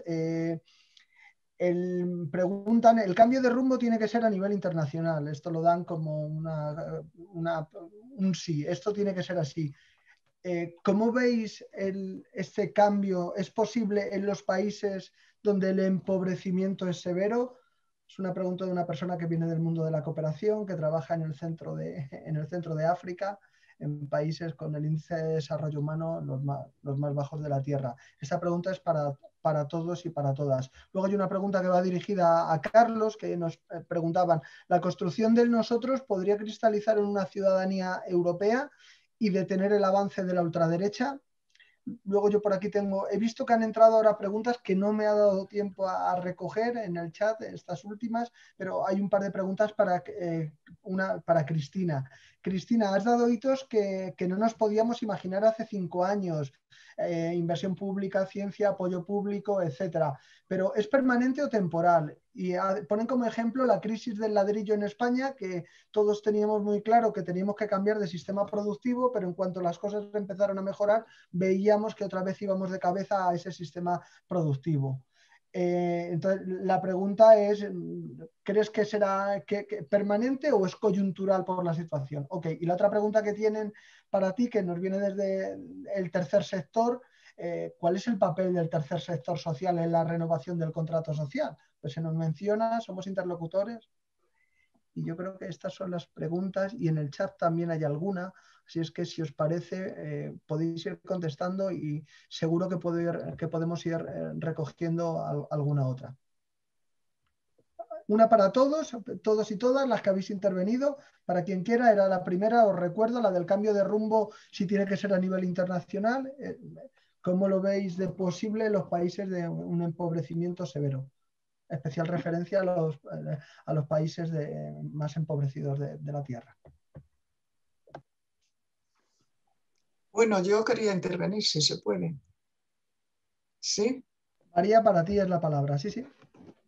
Preguntan, el cambio de rumbo tiene que ser a nivel internacional. Esto lo dan como un sí. Esto tiene que ser así. ¿Cómo veis este cambio? ¿Es posible en los países donde el empobrecimiento es severo? Es una pregunta de una persona que viene del mundo de la cooperación, que trabaja en el centro de África, en países con el índice de desarrollo humano los más bajos de la Tierra. Esta pregunta es para todos y para todas. Luego hay una pregunta que va dirigida a Carlos, que nos preguntaban, ¿la construcción del nosotros podría cristalizar en una ciudadanía europea y detener el avance de la ultraderecha? Luego yo por aquí he visto que han entrado ahora preguntas que no me ha dado tiempo a recoger en el chat, estas últimas, pero hay un par de preguntas una para Cristina. Cristina, has dado hitos que no nos podíamos imaginar hace 5 años. Inversión pública, ciencia, apoyo público, etcétera. Pero ¿es permanente o temporal? Y ponen como ejemplo la crisis del ladrillo en España, que todos teníamos muy claro que teníamos que cambiar de sistema productivo, pero en cuanto las cosas empezaron a mejorar, veíamos que otra vez íbamos de cabeza a ese sistema productivo. Entonces, la pregunta es, ¿crees que será permanente o es coyuntural por la situación? Ok, y la otra pregunta que tienen para ti, que nos viene desde el tercer sector, ¿cuál es el papel del tercer sector social en la renovación del contrato social? Pues se nos menciona, somos interlocutores. Y yo creo que estas son las preguntas y en el chat también hay alguna. Así es que si os parece, podéis ir contestando y seguro que podemos ir recogiendo alguna otra. Una para todos y todas las que habéis intervenido. Para quien quiera, era la primera, os recuerdo, la del cambio de rumbo, si tiene que ser a nivel internacional. ¿Cómo lo veis de posible en los países de un empobrecimiento severo? Especial referencia a los países más empobrecidos de la Tierra. Bueno, yo quería intervenir, si se puede. ¿Sí? María, para ti es la palabra. Sí, sí.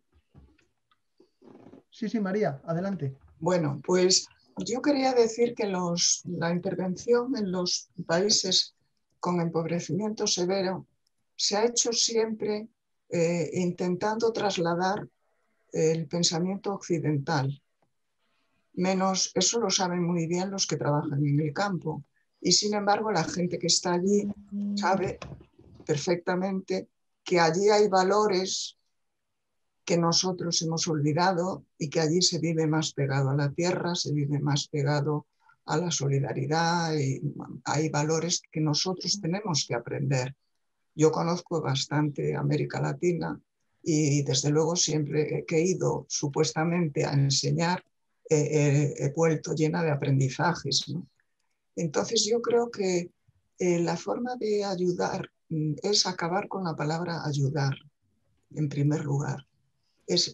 Sí, María, adelante. Bueno, pues yo quería decir que la intervención en los países con empobrecimiento severo se ha hecho siempre intentando trasladar el pensamiento occidental. Menos, eso lo saben muy bien los que trabajan en el campo. Y sin embargo, la gente que está allí sabe perfectamente que allí hay valores que nosotros hemos olvidado y que allí se vive más pegado a la tierra, se vive más pegado a la solidaridad y hay valores que nosotros tenemos que aprender. Yo conozco bastante América Latina y desde luego siempre que he ido supuestamente a enseñar he vuelto llena de aprendizajes, ¿no? Entonces yo creo que la forma de ayudar es acabar con la palabra ayudar, en primer lugar. Es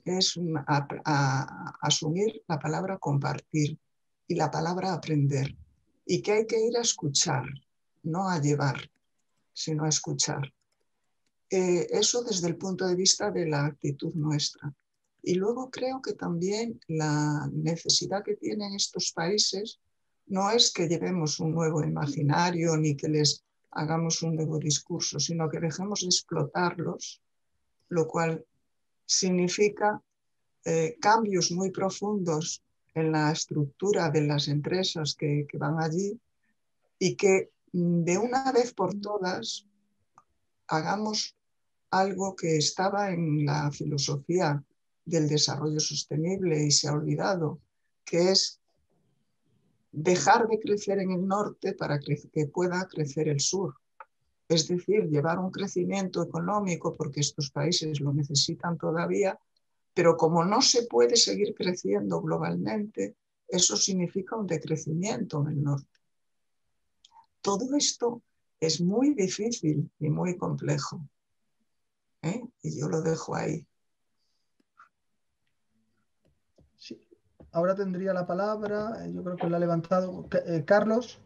asumir la palabra compartir y la palabra aprender. Y que hay que ir a escuchar, no a llevar, sino a escuchar. Eso desde el punto de vista de la actitud nuestra. Y luego creo que también la necesidad que tienen estos países no es que llevemos un nuevo imaginario ni que les hagamos un nuevo discurso, sino que dejemos de explotarlos, lo cual significa cambios muy profundos en la estructura de las empresas que van allí y que de una vez por todas hagamos algo que estaba en la filosofía del desarrollo sostenible y se ha olvidado, que es dejar de crecer en el norte para que pueda crecer el sur. Es decir, llevar un crecimiento económico, porque estos países lo necesitan todavía, pero como no se puede seguir creciendo globalmente, eso significa un decrecimiento en el norte. Todo esto es muy difícil y muy complejo. Y yo lo dejo ahí. Sí. Ahora tendría la palabra, yo creo que la ha levantado Carlos.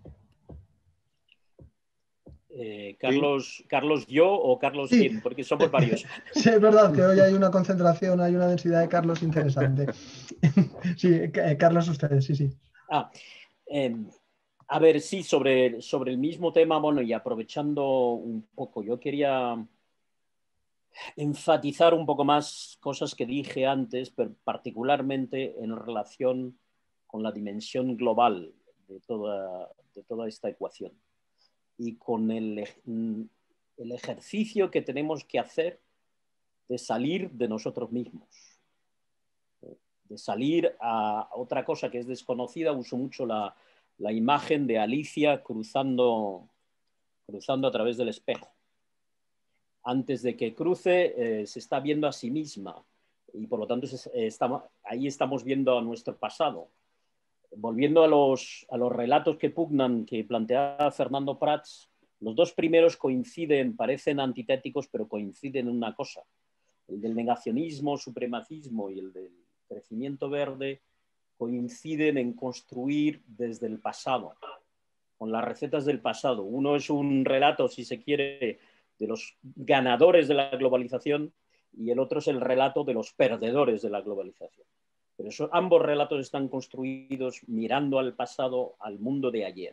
Carlos yo o Carlos sí. Kim, porque somos varios. Sí, es verdad que hoy hay una concentración, hay una densidad de Carlos interesante. Sí, Carlos, ustedes, sí. A ver, sí, sobre el mismo tema, bueno, y aprovechando un poco, yo quería enfatizar un poco más cosas que dije antes, pero particularmente en relación con la dimensión global de toda esta ecuación y con el ejercicio que tenemos que hacer de salir de nosotros mismos. salir a otra cosa que es desconocida. Uso mucho la imagen de Alicia cruzando a través del espejo. Antes de que cruce, se está viendo a sí misma y por lo tanto ahí estamos viendo a nuestro pasado. Volviendo a los relatos que pugnan, que planteaba Fernando Prats, los dos primeros coinciden, parecen antitéticos, pero coinciden en una cosa. El del negacionismo, supremacismo y el del crecimiento verde coinciden en construir desde el pasado, con las recetas del pasado. Uno es un relato, si se quiere, de los ganadores de la globalización y el otro es el relato de los perdedores de la globalización. Pero ambos relatos están construidos mirando al pasado, al mundo de ayer.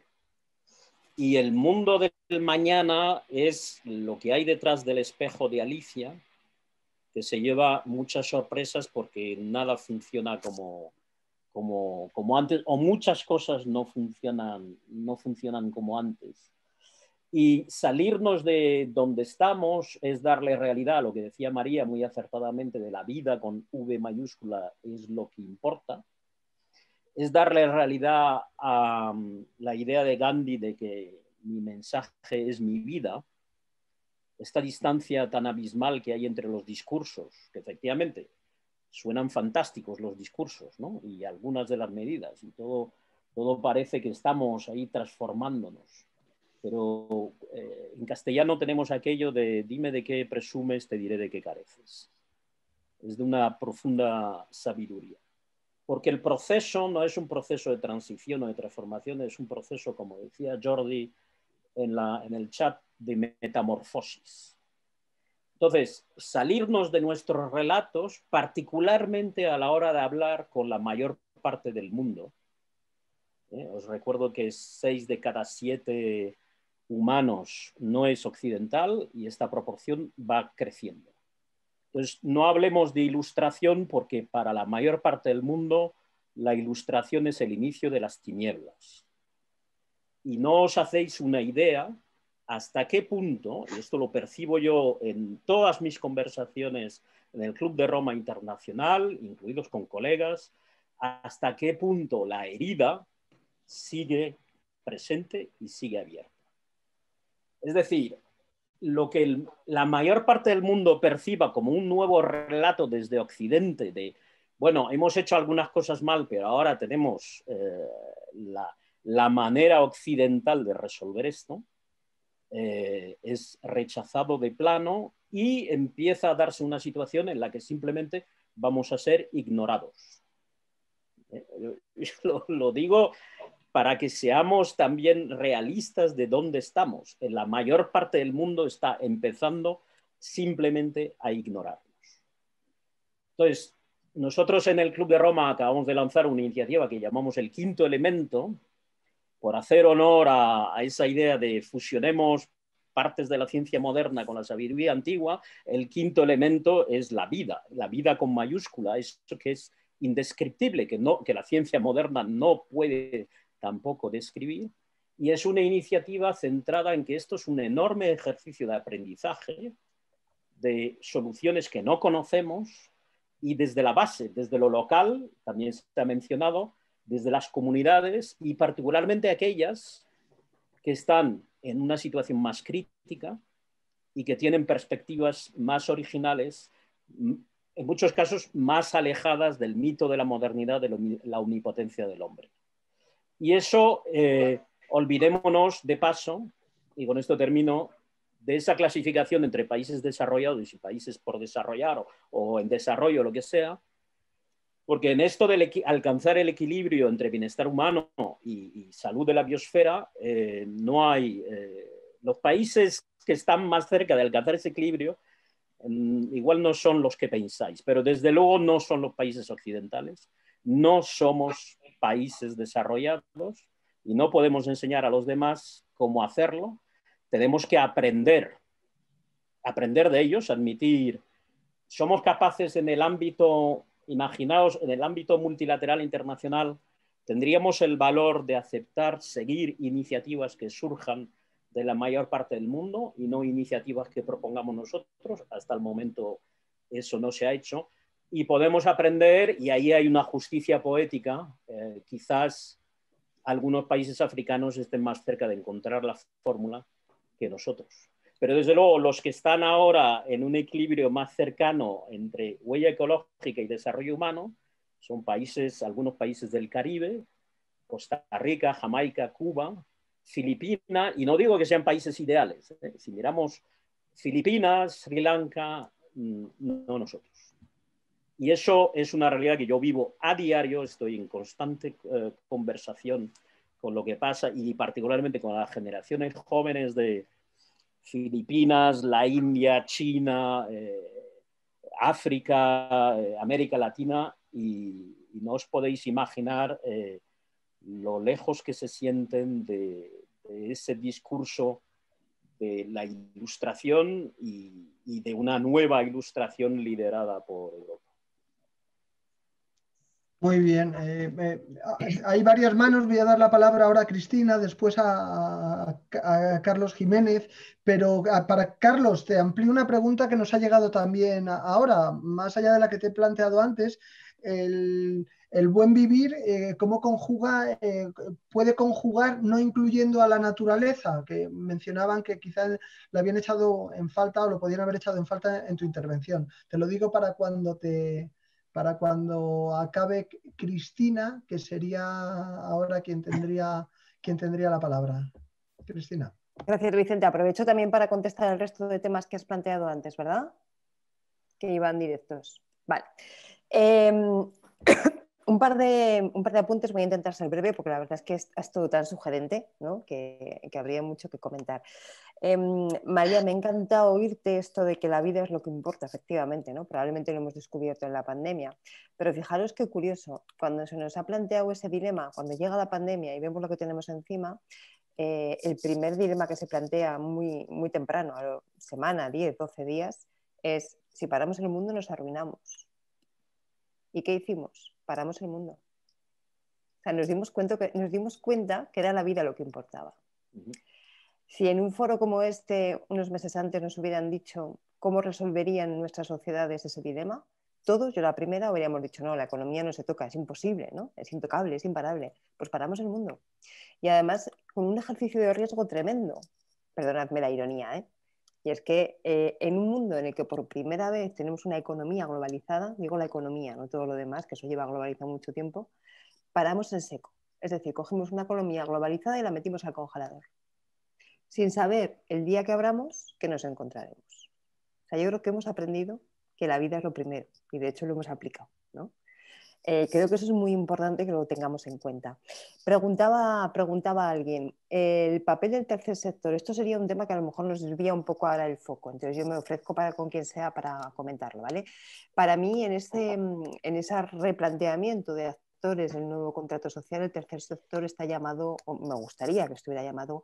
Y el mundo del mañana es lo que hay detrás del espejo de Alicia, que se lleva muchas sorpresas porque nada funciona como antes, o muchas cosas no funcionan como antes. Y salirnos de donde estamos es darle realidad a lo que decía María muy acertadamente de la vida con V mayúscula es lo que importa. Es darle realidad a la idea de Gandhi de que mi mensaje es mi vida. Esta distancia tan abismal que hay entre los discursos, que efectivamente suenan fantásticos los discursos, ¿no? Y algunas de las medidas, y todo parece que estamos ahí transformándonos. Pero en castellano tenemos aquello de dime de qué presumes, te diré de qué careces. Es de una profunda sabiduría. Porque el proceso no es un proceso de transición o de transformación, es un proceso, como decía Jordi en el chat, de metamorfosis. Entonces, salirnos de nuestros relatos, particularmente a la hora de hablar con la mayor parte del mundo. Os recuerdo que 6 de cada 7 humanos no es occidental y esta proporción va creciendo. Entonces, no hablemos de ilustración porque para la mayor parte del mundo la ilustración es el inicio de las tinieblas. Y no os hacéis una idea hasta qué punto, y esto lo percibo yo en todas mis conversaciones en el Club de Roma Internacional, incluidos con colegas, hasta qué punto la herida sigue presente y sigue abierta. Es decir, lo que la mayor parte del mundo perciba como un nuevo relato desde Occidente de, bueno, hemos hecho algunas cosas mal, pero ahora tenemos la manera occidental de resolver esto, es rechazado de plano y empieza a darse una situación en la que simplemente vamos a ser ignorados. Lo digo para que seamos también realistas de dónde estamos. En la mayor parte del mundo está empezando simplemente a ignorarnos. Entonces, nosotros en el Club de Roma acabamos de lanzar una iniciativa que llamamos el quinto elemento, por hacer honor a esa idea de fusionemos partes de la ciencia moderna con la sabiduría antigua. El quinto elemento es la vida con mayúscula, eso que es indescriptible, que la ciencia moderna no puede tampoco describir, y es una iniciativa centrada en que esto es un enorme ejercicio de aprendizaje de soluciones que no conocemos y desde la base, desde lo local, también se ha mencionado, desde las comunidades y particularmente aquellas que están en una situación más crítica y que tienen perspectivas más originales, en muchos casos más alejadas del mito de la modernidad, de la omnipotencia del hombre. Y eso, olvidémonos de paso, y con esto termino, de esa clasificación entre países desarrollados y países por desarrollar o en desarrollo, lo que sea, porque en esto de alcanzar el equilibrio entre bienestar humano y salud de la biosfera, no hay... los países que están más cerca de alcanzar ese equilibrio igual no son los que pensáis, pero desde luego no son los países occidentales, no somos países desarrollados y no podemos enseñar a los demás cómo hacerlo. Tenemos que aprender de ellos, admitir, somos capaces en el ámbito, imaginaos, en el ámbito multilateral internacional, tendríamos el valor de aceptar, seguir iniciativas que surjan de la mayor parte del mundo y no iniciativas que propongamos nosotros. Hasta el momento eso no se ha hecho. y podemos aprender, y ahí hay una justicia poética, quizás algunos países africanos estén más cerca de encontrar la fórmula que nosotros. Pero desde luego los que están ahora en un equilibrio más cercano entre huella ecológica y desarrollo humano son países, algunos países del Caribe, Costa Rica, Jamaica, Cuba, Filipinas, y no digo que sean países ideales, si miramos Filipinas, Sri Lanka, no nosotros. Y eso es una realidad que yo vivo a diario, estoy en constante conversación con lo que pasa y particularmente con las generaciones jóvenes de Filipinas, la India, China, África, América Latina, y no os podéis imaginar lo lejos que se sienten de ese discurso de la ilustración y de una nueva ilustración liderada por Europa. Muy bien. Hay varias manos. Voy a dar la palabra ahora a Cristina, después a Carlos Jiménez. Pero para Carlos, te amplío una pregunta que nos ha llegado también ahora, más allá de la que te he planteado antes. El buen vivir, ¿cómo conjuga, puede conjugar no incluyendo a la naturaleza? Que mencionaban que quizás lo habían echado en falta o lo podían haber echado en falta en tu intervención. Te lo digo para cuando acabe Cristina, que sería ahora quien tendría la palabra. Cristina. Gracias, Vicente. Aprovecho también para contestar el resto de temas que has planteado antes, ¿verdad? Que iban directos. Vale. Un par de apuntes, voy a intentar ser breve porque la verdad es que es todo tan sugerente, ¿no? que habría mucho que comentar. María, me ha encantado oírte esto de que la vida es lo que importa, efectivamente, ¿no? Probablemente lo hemos descubierto en la pandemia, pero fijaros qué curioso, cuando se nos ha planteado ese dilema, cuando llega la pandemia y vemos lo que tenemos encima, el primer dilema que se plantea muy, muy temprano, a la semana, 10, 12 días, es si paramos el mundo nos arruinamos. ¿Y qué hicimos? Paramos el mundo. O sea, nos dimos cuenta que era la vida lo que importaba. Si en un foro como este, unos meses antes, nos hubieran dicho cómo resolverían nuestras sociedades ese dilema, todos, yo la primera, habríamos dicho, no, la economía no se toca, es imposible, ¿no? Es intocable, es imparable. Pues paramos el mundo. Y además, con un ejercicio de riesgo tremendo. Perdonadme la ironía, ¿eh? Y es que en un mundo en el que por primera vez tenemos una economía globalizada, digo la economía, no todo lo demás, que eso lleva globalizado mucho tiempo, paramos en seco. Es decir, cogemos una economía globalizada y la metimos al congelador, sin saber el día que abramos qué nos encontraremos. O sea, yo creo que hemos aprendido que la vida es lo primero y de hecho lo hemos aplicado, ¿no? Creo que eso es muy importante que lo tengamos en cuenta. Preguntaba a alguien, el papel del tercer sector, esto sería un tema que a lo mejor nos desvía un poco ahora el foco, entonces yo me ofrezco con quien sea para comentarlo, ¿vale? Para mí, en ese replanteamiento de actores del nuevo contrato social, el tercer sector está llamado, o me gustaría que estuviera llamado,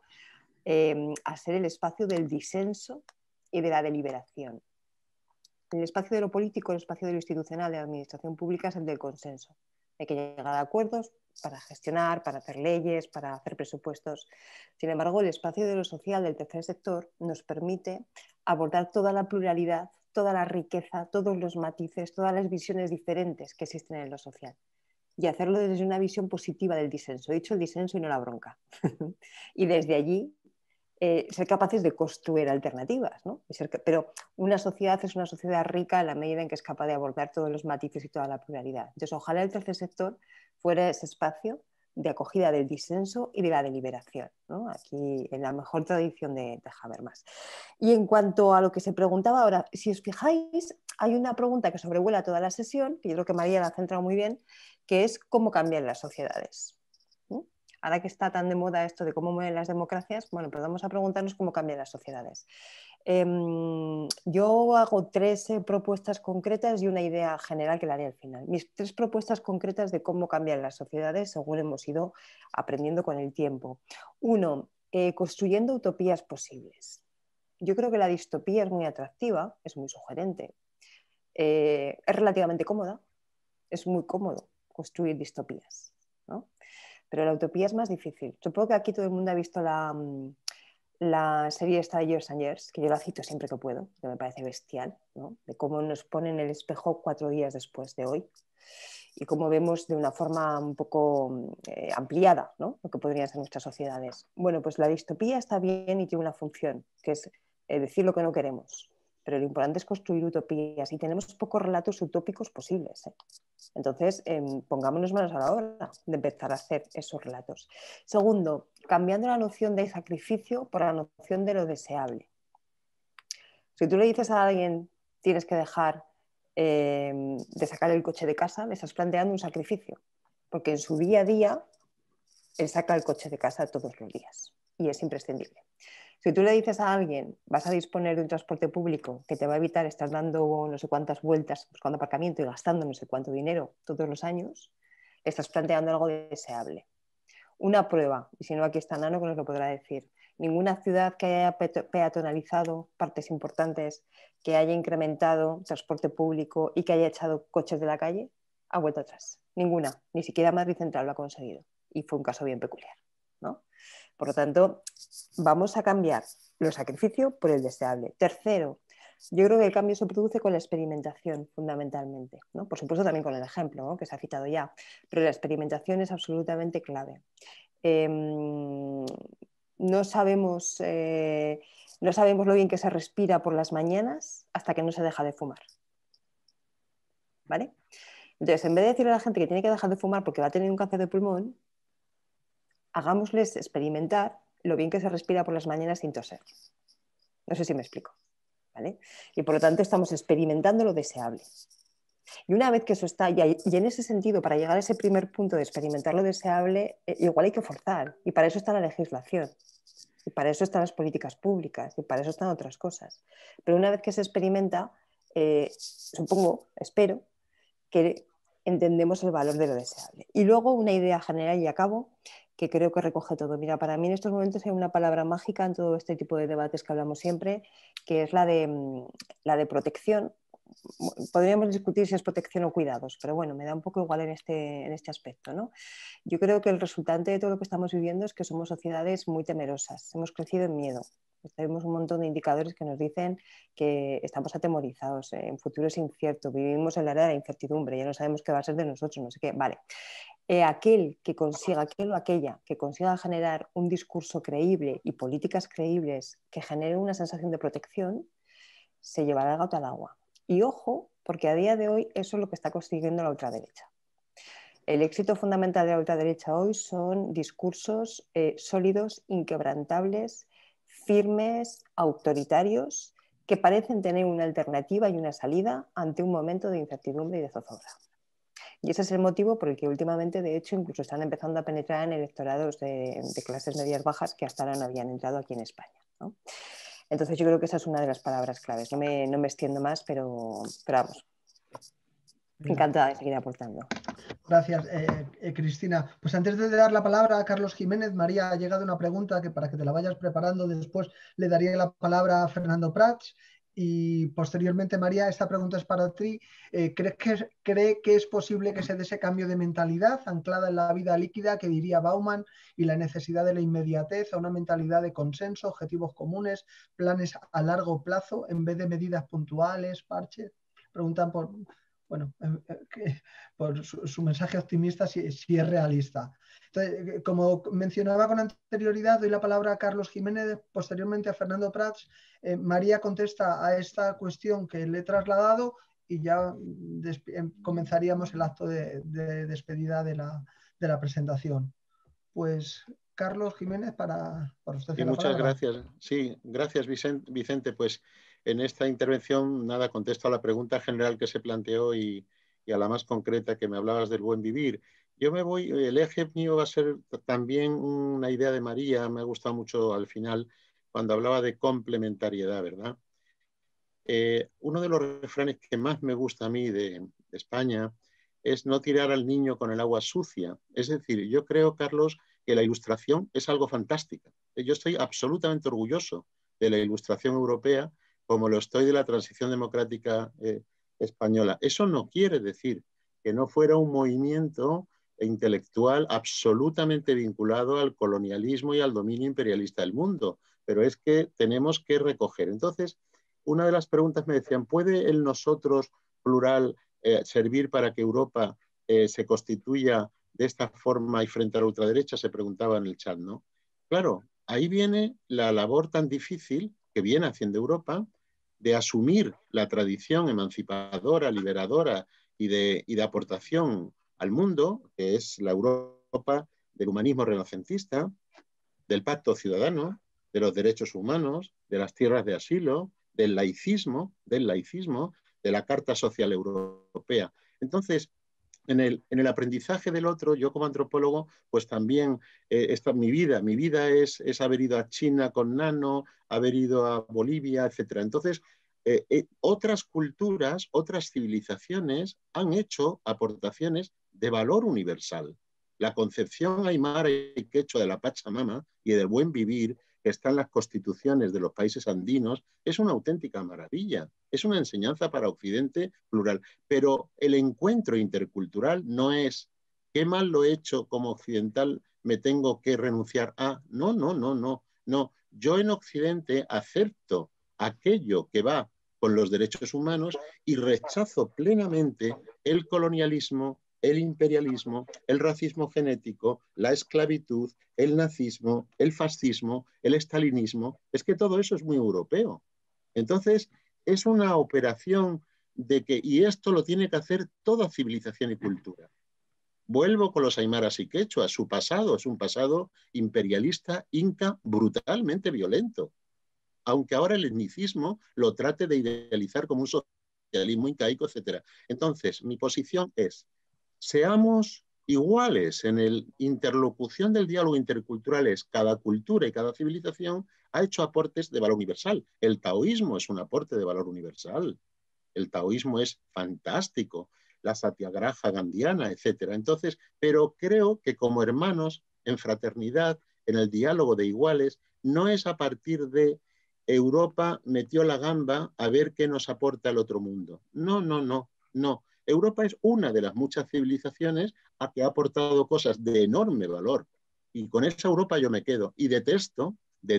a ser el espacio del disenso y de la deliberación. El espacio de lo político, el espacio de lo institucional, de la administración pública es el del consenso. Hay que llegar a acuerdos para gestionar, para hacer leyes, para hacer presupuestos. Sin embargo, el espacio de lo social del tercer sector nos permite abordar toda la pluralidad, toda la riqueza, todos los matices, todas las visiones diferentes que existen en lo social. Y hacerlo desde una visión positiva del disenso. He dicho el disenso y no la bronca. Y desde allí ser capaces de construir alternativas, ¿no? Pero una sociedad es una sociedad rica en la medida en que es capaz de abordar todos los matices y toda la pluralidad. Entonces, ojalá el tercer sector fuera ese espacio de acogida del disenso y de la deliberación, ¿no? Aquí en la mejor tradición de Habermas. Y en cuanto a lo que se preguntaba ahora, si os fijáis, hay una pregunta que sobrevuela toda la sesión, que yo creo que María la ha centrado muy bien, que es cómo cambian las sociedades. Ahora que está tan de moda esto de cómo mueven las democracias, bueno, pues vamos a preguntarnos cómo cambian las sociedades. Yo hago 3 propuestas concretas y una idea general que la haré al final. Mis 3 propuestas concretas de cómo cambian las sociedades según hemos ido aprendiendo con el tiempo. 1, construyendo utopías posibles. Yo creo que la distopía es muy atractiva, es muy sugerente, es relativamente cómoda, es muy cómodo construir distopías, ¿no? Pero la utopía es más difícil. Supongo que aquí todo el mundo ha visto la la serie esta de Years and Years, que yo la cito siempre que puedo, que me parece bestial, ¿no? De cómo nos ponen el espejo 4 días después de hoy y cómo vemos de una forma un poco ampliada, ¿no?, lo que podrían ser nuestras sociedades. Bueno, pues la distopía está bien y tiene una función, que es decir lo que no queremos, pero lo importante es construir utopías y tenemos pocos relatos utópicos posibles, ¿eh? Entonces, pongámonos manos a la obra de empezar a hacer esos relatos. Segundo, cambiando la noción de sacrificio por la noción de lo deseable. Si tú le dices a alguien tienes que dejar de sacar el coche de casa, le estás planteando un sacrificio, porque en su día a día él saca el coche de casa todos los días y es imprescindible. Si tú le dices a alguien vas a disponer de un transporte público que te va a evitar estar dando no sé cuántas vueltas buscando aparcamiento y gastando no sé cuánto dinero todos los años, le estás planteando algo deseable. Una prueba, y si no aquí está Nano que nos lo podrá decir, ninguna ciudad que haya peatonalizado partes importantes, que haya incrementado transporte público y que haya echado coches de la calle, ha vuelto atrás. Ninguna, ni siquiera Madrid Central lo ha conseguido. Y fue un caso bien peculiar, ¿no? Por lo tanto, vamos a cambiar el sacrificio por el deseable. Tercero, yo creo que el cambio se produce con la experimentación, fundamentalmente, ¿no? Por supuesto también con el ejemplo, ¿no?, que se ha citado ya, pero la experimentación es absolutamente clave. No sabemos lo bien que se respira por las mañanas hasta que no se deja de fumar, ¿vale? Entonces, en vez de decirle a la gente que tiene que dejar de fumar porque va a tener un cáncer de pulmón, hagámosles experimentar lo bien que se respira por las mañanas sin toser. No sé si me explico, ¿vale? Y por lo tanto estamos experimentando lo deseable. Y una vez que eso está, y en ese sentido, para llegar a ese primer punto de experimentar lo deseable, igual hay que forzar, y para eso está la legislación, y para eso están las políticas públicas, y para eso están otras cosas. Pero una vez que se experimenta, supongo, espero, que entendemos el valor de lo deseable. Y luego una idea general, y acabo, que creo que recoge todo. Mira, para mí en estos momentos hay una palabra mágica en todo este tipo de debates que hablamos siempre, que es la de protección. Podríamos discutir si es protección o cuidados, pero bueno, me da un poco igual en este aspecto, ¿no? Yo creo que el resultante de todo lo que estamos viviendo es que somos sociedades muy temerosas, hemos crecido en miedo. Tenemos un montón de indicadores que nos dicen que estamos atemorizados, en futuro es incierto, vivimos en la era de la incertidumbre, ya no sabemos qué va a ser de nosotros, no sé qué. Vale. Aquel o aquella que consiga generar un discurso creíble y políticas creíbles que generen una sensación de protección, se llevará el gato al agua. Y ojo, porque a día de hoy eso es lo que está consiguiendo la ultraderecha. El éxito fundamental de la ultraderecha hoy son discursos sólidos, inquebrantables, firmes, autoritarios, que parecen tener una alternativa y una salida ante un momento de incertidumbre y de zozobra. Y ese es el motivo por el que últimamente, de hecho, incluso están empezando a penetrar en electorados de clases medias bajas que hasta ahora no habían entrado aquí en España, ¿no? Entonces yo creo que esa es una de las palabras claves. No me extiendo más, pero vamos. Encantada de seguir aportando. Gracias, Cristina. Pues antes de dar la palabra a Carlos Jiménez, María, ha llegado una pregunta que para que te la vayas preparando después le daría la palabra a Fernando Prats. Y posteriormente, María, esta pregunta es para ti. ¿Cree que es posible que se dé ese cambio de mentalidad anclada en la vida líquida que diría Bauman y la necesidad de la inmediatez a una mentalidad de consenso, objetivos comunes, planes a largo plazo en vez de medidas puntuales, parches? Preguntan por su mensaje optimista si es realista. Entonces, como mencionaba con anterioridad, doy la palabra a Carlos Jiménez, posteriormente a Fernando Prats. María contesta a esta cuestión que le he trasladado y ya comenzaríamos el acto de despedida de la presentación. Pues Carlos Jiménez, para usted. Sí, muchas gracias. Sí, gracias, Vicente. Pues en esta intervención, nada, contesto a la pregunta general que se planteó y a la más concreta que me hablabas del buen vivir. El eje mío va a ser también una idea de María, me ha gustado mucho al final, cuando hablaba de complementariedad, ¿verdad? Uno de los refranes que más me gusta a mí de España es no tirar al niño con el agua sucia. Es decir, yo creo, Carlos, que la ilustración es algo fantástico. Yo estoy absolutamente orgulloso de la ilustración europea, como lo estoy de la transición democrática española. Eso no quiere decir que no fuera un movimiento intelectual absolutamente vinculado al colonialismo y al dominio imperialista del mundo. pero es que tenemos que recoger. Entonces, una de las preguntas me decían, ¿puede el nosotros plural servir para que Europa se constituya de esta forma y frente a la ultraderecha? Se preguntaba en el chat, ¿no? Claro, ahí viene la labor tan difícil que viene haciendo Europa de asumir la tradición emancipadora, liberadora y de aportación al mundo, que es la Europa del humanismo renacentista, del pacto ciudadano, de los derechos humanos, de las tierras de asilo, del laicismo, de la Carta Social Europea. Entonces, en el aprendizaje del otro, yo como antropólogo, pues también mi vida es haber ido a China con Nano, haber ido a Bolivia, etc. Entonces, otras culturas, otras civilizaciones han hecho aportaciones de valor universal. La concepción aymara y quechua de la Pachamama y del buen vivir que está en las constituciones de los países andinos es una auténtica maravilla. Es una enseñanza para Occidente plural. Pero el encuentro intercultural no es qué mal lo he hecho como occidental, me tengo que renunciar a... No. Yo en Occidente acepto aquello que va con los derechos humanos y rechazo plenamente el colonialismo, el imperialismo, el racismo genético, la esclavitud, el nazismo, el fascismo, el estalinismo. Es que todo eso es muy europeo. Entonces, es una operación de que, y esto lo tiene que hacer toda civilización y cultura. Vuelvo con los aymaras y quechuas. Su pasado es un pasado imperialista, inca, brutalmente violento. Aunque ahora el etnicismo lo trate de idealizar como un socialismo incaico, etc. Entonces, mi posición es: seamos iguales en la interlocución del diálogo intercultural. Cada cultura y cada civilización ha hecho aportes de valor universal. El taoísmo es un aporte de valor universal. El taoísmo es fantástico. La satyagraha gandhiana, etc. Entonces, pero creo que como hermanos, en fraternidad, en el diálogo de iguales, no es a partir de Europa metió la gamba a ver qué nos aporta el otro mundo. No. Europa es una de las muchas civilizaciones a que ha aportado cosas de enorme valor. Y con esa Europa yo me quedo. Y detesto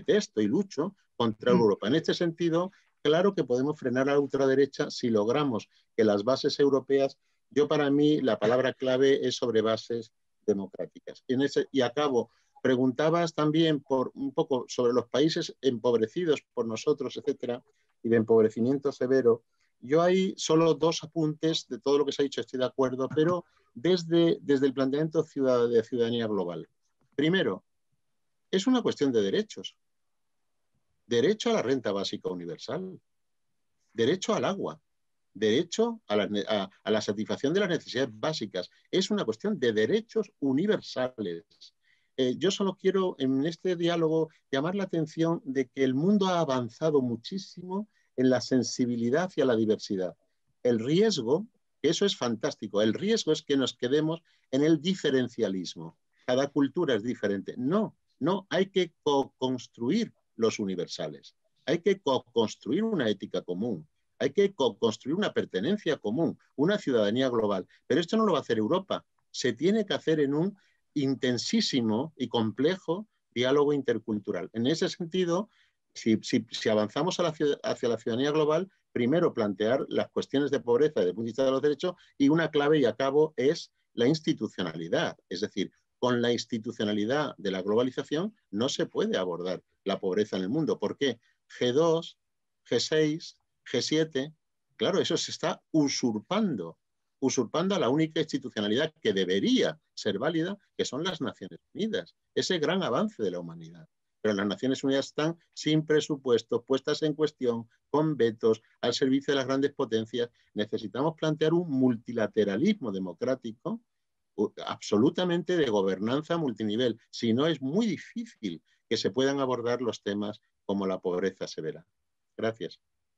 y lucho contra Europa. En este sentido, claro que podemos frenar a la ultraderecha si logramos que las bases europeas, para mí la palabra clave es sobre bases democráticas. Y acabo. Preguntabas también un poco sobre los países empobrecidos por nosotros, etcétera, y de empobrecimiento severo. Yo hay solo dos apuntes de todo lo que se ha dicho, estoy de acuerdo, pero desde el planteamiento de ciudadanía global. Primero, es una cuestión de derechos. Derecho a la renta básica universal, derecho al agua, derecho a la satisfacción de las necesidades básicas. Es una cuestión de derechos universales. Yo solo quiero en este diálogo llamar la atención de que el mundo ha avanzado muchísimo en la sensibilidad hacia la diversidad. El riesgo, que eso es fantástico, el riesgo es que nos quedemos en el diferencialismo. Cada cultura es diferente. No, hay que co-construir los universales. Hay que co-construir una ética común. Hay que co-construir una pertenencia común, una ciudadanía global. Pero esto no lo va a hacer Europa. Se tiene que hacer en un intensísimo y complejo diálogo intercultural. En ese sentido, si avanzamos hacia la ciudadanía global, primero plantear las cuestiones de pobreza desde el punto de vista de los derechos, y una clave, y acabo, es la institucionalidad. Es decir, con la institucionalidad de la globalización no se puede abordar la pobreza en el mundo. ¿Por qué? G2, G6, G7, claro, eso se está usurpando a la única institucionalidad que debería ser válida, que son las Naciones Unidas, ese gran avance de la humanidad. Pero las Naciones Unidas están sin presupuesto, puestas en cuestión, con vetos, al servicio de las grandes potencias. Necesitamos plantear un multilateralismo democrático absolutamente de gobernanza multinivel. Si no, es muy difícil que se puedan abordar los temas como la pobreza severa. Gracias.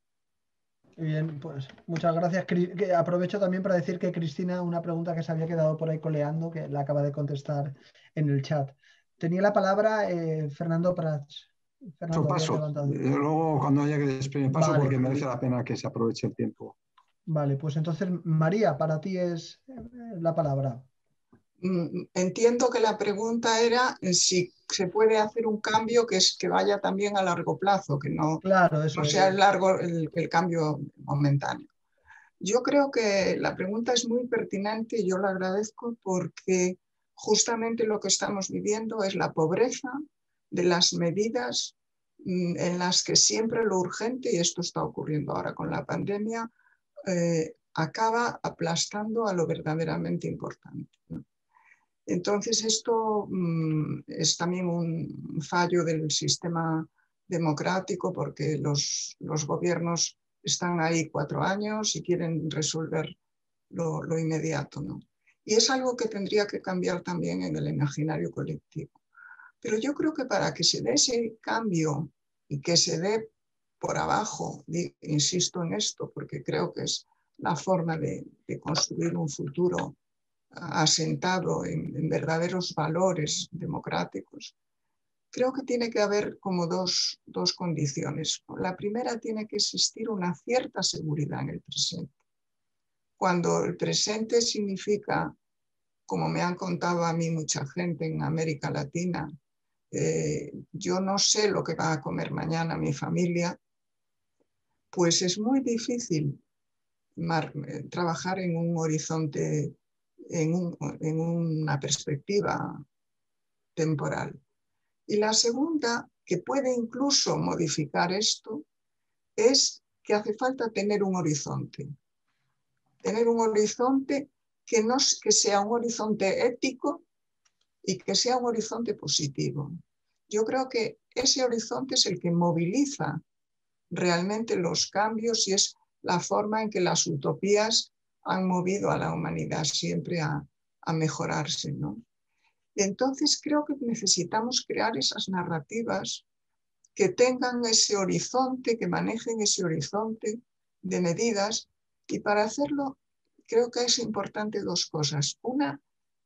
Bien, pues muchas gracias. Aprovecho también para decir que Cristina, una pregunta que se había quedado por ahí coleando, que la acaba de contestar en el chat. Tenía la palabra Fernando Prats. Fernando, paso. Luego, cuando haya que despedir, paso, vale, porque merece la pena que se aproveche el tiempo. Vale, pues entonces, María, para ti es la palabra. Entiendo que la pregunta era si se puede hacer un cambio que vaya también a largo plazo, que no, Claro, eso no sea el cambio momentáneo. Yo creo que la pregunta es muy pertinente y yo la agradezco porque justamente lo que estamos viviendo es la pobreza de las medidas en las que siempre lo urgente, y esto está ocurriendo ahora con la pandemia, acaba aplastando a lo verdaderamente importante, ¿no? Entonces esto es también un fallo del sistema democrático porque los gobiernos están ahí 4 años y quieren resolver lo inmediato, ¿no? Y es algo que tendría que cambiar también en el imaginario colectivo. Pero yo creo que para que se dé ese cambio y que se dé por abajo, insisto en esto porque creo que es la forma de construir un futuro asentado en verdaderos valores democráticos, creo que tiene que haber como dos condiciones. La primera, tiene que existir una cierta seguridad en el presente. Cuando el presente significa, como me han contado a mí mucha gente en América Latina, yo no sé lo que va a comer mañana mi familia, pues es muy difícil trabajar en un horizonte, en una perspectiva temporal. Y la segunda, que puede incluso modificar esto, es que hace falta tener un horizonte. Tener un horizonte que sea un horizonte ético y que sea un horizonte positivo. Yo creo que ese horizonte es el que moviliza realmente los cambios y es la forma en que las utopías han movido a la humanidad siempre a mejorarse, ¿no? Entonces creo que necesitamos crear esas narrativas que tengan ese horizonte, que manejen ese horizonte de medidas, y para hacerlo creo que es importante 2 cosas. Una,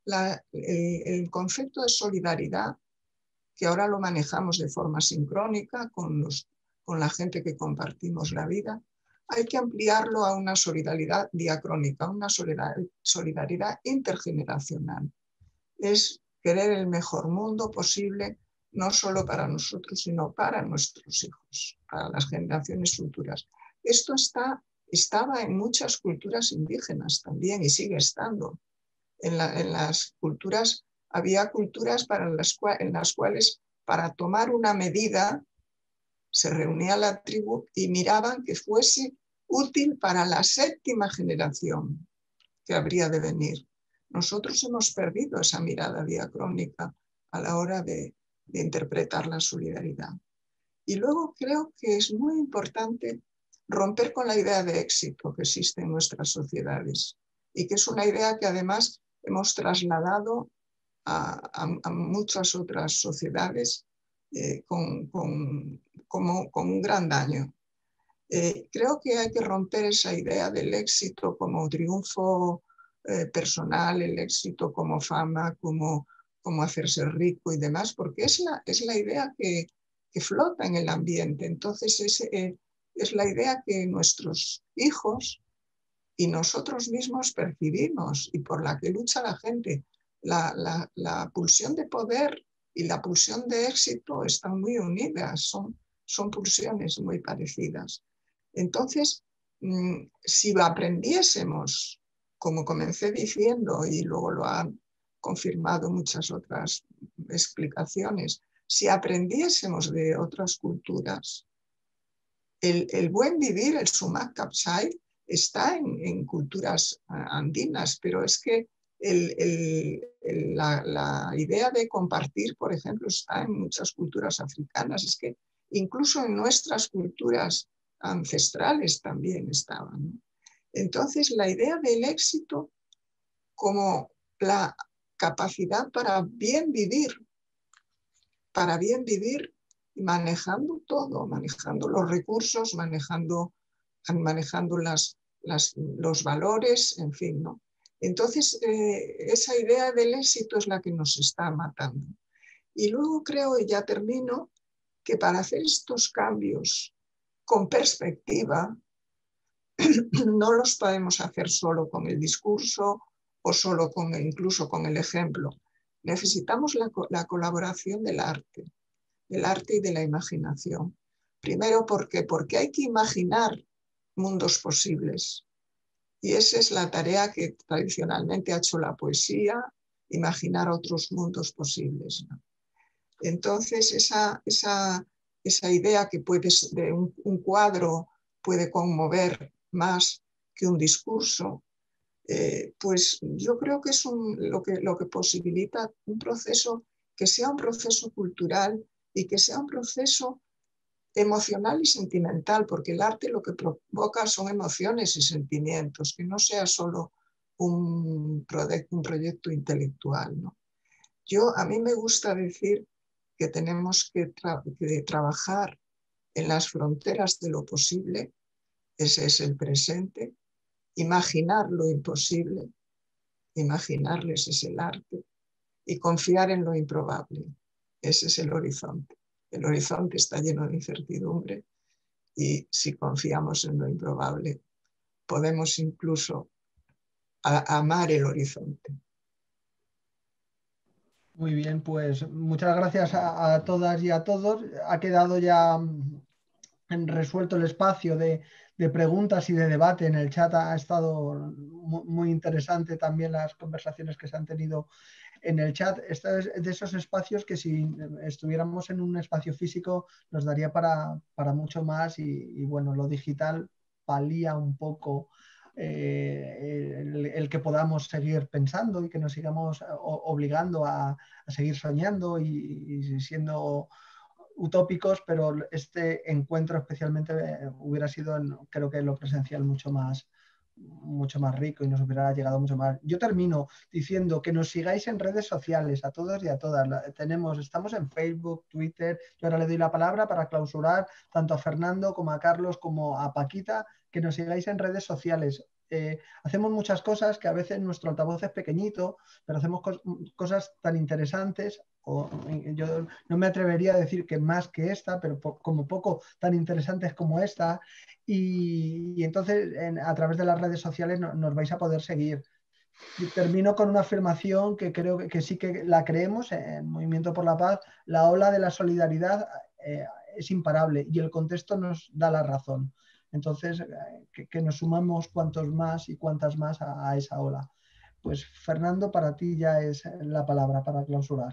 el concepto de solidaridad, que ahora lo manejamos de forma sincrónica con la gente que compartimos la vida, hay que ampliarlo a una solidaridad diacrónica, una solidaridad intergeneracional. Es querer el mejor mundo posible, no solo para nosotros, sino para nuestros hijos, para las generaciones futuras. Esto estaba en muchas culturas indígenas también y sigue estando. En las culturas, había culturas en las cuales para tomar una medida se reunía la tribu y miraban que fuese útil para la 7ª generación que habría de venir. Nosotros hemos perdido esa mirada diacrónica a la hora de interpretar la solidaridad. Y luego creo que es muy importante romper con la idea de éxito que existe en nuestras sociedades y que es una idea que además hemos trasladado a muchas otras sociedades con un gran daño. Creo que hay que romper esa idea del éxito como triunfo personal, el éxito como fama, como hacerse rico y demás, porque es la idea que flota en el ambiente. Entonces es la idea que nuestros hijos y nosotros mismos percibimos y por la que lucha la gente. La pulsión de poder y la pulsión de éxito están muy unidas, son pulsiones muy parecidas. Entonces, si aprendiésemos, como comencé diciendo y luego lo han confirmado muchas otras explicaciones, si aprendiésemos de otras culturas, el buen vivir, el sumak kapsai, está en culturas andinas, pero es que la idea de compartir, por ejemplo, está en muchas culturas africanas. Es que incluso en nuestras culturas ancestrales también estaban, ¿no? Entonces, la idea del éxito como la capacidad para bien vivir manejando todo, manejando los recursos, manejando los valores, en fin, ¿no? Entonces, esa idea del éxito es la que nos está matando. Y luego creo, y ya termino, que para hacer estos cambios con perspectiva, no los podemos hacer solo con el discurso o solo incluso con el ejemplo. necesitamos la colaboración del arte y de la imaginación. Primero, porque hay que imaginar mundos posibles. Y esa es la tarea que tradicionalmente ha hecho la poesía, imaginar otros mundos posibles, ¿no? Entonces, esa idea que de un cuadro puede conmover más que un discurso, pues yo creo que es lo que posibilita un proceso que sea un proceso cultural y que sea un proceso emocional y sentimental, porque el arte lo que provoca son emociones y sentimientos, que no sea solo un proyecto intelectual, ¿no? A mí me gusta decir que tenemos que trabajar en las fronteras de lo posible, ese es el presente, imaginar lo imposible, imaginarles es el arte, y confiar en lo improbable, ese es el horizonte. El horizonte está lleno de incertidumbre y si confiamos en lo improbable, podemos incluso amar el horizonte. Muy bien, pues muchas gracias a todas y a todos. Ha quedado ya resuelto el espacio de preguntas y de debate en el chat. Ha estado muy interesante también las conversaciones que se han tenido en el chat. Este es de esos espacios que si estuviéramos en un espacio físico nos daría para mucho más y bueno, lo digital palía un poco el que podamos seguir pensando y que nos sigamos obligando a seguir soñando y siendo utópicos, pero este encuentro especialmente hubiera sido, creo que en lo presencial, mucho más rico y nos hubiera llegado mucho más. Yo termino diciendo que nos sigáis en redes sociales, a todos y a todas. Estamos en Facebook, Twitter. Yo ahora le doy la palabra para clausurar tanto a Fernando como a Carlos como a Paquita, que nos sigáis en redes sociales. Hacemos muchas cosas que a veces nuestro altavoz es pequeñito, pero hacemos cosas tan interesantes. Yo no me atrevería a decir que más que esta, pero como poco tan interesantes como esta. Y entonces a través de las redes sociales nos vais a poder seguir. Y termino con una afirmación que creo que sí que la creemos en Movimiento por la Paz. La ola de la solidaridad es imparable y el contexto nos da la razón. Entonces, que nos sumamos cuantos más y cuantas más a esa ola. Pues Fernando, para ti ya es la palabra para clausurar.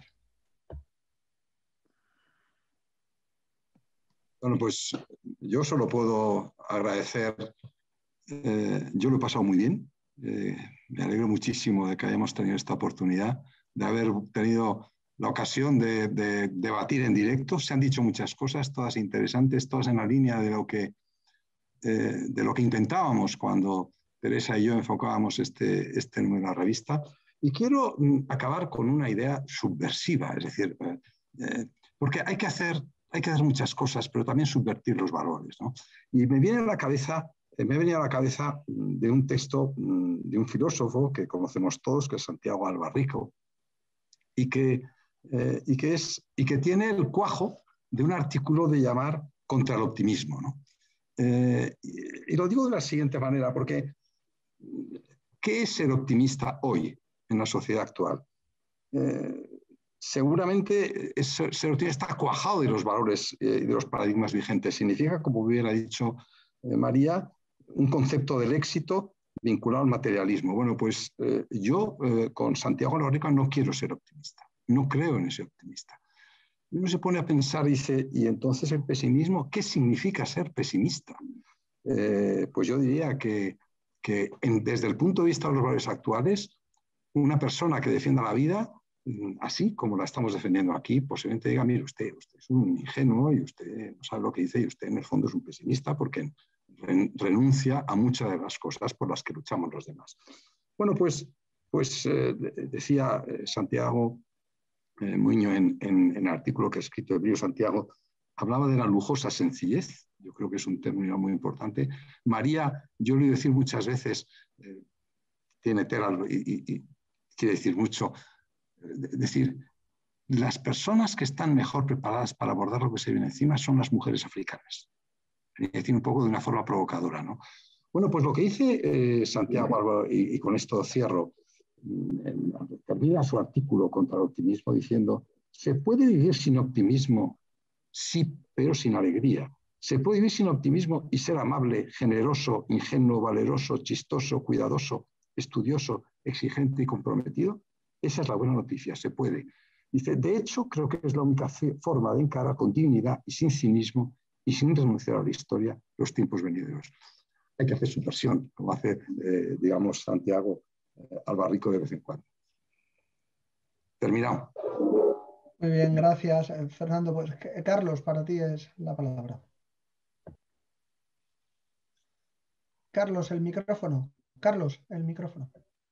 Bueno, pues yo solo puedo agradecer. Yo lo he pasado muy bien. Me alegro muchísimo de que hayamos tenido esta oportunidad, de haber tenido la ocasión de debatir en directo. Se han dicho muchas cosas, todas interesantes, todas en la línea de lo que intentábamos cuando Teresa y yo enfocábamos este número de la revista. Y quiero acabar con una idea subversiva, es decir, porque hay que hacer muchas cosas, pero también subvertir los valores, ¿no? Y me viene a la cabeza de un texto de un filósofo que conocemos todos, que es Santiago Albarrico, y que tiene el cuajo de un artículo de llamar Contra el optimismo, ¿no? Y lo digo de la siguiente manera, porque ¿qué es ser optimista hoy en la sociedad actual? Seguramente ser optimista está cuajado de los valores y de los paradigmas vigentes. Significa, como hubiera dicho María, un concepto del éxito vinculado al materialismo. Bueno, pues yo con Santiago Albarrico no quiero ser optimista, no creo en ese optimista. Uno se pone a pensar y dice, ¿y entonces el pesimismo? ¿Qué significa ser pesimista? Pues yo diría que desde el punto de vista de los valores actuales, una persona que defienda la vida, así como la estamos defendiendo aquí, posiblemente diga, mire, usted es un ingenuo y usted no sabe lo que dice y usted en el fondo es un pesimista porque renuncia a muchas de las cosas por las que luchamos los demás. Bueno, pues decía Santiago Muñoz en el artículo que ha escrito el Brío Santiago, hablaba de la lujosa sencillez. Yo creo que es un término muy importante. María, yo lo he oído decir muchas veces, tiene tela y quiere decir mucho. Es decir, las personas que están mejor preparadas para abordar lo que se viene encima son las mujeres africanas. Es decir, un poco de una forma provocadora, ¿no? Bueno, pues lo que dice Santiago, y con esto cierro, termina su artículo contra el optimismo diciendo: se puede vivir sin optimismo, sí, pero sin alegría. Se puede vivir sin optimismo y ser amable, generoso, ingenuo, valeroso, chistoso, cuidadoso, estudioso, exigente y comprometido. Esa es la buena noticia, se puede. Dice: de hecho, creo que es la única forma de encarar con dignidad y sin cinismo y sin renunciar a la historia los tiempos venideros. Hay que hacer su versión, como hace, digamos, Santiago Albarrico de vez en cuando. Terminado. Muy bien, gracias, Fernando. Pues Carlos, para ti es la palabra. Carlos, el micrófono. Carlos, el micrófono.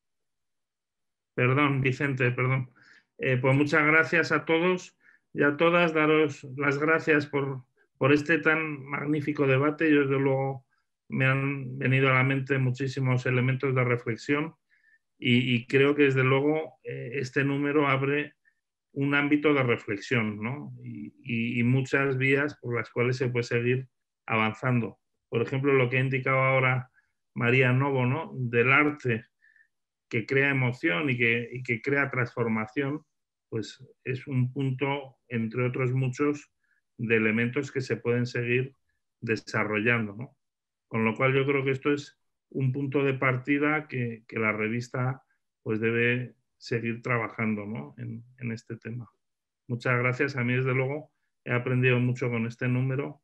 Perdón, Vicente, perdón. Pues muchas gracias a todos y a todas. Daros las gracias por este tan magnífico debate. Yo, desde luego, me han venido a la mente muchísimos elementos de reflexión y creo que, desde luego, este número abre un ámbito de reflexión, ¿no? Y muchas vías por las cuales se puede seguir avanzando. Por ejemplo, lo que ha indicado ahora María Novo, ¿no? Del arte que crea emoción y que crea transformación, pues es un punto, entre otros muchos, de elementos que se pueden seguir desarrollando, ¿no? Con lo cual yo creo que esto es un punto de partida que la revista pues debe seguir trabajando, ¿no? en este tema. Muchas gracias. A mí, desde luego, he aprendido mucho con este número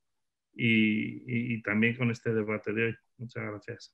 y también con este debate de hoy. Muchas gracias.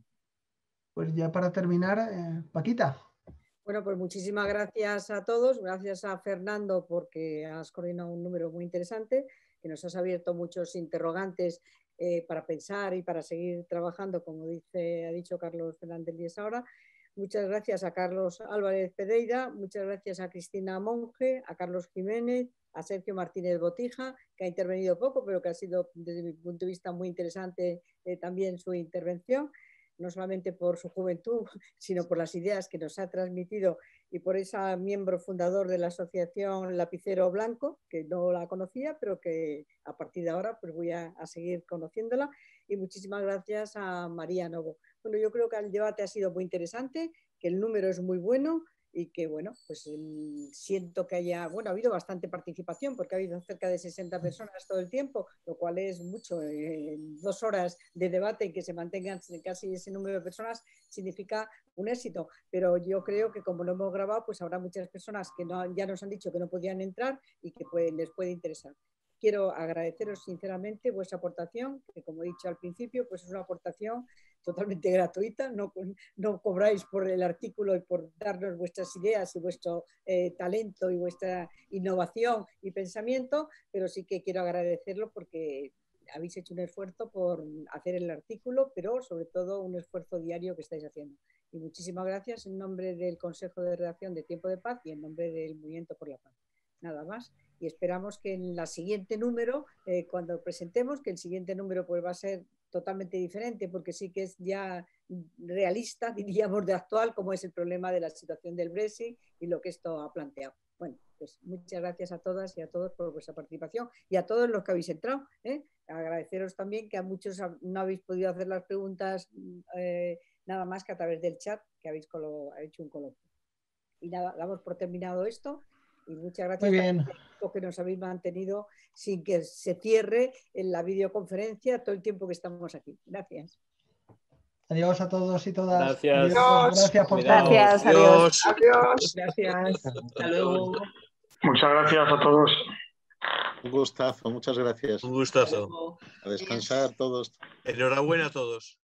Pues ya para terminar, Paquita. Bueno, pues muchísimas gracias a todos. Gracias a Fernando porque has coordinado un número muy interesante, que nos has abierto muchos interrogantes para pensar y para seguir trabajando, como ha dicho Carlos Fernández Díez ahora. Muchas gracias a Carlos Álvarez Pereira, muchas gracias a Cristina Monge, a Carlos Jiménez, a Sergio Martínez Botija, que ha intervenido poco, pero que ha sido, desde mi punto de vista, muy interesante también su intervención, no solamente por su juventud, sino por las ideas que nos ha transmitido, y por ese miembro fundador de la asociación Lapicero Blanco, que no la conocía, pero que a partir de ahora pues voy a seguir conociéndola. Y muchísimas gracias a María Novo. Bueno, yo creo que el debate ha sido muy interesante, que el número es muy bueno y que, bueno, pues siento que ha habido bastante participación, porque ha habido cerca de 60 personas todo el tiempo, lo cual es mucho. 2 horas de debate y que se mantengan casi ese número de personas significa un éxito. Pero yo creo que, como lo hemos grabado, pues habrá muchas personas que ya nos han dicho que no podían entrar y que les puede interesar. Quiero agradeceros sinceramente vuestra aportación, que, como he dicho al principio, pues es una aportación totalmente gratuita, no cobráis por el artículo y por darnos vuestras ideas y vuestro talento y vuestra innovación y pensamiento, pero sí que quiero agradecerlo porque habéis hecho un esfuerzo por hacer el artículo, pero sobre todo un esfuerzo diario que estáis haciendo. Y muchísimas gracias en nombre del Consejo de Redacción de Tiempo de Paz y en nombre del Movimiento por la Paz. Nada más. Y esperamos que en la siguiente número, cuando presentemos, que el siguiente número pues va a ser totalmente diferente, porque sí que es ya realista, diríamos, de actual, como es el problema de la situación del Brexit y lo que esto ha planteado. Bueno, pues muchas gracias a todas y a todos por vuestra participación y a todos los que habéis entrado. Agradeceros también que a muchos no habéis podido hacer las preguntas nada más que a través del chat, que habéis hecho un coloquio. Y nada, damos por terminado esto. Y muchas gracias a todos que nos habéis mantenido sin que se cierre en la videoconferencia todo el tiempo que estamos aquí. Gracias. Adiós a todos y todas. Gracias. Adiós. Gracias por todo. Gracias, adiós. Adiós. Gracias. Hasta luego. Muchas gracias a todos. Un gustazo, muchas gracias. Un gustazo. A descansar todos. Enhorabuena a todos.